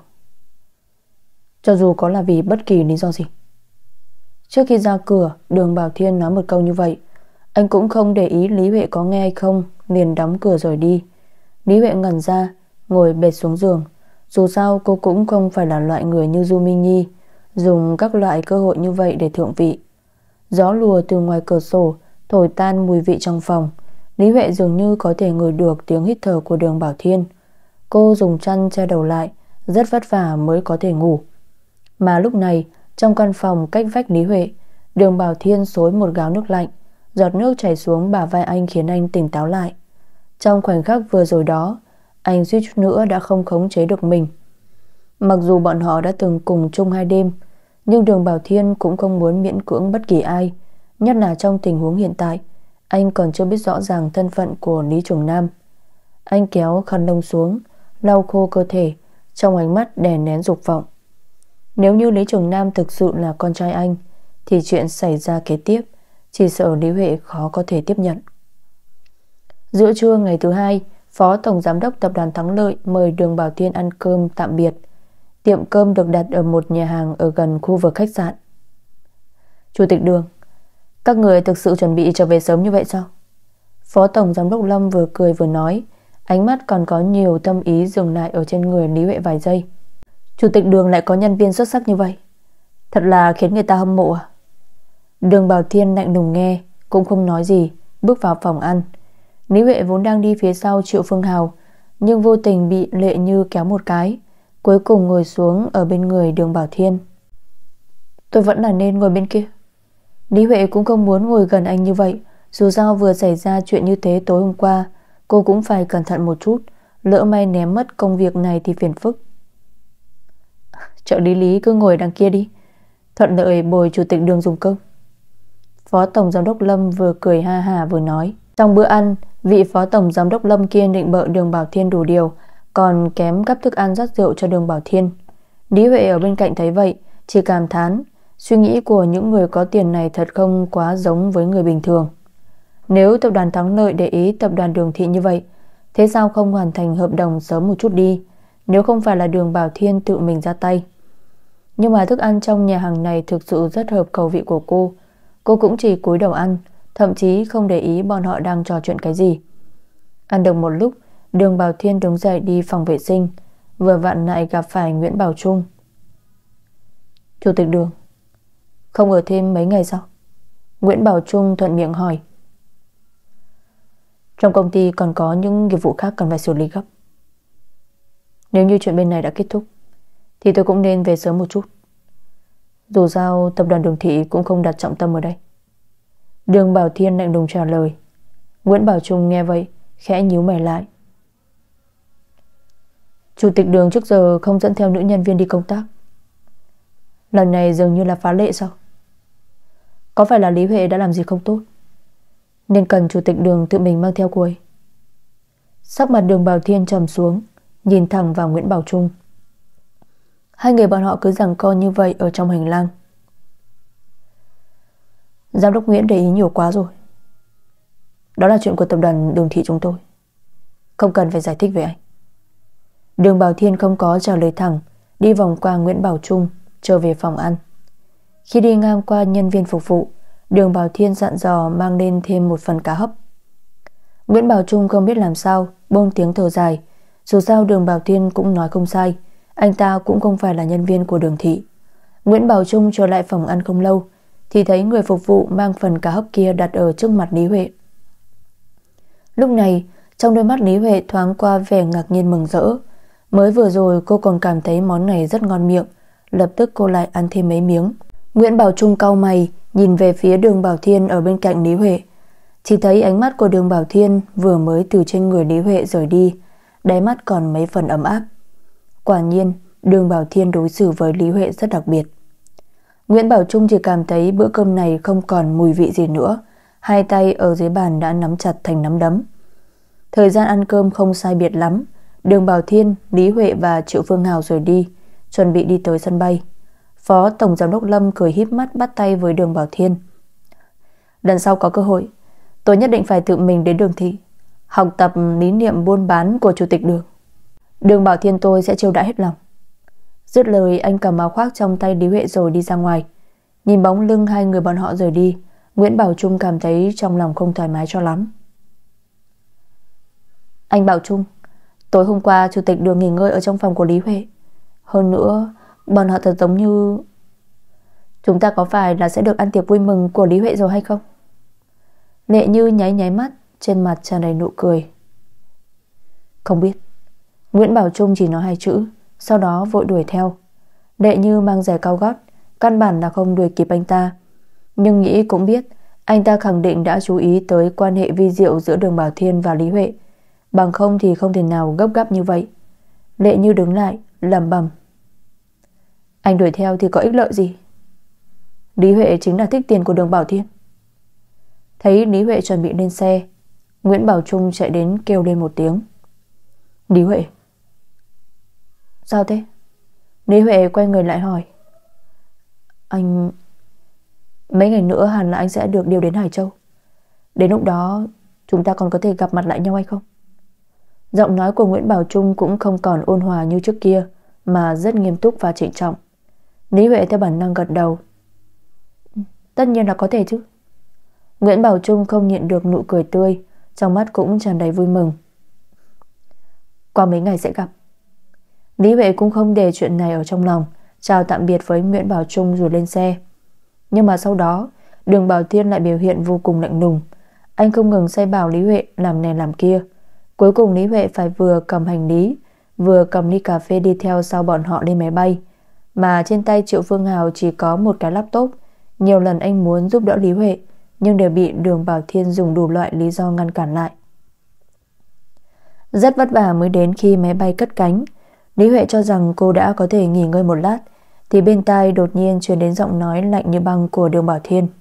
cho dù có là vì bất kỳ lý do gì. Trước khi ra cửa, Đường Bảo Thiên nói một câu như vậy. Anh cũng không để ý Lý Huệ có nghe hay không, liền đóng cửa rồi đi. Lý Huệ ngẩn ra, ngồi bệt xuống giường. Dù sao cô cũng không phải là loại người như Du Minh Nhi, dùng các loại cơ hội như vậy để thượng vị. Gió lùa từ ngoài cửa sổ thổi tan mùi vị trong phòng. Lý Huệ dường như có thể ngửi được tiếng hít thở của Đường Bảo Thiên. Cô dùng chăn che đầu lại, rất vất vả mới có thể ngủ. Mà lúc này, trong căn phòng cách vách Lý Huệ, Đường Bảo Thiên xối một gáo nước lạnh. Giọt nước chảy xuống bả vai anh khiến anh tỉnh táo lại. Trong khoảnh khắc vừa rồi đó, anh suýt chút nữa đã không khống chế được mình. Mặc dù bọn họ đã từng cùng chung 2 đêm, nhưng Đường Bảo Thiên cũng không muốn miễn cưỡng bất kỳ ai, nhất là trong tình huống hiện tại. Anh còn chưa biết rõ ràng thân phận của Lý Trường Nam. Anh kéo khăn lông xuống, lau khô cơ thể, trong ánh mắt đè nén dục vọng. Nếu như Lý Trường Nam thực sự là con trai anh, thì chuyện xảy ra kế tiếp chỉ sợ Lý Huệ khó có thể tiếp nhận. Giữa trưa ngày thứ 2, Phó Tổng Giám đốc Tập đoàn Thắng Lợi mời Đường Bảo Thiên ăn cơm tạm biệt. Tiệm cơm được đặt ở một nhà hàng ở gần khu vực khách sạn. Chủ tịch Đường, các người thực sự chuẩn bị trở về sớm như vậy sao? Phó Tổng Giám đốc Lâm vừa cười vừa nói, ánh mắt còn có nhiều tâm ý dừng lại ở trên người Lý Huệ vài giây. Chủ tịch Đường lại có nhân viên xuất sắc như vậy, thật là khiến người ta hâm mộ à? Đường Bảo Thiên lạnh lùng nghe, cũng không nói gì, bước vào phòng ăn. Lý Huệ vốn đang đi phía sau Triệu Phương Hào, nhưng vô tình bị Lệ Như kéo một cái, cuối cùng ngồi xuống ở bên người Đường Bảo Thiên. Tôi vẫn là nên ngồi bên kia. Lý Huệ cũng không muốn ngồi gần anh như vậy. Dù sao vừa xảy ra chuyện như thế tối hôm qua, cô cũng phải cẩn thận một chút, lỡ may ném mất công việc này thì phiền phức. Trợ lý Lý cứ ngồi đằng kia đi, thuận lợi bồi chủ tịch Đường dùng cơm. Phó Tổng Giám đốc Lâm vừa cười ha hả vừa nói. Trong bữa ăn, vị Phó Tổng Giám đốc Lâm kia định bợ Đường Bảo Thiên đủ điều, còn kém gắp thức ăn rót rượu cho Đường Bảo Thiên. Lý Huệ ở bên cạnh thấy vậy, chỉ cảm thán, suy nghĩ của những người có tiền này thật không quá giống với người bình thường. Nếu tập đoàn Thắng Lợi để ý tập đoàn Đường Thị như vậy, thế sao không hoàn thành hợp đồng sớm một chút đi, nếu không phải là Đường Bảo Thiên tự mình ra tay. Nhưng mà thức ăn trong nhà hàng này thực sự rất hợp khẩu vị của cô. Cô cũng chỉ cúi đầu ăn, thậm chí không để ý bọn họ đang trò chuyện cái gì. Ăn được một lúc, Đường Bảo Thiên đứng dậy đi phòng vệ sinh, vừa vặn lại gặp phải Nguyễn Bảo Trung. Chủ tịch Đường, không ở thêm mấy ngày sao? Nguyễn Bảo Trung thuận miệng hỏi. Trong công ty còn có những nghiệp vụ khác cần phải xử lý gấp. Nếu như chuyện bên này đã kết thúc thì tôi cũng nên về sớm một chút. Dù sao tập đoàn Đường Thị cũng không đặt trọng tâm ở đây. Đường Bảo Thiên lạnh lùng trả lời. Nguyễn Bảo Trung nghe vậy khẽ nhíu mày lại. Chủ tịch Đường trước giờ không dẫn theo nữ nhân viên đi công tác, lần này dường như là phá lệ sao? Có phải là Lý Huệ đã làm gì không tốt nên cần chủ tịch Đường tự mình mang theo cô ấy? Sắc mặt Đường Bảo Thiên trầm xuống, nhìn thẳng vào Nguyễn Bảo Trung. Hai người bọn họ cứ giằng co như vậy ở trong hành lang. Giám đốc Nguyễn để ý nhiều quá rồi. Đó là chuyện của tập đoàn Đường Thị chúng tôi, không cần phải giải thích về anh. Đường Bảo Thiên không có trả lời thẳng, đi vòng qua Nguyễn Bảo Trung trở về phòng ăn. Khi đi ngang qua nhân viên phục vụ, Đường Bảo Thiên dặn dò mang lên thêm một phần cá hấp. Nguyễn Bảo Trung không biết làm sao, buông tiếng thở dài. Dù sao Đường Bảo Thiên cũng nói không sai, anh ta cũng không phải là nhân viên của Đường Thị. Nguyễn Bảo Trung trở lại phòng ăn không lâu thì thấy người phục vụ mang phần cá hấp kia đặt ở trước mặt Lý Huệ. Lúc này trong đôi mắt Lý Huệ thoáng qua vẻ ngạc nhiên mừng rỡ. Mới vừa rồi cô còn cảm thấy món này rất ngon miệng, lập tức cô lại ăn thêm mấy miếng. Nguyễn Bảo Trung cau mày nhìn về phía Đường Bảo Thiên ở bên cạnh Lý Huệ. Chỉ thấy ánh mắt của Đường Bảo Thiên vừa mới từ trên người Lý Huệ rời đi, đáy mắt còn mấy phần ấm áp. Quả nhiên Đường Bảo Thiên đối xử với Lý Huệ rất đặc biệt. Nguyễn Bảo Trung chỉ cảm thấy bữa cơm này không còn mùi vị gì nữa. Hai tay ở dưới bàn đã nắm chặt thành nắm đấm. Thời gian ăn cơm không sai biệt lắm, Đường Bảo Thiên, Lý Huệ và Triệu Phương Hào rời đi, chuẩn bị đi tới sân bay. Phó Tổng Giám đốc Lâm cười híp mắt bắt tay với Đường Bảo Thiên. Lần sau có cơ hội, tôi nhất định phải tự mình đến Đường thị, học tập lý niệm buôn bán của Chủ tịch Đường. Đường Bảo Thiên tôi sẽ chiêu đãi hết lòng. Dứt lời, anh cầm áo khoác trong tay Lý Huệ rồi đi ra ngoài. Nhìn bóng lưng hai người bọn họ rời đi, Nguyễn Bảo Trung cảm thấy trong lòng không thoải mái cho lắm. Anh Bảo Trung, tối hôm qua Chủ tịch Đường nghỉ ngơi ở trong phòng của Lý Huệ. Hơn nữa, bọn họ thật giống như... Chúng ta có phải là sẽ được ăn tiệc vui mừng của Lý Huệ rồi hay không? Lệ Như nháy nháy mắt, trên mặt tràn đầy nụ cười. Không biết. Nguyễn Bảo Trung chỉ nói hai chữ, sau đó vội đuổi theo. Lệ Như mang giày cao gót, căn bản là không đuổi kịp anh ta. Nhưng nghĩ cũng biết, anh ta khẳng định đã chú ý tới quan hệ vi diệu giữa Đường Bảo Thiên và Lý Huệ. Bằng không thì không thể nào gấp gáp như vậy. Lệ Như đứng lại, lẩm bẩm. Anh đuổi theo thì có ích lợi gì? Lý Huệ chính là thích tiền của Đường Bảo Thiên. Thấy Lý Huệ chuẩn bị lên xe, Nguyễn Bảo Trung chạy đến kêu lên một tiếng. Lý Huệ. Sao thế? Lý Huệ quay người lại hỏi. Anh... Mấy ngày nữa hẳn là anh sẽ được điều đến Hải Châu. Đến lúc đó chúng ta còn có thể gặp mặt lại nhau hay không? Giọng nói của Nguyễn Bảo Trung cũng không còn ôn hòa như trước kia, mà rất nghiêm túc và trịnh trọng. Lý Huệ theo bản năng gật đầu. Tất nhiên là có thể chứ. Nguyễn Bảo Trung không nhịn được nụ cười tươi, trong mắt cũng tràn đầy vui mừng. Qua mấy ngày sẽ gặp. Lý Huệ cũng không để chuyện này ở trong lòng, chào tạm biệt với Nguyễn Bảo Trung rồi lên xe. Nhưng mà sau đó, Đường Bảo Thiên lại biểu hiện vô cùng lạnh lùng. Anh không ngừng sai bảo Lý Huệ làm này làm kia. Cuối cùng Lý Huệ phải vừa cầm hành lý, vừa cầm ly cà phê đi theo sau bọn họ lên máy bay. Mà trên tay Triệu Phương Hào chỉ có một cái laptop. Nhiều lần anh muốn giúp đỡ Lý Huệ, nhưng đều bị Đường Bảo Thiên dùng đủ loại lý do ngăn cản lại. Rất vất vả mới đến khi máy bay cất cánh. Lý Huệ cho rằng cô đã có thể nghỉ ngơi một lát, thì bên tai đột nhiên truyền đến giọng nói lạnh như băng của Đường Bảo Thiên.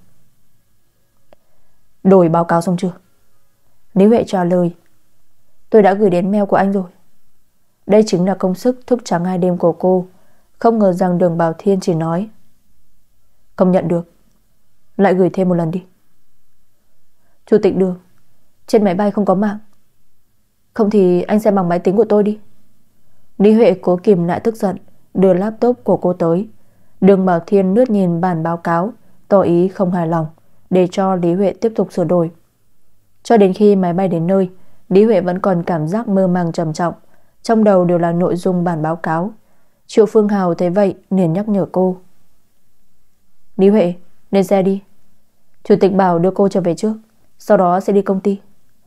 Đổi báo cáo xong chưa? Lý Huệ trả lời. Tôi đã gửi đến mail của anh rồi. Đây chính là công sức thức trắng 2 đêm của cô. Không ngờ rằng Đường Bảo Thiên chỉ nói không nhận được. Lại gửi thêm một lần đi. Chủ tịch Đường, trên máy bay không có mạng. Không thì anh xem bằng máy tính của tôi đi. Lý Huệ cố kìm lại tức giận, đưa laptop của cô tới. Đường Bảo Thiên lướt nhìn bản báo cáo, tỏ ý không hài lòng, để cho Lý Huệ tiếp tục sửa đổi. Cho đến khi máy bay đến nơi, Lý Huệ vẫn còn cảm giác mơ màng trầm trọng, trong đầu đều là nội dung bản báo cáo. Triệu Phương Hào thấy vậy liền nhắc nhở cô. Lý Huệ, lên xe đi. Chủ tịch bảo đưa cô trở về trước, sau đó sẽ đi công ty.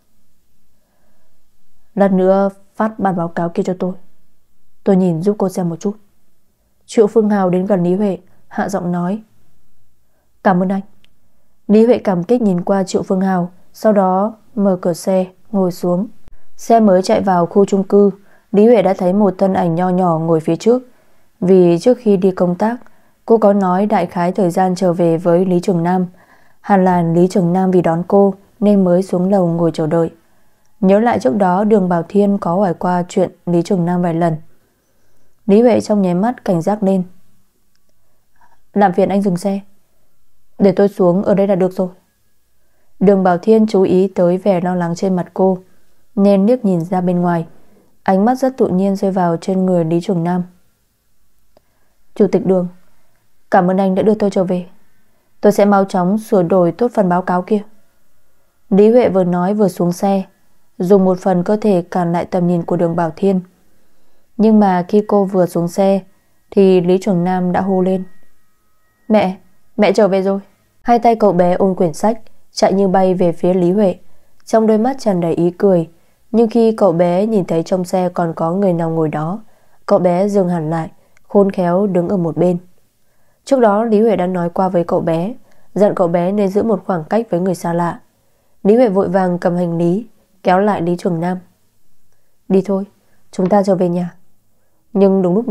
Lát nữa phát bản báo cáo kia cho tôi nhìn giúp cô xem một chút. Triệu Phương Hào đến gần Lý Huệ, hạ giọng nói. Cảm ơn anh. Lý Huệ cảm kích nhìn qua Triệu Phương Hào, sau đó mở cửa xe, ngồi xuống. Xe mới chạy vào khu chung cư, Lý Huệ đã thấy một thân ảnh nho nhỏ ngồi phía trước. Vì trước khi đi công tác, cô có nói đại khái thời gian trở về với Lý Trường Nam. Hẳn là Lý Trường Nam vì đón cô nên mới xuống lầu ngồi chờ đợi. Nhớ lại trước đó Đường Bảo Thiên có hỏi qua chuyện Lý Trường Nam vài lần. Lý Huệ trong nháy mắt cảnh giác lên. Làm phiền anh dừng xe, để tôi xuống ở đây là được rồi. Đường Bảo Thiên chú ý tới vẻ lo lắng trên mặt cô, nên liếc nhìn ra bên ngoài. Ánh mắt rất tự nhiên rơi vào trên người Lý Trường Nam. Chủ tịch Đường, cảm ơn anh đã đưa tôi trở về. Tôi sẽ mau chóng sửa đổi tốt phần báo cáo kia. Lý Huệ vừa nói vừa xuống xe, dùng một phần cơ thể cản lại tầm nhìn của Đường Bảo Thiên. Nhưng mà khi cô vừa xuống xe thì Lý Trường Nam đã hô lên. Mẹ trở về rồi. Hai tay cậu bé ôm quyển sách, chạy như bay về phía Lý Huệ, trong đôi mắt tràn đầy ý cười. Nhưng khi cậu bé nhìn thấy trong xe còn có người nào ngồi đó, cậu bé dừng hẳn lại, khôn khéo đứng ở một bên. Trước đó Lý Huệ đã nói qua với cậu bé, dặn cậu bé nên giữ một khoảng cách với người xa lạ. Lý Huệ vội vàng cầm hành lý, kéo lại Lý Trường Nam. Đi thôi, chúng ta trở về nhà. Nhưng đúng lúc này,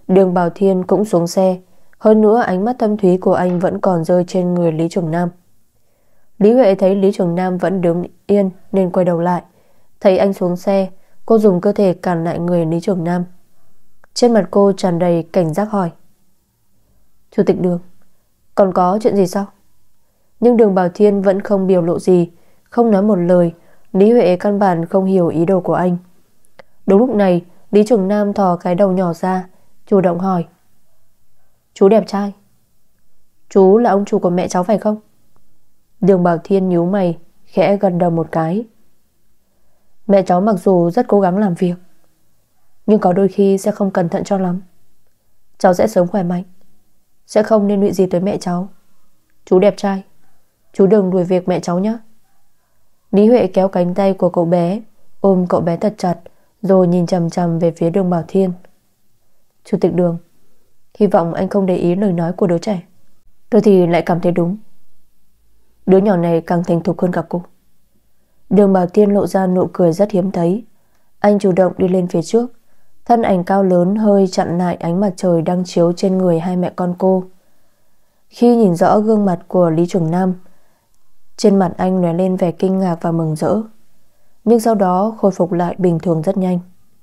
Đường Bảo Thiên cũng xuống xe. Hơn nữa ánh mắt thâm thúy của anh vẫn còn rơi trên người Lý Trường Nam. Lý Huệ thấy Lý Trường Nam vẫn đứng yên nên quay đầu lại. Thấy anh xuống xe, cô dùng cơ thể cản lại người Lý Trường Nam. Trên mặt cô tràn đầy cảnh giác hỏi: Chủ tịch Đường, còn có chuyện gì sao? Nhưng Đường Bảo Thiên vẫn không biểu lộ gì, không nói một lời. Lý Huệ căn bản không hiểu ý đồ của anh. Đúng lúc này, Lý Trường Nam thò cái đầu nhỏ ra, chủ động hỏi: Chú đẹp trai, chú là ông chủ của mẹ cháu phải không? Đường Bảo Thiên nhíu mày, khẽ gật đầu một cái. Mẹ cháu mặc dù rất cố gắng làm việc, nhưng có đôi khi sẽ không cẩn thận cho lắm. Cháu sẽ sớm khỏe mạnh, sẽ không liên lụy gì tới mẹ cháu. Chú đẹp trai, chú đừng đuổi việc mẹ cháu nhé. Lý Huệ kéo cánh tay của cậu bé, ôm cậu bé thật chặt, rồi nhìn chằm chằm về phía Đường Bảo Thiên. Chủ tịch Đường, hy vọng anh không để ý lời nói của đứa trẻ. Tôi thì lại cảm thấy đúng. Đứa nhỏ này càng thành thục hơn cả cô. Đường Bảo Thiên lộ ra nụ cười rất hiếm thấy. Anh chủ động đi lên phía trước, thân ảnh cao lớn hơi chặn lại ánh mặt trời đang chiếu trên người hai mẹ con cô. Khi nhìn rõ gương mặt của Lý Trường Nam, trên mặt anh lóe lên vẻ kinh ngạc và mừng rỡ, nhưng sau đó khôi phục lại bình thường rất nhanh.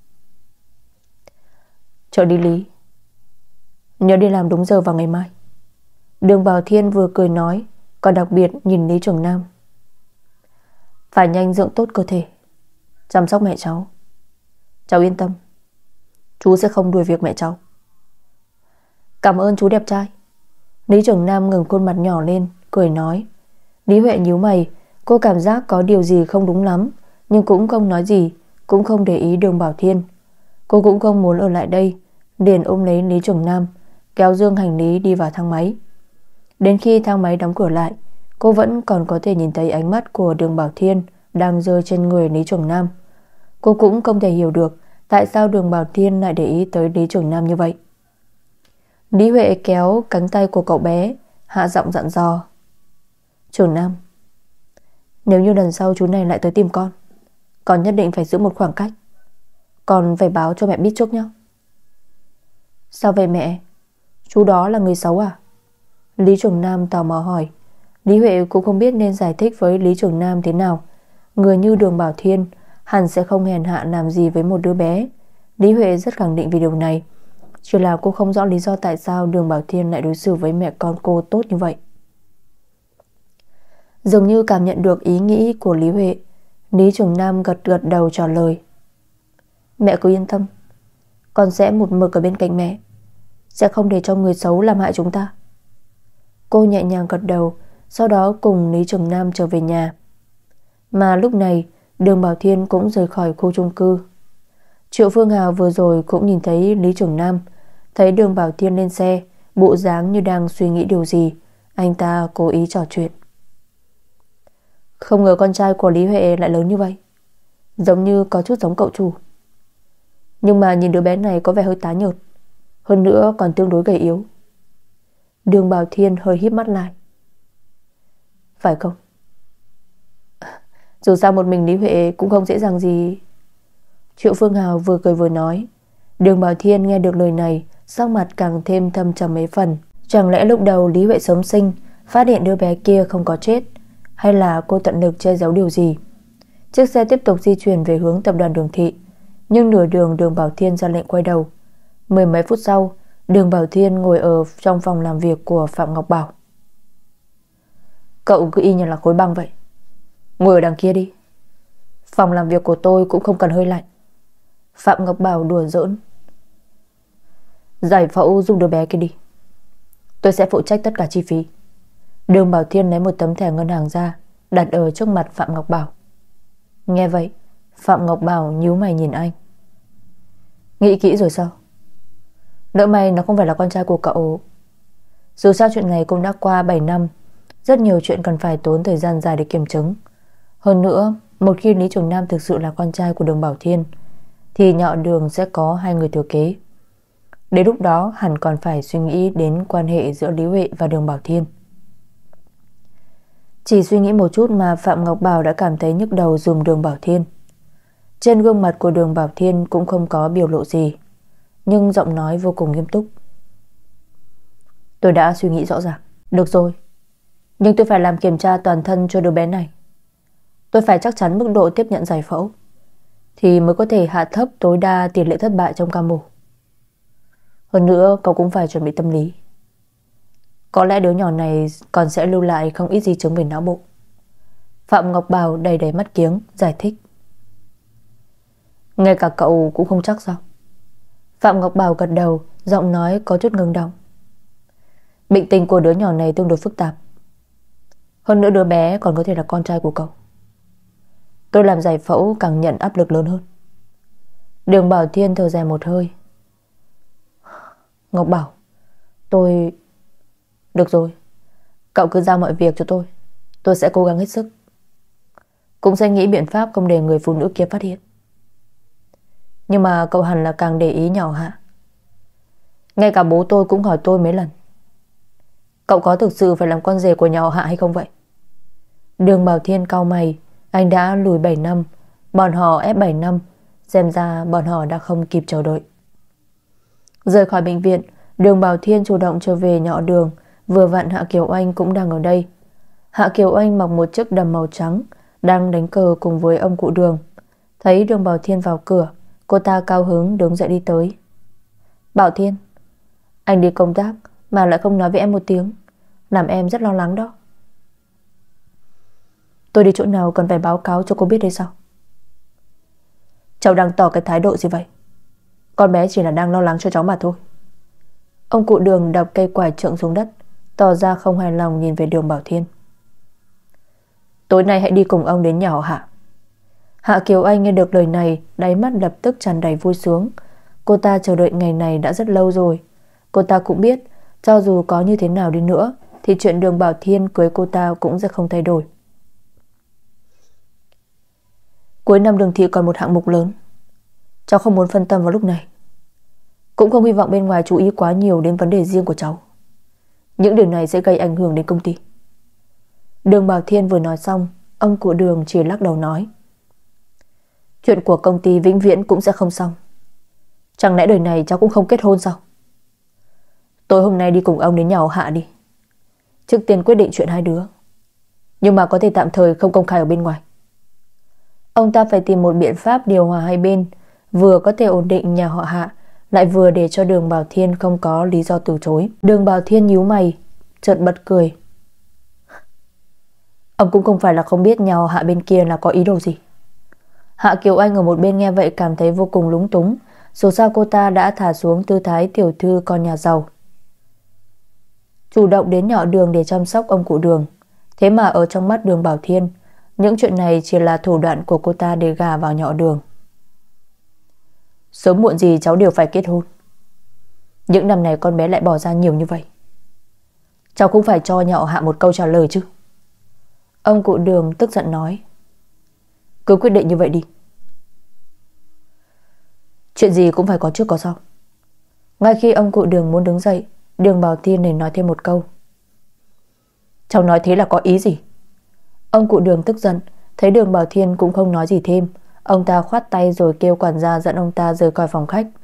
Chợ đi Lý, nhớ đi làm đúng giờ vào ngày mai. Đường Bảo Thiên vừa cười nói, còn đặc biệt nhìn Lý Trường Nam. Phải nhanh dưỡng tốt cơ thể, chăm sóc mẹ cháu. Cháu yên tâm, chú sẽ không đuổi việc mẹ cháu. Cảm ơn chú đẹp trai. Lý Trường Nam ngẩng khuôn mặt nhỏ lên, cười nói. Lý Huệ nhíu mày, cô cảm giác có điều gì không đúng lắm, nhưng cũng không nói gì, cũng không để ý Đường Bảo Thiên. Cô cũng không muốn ở lại đây, liền ôm lấy Lý Trường Nam, kéo dương hành lý đi vào thang máy. Đến khi thang máy đóng cửa lại, cô vẫn còn có thể nhìn thấy ánh mắt của Đường Bảo Thiên đang rơi trên người Lý Trường Nam. Cô cũng không thể hiểu được tại sao Đường Bảo Thiên lại để ý tới Lý Trường Nam như vậy. Lý Huệ kéo cánh tay của cậu bé, hạ giọng dặn dò. Trường Nam, nếu như lần sau chú này lại tới tìm con nhất định phải giữ một khoảng cách. Con phải báo cho mẹ biết trước nhé. Sao vậy mẹ? Chú đó là người xấu à? Lý Trường Nam tò mò hỏi. Lý Huệ cũng không biết nên giải thích với Lý Trường Nam thế nào. Người như Đường Bảo Thiên hẳn sẽ không hèn hạ làm gì với một đứa bé. Lý Huệ rất khẳng định về điều này. Chỉ là cô không rõ lý do tại sao Đường Bảo Thiên lại đối xử với mẹ con cô tốt như vậy. Dường như cảm nhận được ý nghĩ của Lý Huệ, Lý Trường Nam gật gật đầu trả lời. Mẹ cứ yên tâm, con sẽ một mực ở bên cạnh mẹ, sẽ không để cho người xấu làm hại chúng ta. Cô nhẹ nhàng gật đầu, sau đó cùng Lý Trường Nam trở về nhà. Mà lúc này Đường Bảo Thiên cũng rời khỏi khu chung cư. Triệu Phương Hào vừa rồi cũng nhìn thấy Lý Trường Nam, thấy Đường Bảo Thiên lên xe, bộ dáng như đang suy nghĩ điều gì. Anh ta cố ý trò chuyện. Không ngờ con trai của Lý Huệ lại lớn như vậy, giống như có chút giống cậu chủ. Nhưng mà nhìn đứa bé này có vẻ hơi tái nhợt, hơn nữa còn tương đối gầy yếu. Đường Bảo Thiên hơi híp mắt lại. Phải không? Dù sao một mình Lý Huệ cũng không dễ dàng gì. Triệu Phương Hào vừa cười vừa nói. Đường Bảo Thiên nghe được lời này, sắc mặt càng thêm thâm trầm mấy phần. Chẳng lẽ lúc đầu Lý Huệ sớm sinh, phát hiện đứa bé kia không có chết, hay là cô tận lực che giấu điều gì? Chiếc xe tiếp tục di chuyển về hướng tập đoàn Đường Thị, nhưng nửa đường Đường Bảo Thiên ra lệnh quay đầu. Mười mấy phút sau, Đường Bảo Thiên ngồi ở trong phòng làm việc của Phạm Ngọc Bảo. Cậu cứ y như là khối băng vậy, ngồi ở đằng kia đi. Phòng làm việc của tôi cũng không cần hơi lạnh. Phạm Ngọc Bảo đùa giỡn. Giải phẫu dùng đứa bé kia đi, tôi sẽ phụ trách tất cả chi phí. Đường Bảo Thiên lấy một tấm thẻ ngân hàng ra, đặt ở trước mặt Phạm Ngọc Bảo. Nghe vậy, Phạm Ngọc Bảo nhíu mày nhìn anh. Nghĩ kỹ rồi sao? Lỡ may nó không phải là con trai của cậu. Dù sao chuyện này cũng đã qua 7 năm, rất nhiều chuyện cần phải tốn thời gian dài để kiểm chứng. Hơn nữa, một khi Lý Trường Nam thực sự là con trai của Đường Bảo Thiên, thì Nhọ Đường sẽ có 2 người thừa kế. Đến lúc đó hẳn còn phải suy nghĩ đến quan hệ giữa Lý Huệ và Đường Bảo Thiên. Chỉ suy nghĩ một chút mà Phạm Ngọc Bảo đã cảm thấy nhức đầu giùm Đường Bảo Thiên. Trên gương mặt của Đường Bảo Thiên cũng không có biểu lộ gì. nhưng giọng nói vô cùng nghiêm túc. Tôi đã suy nghĩ rõ ràng. Được rồi, nhưng tôi phải làm kiểm tra toàn thân cho đứa bé này. Tôi phải chắc chắn mức độ tiếp nhận giải phẫu thì mới có thể hạ thấp tối đa tỷ lệ thất bại trong ca mổ. Hơn nữa cậu cũng phải chuẩn bị tâm lý. Có lẽ đứa nhỏ này còn sẽ lưu lại không ít di chứng về não bộ. Phạm Ngọc Bảo đầy đầy mắt kiếng giải thích. Ngay cả cậu cũng không chắc sao? Phạm Ngọc Bảo gật đầu, giọng nói có chút ngưng động. Bệnh tình của đứa nhỏ này tương đối phức tạp. Hơn nữa đứa bé còn có thể là con trai của cậu. Tôi làm giải phẫu càng nhận áp lực lớn hơn. Đường Bảo Thiên thở dài một hơi. Ngọc Bảo, tôi... Được rồi, cậu cứ giao mọi việc cho tôi sẽ cố gắng hết sức. Cũng sẽ nghĩ biện pháp không để người phụ nữ kia phát hiện. Nhưng mà cậu hẳn là càng để ý nhỏ Hạ. Ngay cả bố tôi cũng hỏi tôi mấy lần, cậu có thực sự phải làm con rể của nhà họ Hạ hay không vậy? Đường Bảo Thiên cau mày. Anh đã lùi 7 năm, bọn họ ép 7 năm. Xem ra bọn họ đã không kịp chờ đợi. Rời khỏi bệnh viện, Đường Bảo Thiên chủ động trở về nhỏ Đường. Vừa vặn Hạ Kiều Anh cũng đang ở đây. Hạ Kiều Anh mặc một chiếc đầm màu trắng, đang đánh cờ cùng với ông cụ Đường. Thấy Đường Bảo Thiên vào cửa, cô ta cao hứng đứng dậy đi tới. Bảo Thiên, anh đi công tác mà lại không nói với em một tiếng, làm em rất lo lắng đó. Tôi đi chỗ nào cần phải báo cáo cho cô biết hay sao? Cháu đang tỏ cái thái độ gì vậy? Con bé chỉ là đang lo lắng cho cháu mà thôi. Ông cụ Đường đập cây quải trượng xuống đất, tỏ ra không hài lòng nhìn về Đường Bảo Thiên. Tối nay hãy đi cùng ông đến nhà họ Hạ. Hạ Kiều Anh nghe được lời này, đáy mắt lập tức tràn đầy vui sướng. Cô ta chờ đợi ngày này đã rất lâu rồi. Cô ta cũng biết, cho dù có như thế nào đi nữa thì chuyện Đường Bảo Thiên cưới cô ta cũng sẽ không thay đổi. Cuối năm Đường thị còn một hạng mục lớn, cháu không muốn phân tâm vào lúc này. Cũng không hy vọng bên ngoài chú ý quá nhiều đến vấn đề riêng của cháu. Những điều này sẽ gây ảnh hưởng đến công ty. Đường Bảo Thiên vừa nói xong, ông của Đường chỉ lắc đầu nói. Chuyện của công ty vĩnh viễn cũng sẽ không xong. Chẳng lẽ đời này cháu cũng không kết hôn sao? Tối hôm nay đi cùng ông đến nhà họ Hạ đi. Trước tiên quyết định chuyện hai đứa, nhưng mà có thể tạm thời không công khai ở bên ngoài. Ông ta phải tìm một biện pháp điều hòa hai bên, vừa có thể ổn định nhà họ Hạ, lại vừa để cho Đường Bảo Thiên không có lý do từ chối. Đường Bảo Thiên nhíu mày, chợt bật cười. Ông cũng không phải là không biết nhà họ Hạ bên kia là có ý đồ gì. Hạ Kiều Anh ở một bên nghe vậy cảm thấy vô cùng lúng túng. Dù sao cô ta đã thả xuống tư thái tiểu thư con nhà giàu, chủ động đến nhỏ Đường để chăm sóc ông cụ Đường. Thế mà ở trong mắt Đường Bảo Thiên, những chuyện này chỉ là thủ đoạn của cô ta để gả vào nhỏ Đường. Sớm muộn gì cháu đều phải kết hôn. Những năm này con bé lại bỏ ra nhiều như vậy, cháu cũng phải cho nhà họ Hạ một câu trả lời chứ. Ông cụ Đường tức giận nói. Cứ quyết định như vậy đi. Chuyện gì cũng phải có trước có sau. Ngay khi ông cụ Đường muốn đứng dậy, Đường Bảo Thiên này nói thêm một câu. Cháu nói thế là có ý gì? Ông cụ Đường tức giận. Thấy Đường Bảo Thiên cũng không nói gì thêm, ông ta khoát tay rồi kêu quản gia dẫn ông ta rời khỏi phòng khách.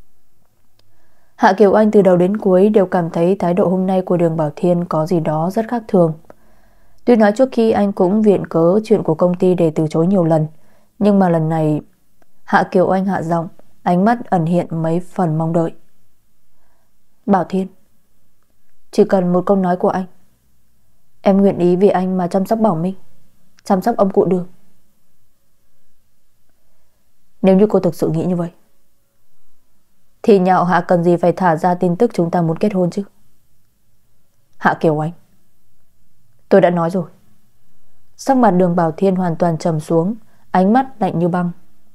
Hạ Kiều Anh từ đầu đến cuối đều cảm thấy thái độ hôm nay của Đường Bảo Thiên có gì đó rất khác thường. Tuy nói trước khi anh cũng viện cớ chuyện của công ty để từ chối nhiều lần, nhưng mà lần này Hạ Kiều Anh hạ giọng, ánh mắt ẩn hiện mấy phần mong đợi. Bảo Thiên, chỉ cần một câu nói của anh, em nguyện ý vì anh mà chăm sóc Bảo Minh, chăm sóc ông cụ Đường. Nếu như cô thực sự nghĩ như vậy thì nhà họ Hạ cần gì phải thả ra tin tức chúng ta muốn kết hôn chứ? Hạ Kiều Anh, tôi đã nói rồi. Sắc mặt Đường Bảo Thiên hoàn toàn trầm xuống, ánh mắt lạnh như băng.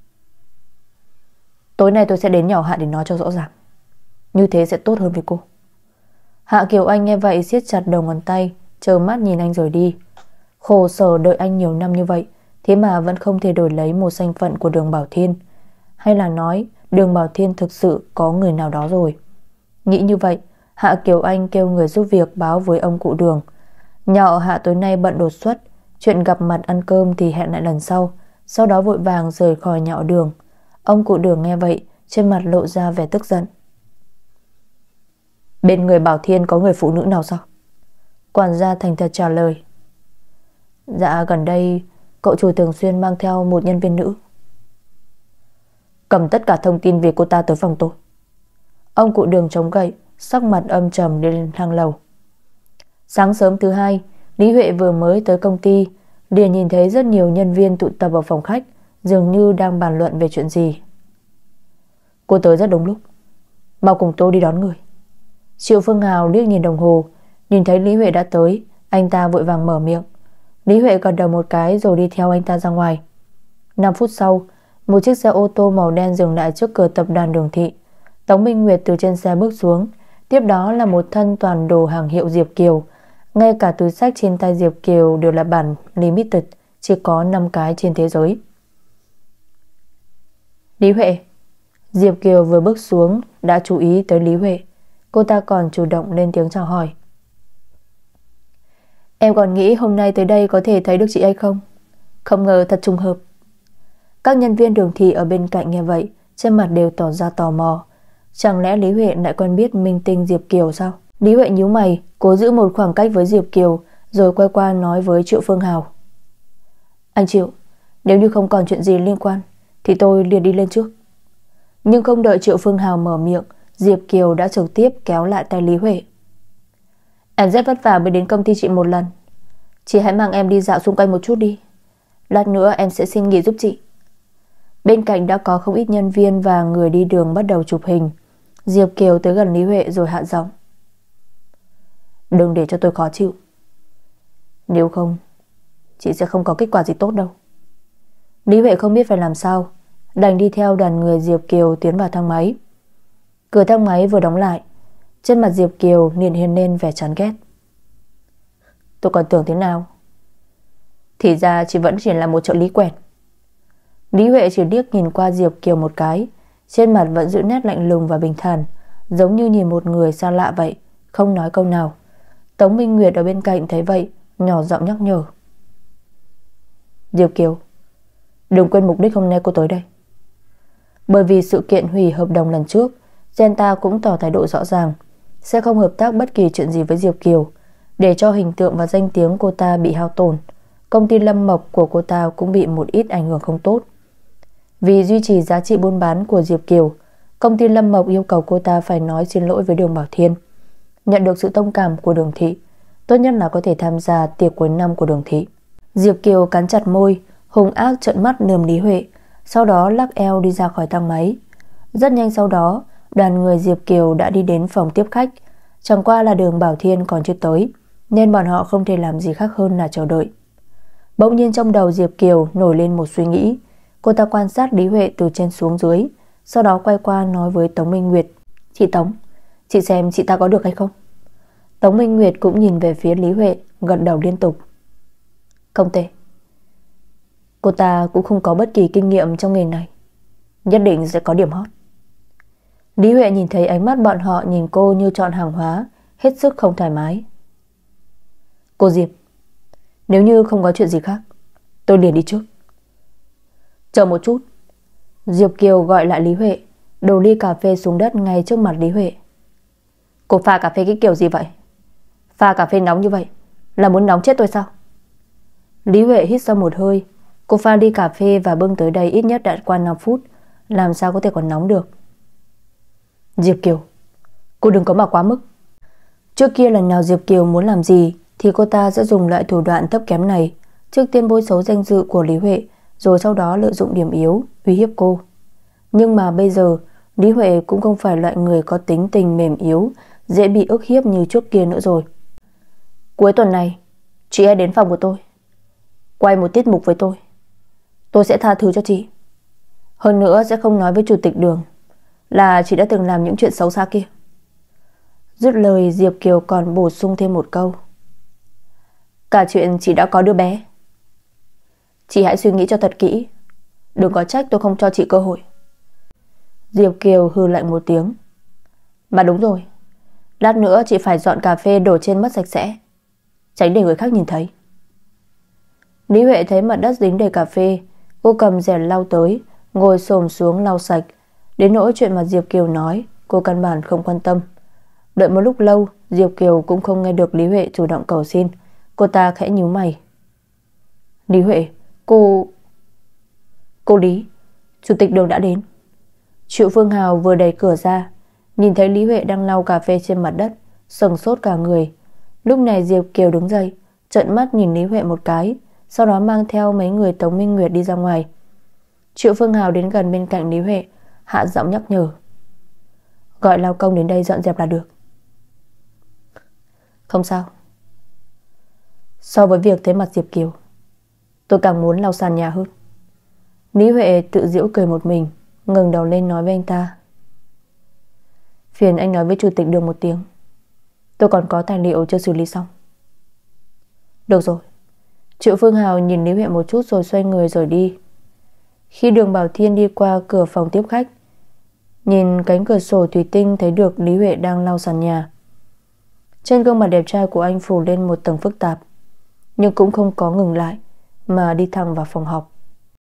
Tối nay tôi sẽ đến nhà họ Hạ để nói cho rõ ràng, như thế sẽ tốt hơn với cô. Hạ Kiều Anh nghe vậy siết chặt đầu ngón tay, trơ mắt nhìn anh rời đi. Khổ sở đợi anh nhiều năm như vậy, thế mà vẫn không thể đổi lấy một danh phận của Đường Bảo Thiên. Hay là nói Đường Bảo Thiên thực sự có người nào đó rồi? Nghĩ như vậy, Hạ Kiều Anh kêu người giúp việc báo với ông cụ Đường. Nhà họ Hạ tối nay bận đột xuất, chuyện gặp mặt ăn cơm thì hẹn lại lần sau. Sau đó vội vàng rời khỏi nhà họ Đường. Ông cụ Đường nghe vậy trên mặt lộ ra vẻ tức giận. Bên người Bảo Thiên có người phụ nữ nào sao? Quản gia thành thật trả lời. Dạ gần đây cậu chủ thường xuyên mang theo một nhân viên nữ. Cầm tất cả thông tin về cô ta tới phòng tôi. Ông cụ Đường chống gậy, sắc mặt âm trầm đi lên thang lầu. Sáng sớm thứ hai, Lý Huệ vừa mới tới công ty, liền nhìn thấy rất nhiều nhân viên tụ tập ở phòng khách, dường như đang bàn luận về chuyện gì. Cô tới rất đúng lúc, mau cùng tôi đi đón người. Triệu Phương Hào liếc nhìn đồng hồ, nhìn thấy Lý Huệ đã tới, anh ta vội vàng mở miệng. Lý Huệ gật đầu một cái rồi đi theo anh ta ra ngoài. 5 phút sau, một chiếc xe ô tô màu đen dừng lại trước cửa tập đoàn Đường Thị. Tống Minh Nguyệt từ trên xe bước xuống, tiếp đó là một thân toàn đồ hàng hiệu Diệp Kiều. Ngay cả túi xách trên tay Diệp Kiều đều là bản limited, chỉ có 5 cái trên thế giới. Lý Huệ. Diệp Kiều vừa bước xuống đã chú ý tới Lý Huệ. Cô ta còn chủ động lên tiếng chào hỏi. Em còn nghĩ hôm nay tới đây có thể thấy được chị hay không? Không ngờ thật trùng hợp. Các nhân viên Đường Thị ở bên cạnh nghe vậy, trên mặt đều tỏ ra tò mò. Chẳng lẽ Lý Huệ lại quen biết minh tinh Diệp Kiều sao? Lý Huệ nhíu mày, cố giữ một khoảng cách với Diệp Kiều, rồi quay qua nói với Triệu Phương Hào. Anh Triệu, nếu như không còn chuyện gì liên quan thì tôi liền đi lên trước. Nhưng không đợi Triệu Phương Hào mở miệng, Diệp Kiều đã trực tiếp kéo lại tay Lý Huệ. Em rất vất vả mới đến công ty chị một lần, chị hãy mang em đi dạo xung quanh một chút đi. Lát nữa em sẽ xin nghỉ giúp chị. Bên cạnh đã có không ít nhân viên và người đi đường bắt đầu chụp hình. Diệp Kiều tới gần Lý Huệ rồi hạ giọng. Đừng để cho tôi khó chịu, nếu không chị sẽ không có kết quả gì tốt đâu. Lý Huệ không biết phải làm sao, đành đi theo đoàn người Diệp Kiều tiến vào thang máy. Cửa thang máy vừa đóng lại, trên mặt Diệp Kiều liền hiện lên vẻ chán ghét. Tôi còn tưởng thế nào, thì ra chị vẫn chỉ là một trợ lý quèn. Lý Huệ chỉ liếc nhìn qua Diệp Kiều một cái, trên mặt vẫn giữ nét lạnh lùng và bình thản, giống như nhìn một người xa lạ vậy, không nói câu nào. Tống Minh Nguyệt ở bên cạnh thấy vậy, nhỏ giọng nhắc nhở. Diệp Kiều, đừng quên mục đích hôm nay cô tới đây. Bởi vì sự kiện hủy hợp đồng lần trước, Genta cũng tỏ thái độ rõ ràng, sẽ không hợp tác bất kỳ chuyện gì với Diệp Kiều, để cho hình tượng và danh tiếng cô ta bị hao tổn. Công ty Lâm Mộc của cô ta cũng bị một ít ảnh hưởng không tốt. Vì duy trì giá trị buôn bán của Diệp Kiều, công ty Lâm Mộc yêu cầu cô ta phải nói xin lỗi với Đường Bảo Thiên. Nhận được sự thông cảm của Đường Thị, tốt nhất là có thể tham gia tiệc cuối năm của Đường Thị. Diệp Kiều cắn chặt môi, hung ác trợn mắt lườm Lý Huệ, sau đó lắc eo đi ra khỏi thang máy. Rất nhanh sau đó, đoàn người Diệp Kiều đã đi đến phòng tiếp khách. Chẳng qua là Đường Bảo Thiên còn chưa tới, nên bọn họ không thể làm gì khác hơn là chờ đợi. Bỗng nhiên trong đầu Diệp Kiều nổi lên một suy nghĩ. Cô ta quan sát Lý Huệ từ trên xuống dưới, sau đó quay qua nói với Tống Minh Nguyệt. Chị Tống, chị xem chị ta có được hay không? Tống Minh Nguyệt cũng nhìn về phía Lý Huệ, gật đầu liên tục. Không tệ. Cô ta cũng không có bất kỳ kinh nghiệm trong nghề này, nhất định sẽ có điểm hot. Lý Huệ nhìn thấy ánh mắt bọn họ nhìn cô như chọn hàng hóa, hết sức không thoải mái. Cô Diệp, nếu như không có chuyện gì khác, tôi liền đi trước. Chờ một chút. Diệp Kiều gọi lại Lý Huệ, đổ ly cà phê xuống đất ngay trước mặt Lý Huệ. Cô pha cà phê cái kiểu gì vậy? Pha cà phê nóng như vậy là muốn nóng chết tôi sao? Lý Huệ hít sâu một hơi. Cô pha ly cà phê và bưng tới đây ít nhất đã qua 5 phút, làm sao có thể còn nóng được? Diệp Kiều, cô đừng có mà quá mức. Trước kia lần nào Diệp Kiều muốn làm gì thì cô ta sẽ dùng loại thủ đoạn thấp kém này, trước tiên bôi xấu danh dự của Lý Huệ, rồi sau đó lợi dụng điểm yếu uy hiếp cô. Nhưng mà bây giờ Lý Huệ cũng không phải loại người có tính tình mềm yếu, dễ bị ức hiếp như trước kia nữa rồi. Cuối tuần này chị hãy đến phòng của tôi, quay một tiết mục với tôi sẽ tha thứ cho chị. Hơn nữa sẽ không nói với chủ tịch Đường là chị đã từng làm những chuyện xấu xa kia. Dứt lời, Diệp Kiều còn bổ sung thêm một câu. Cả chuyện chị đã có đứa bé. Chị hãy suy nghĩ cho thật kỹ, đừng có trách tôi không cho chị cơ hội. Diệp Kiều hừ lạnh một tiếng. Mà đúng rồi, lát nữa chị phải dọn cà phê đổ trên mất sạch sẽ, tránh để người khác nhìn thấy. Lý Huệ thấy mặt đất dính đầy cà phê, cô cầm rẻ lau tới, ngồi xổm xuống lau sạch. Đến nỗi chuyện mà Diệp Kiều nói, cô căn bản không quan tâm. Đợi một lúc lâu, Diệp Kiều cũng không nghe được Lý Huệ chủ động cầu xin. Cô ta khẽ nhíu mày. Lý Huệ, cô Lý, chủ tịch Đường đã đến. Triệu Phương Hào vừa đẩy cửa ra, nhìn thấy Lý Huệ đang lau cà phê trên mặt đất, sững sốt cả người. Lúc này Diệp Kiều đứng dậy, trợn mắt nhìn Lý Huệ một cái, sau đó mang theo mấy người Tống Minh Nguyệt đi ra ngoài. Triệu Phương Hào đến gần bên cạnh Lý Huệ, hạ giọng nhắc nhở. Gọi lao công đến đây dọn dẹp là được. Không sao. So với việc thấy mặt Diệp Kiều, tôi càng muốn lau sàn nhà hơn. Lý Huệ tự giễu cười một mình, ngẩng đầu lên nói với anh ta. Phiền anh nói với chủ tịch Đường một tiếng, tôi còn có tài liệu chưa xử lý xong. Được rồi. Triệu Phương Hào nhìn Lý Huệ một chút rồi xoay người rời đi. Khi Đường Bảo Thiên đi qua cửa phòng tiếp khách, nhìn cánh cửa sổ thủy tinh thấy được Lý Huệ đang lau sàn nhà. Trên gương mặt đẹp trai của anh phủ lên một tầng phức tạp, nhưng cũng không có ngừng lại mà đi thẳng vào phòng họp.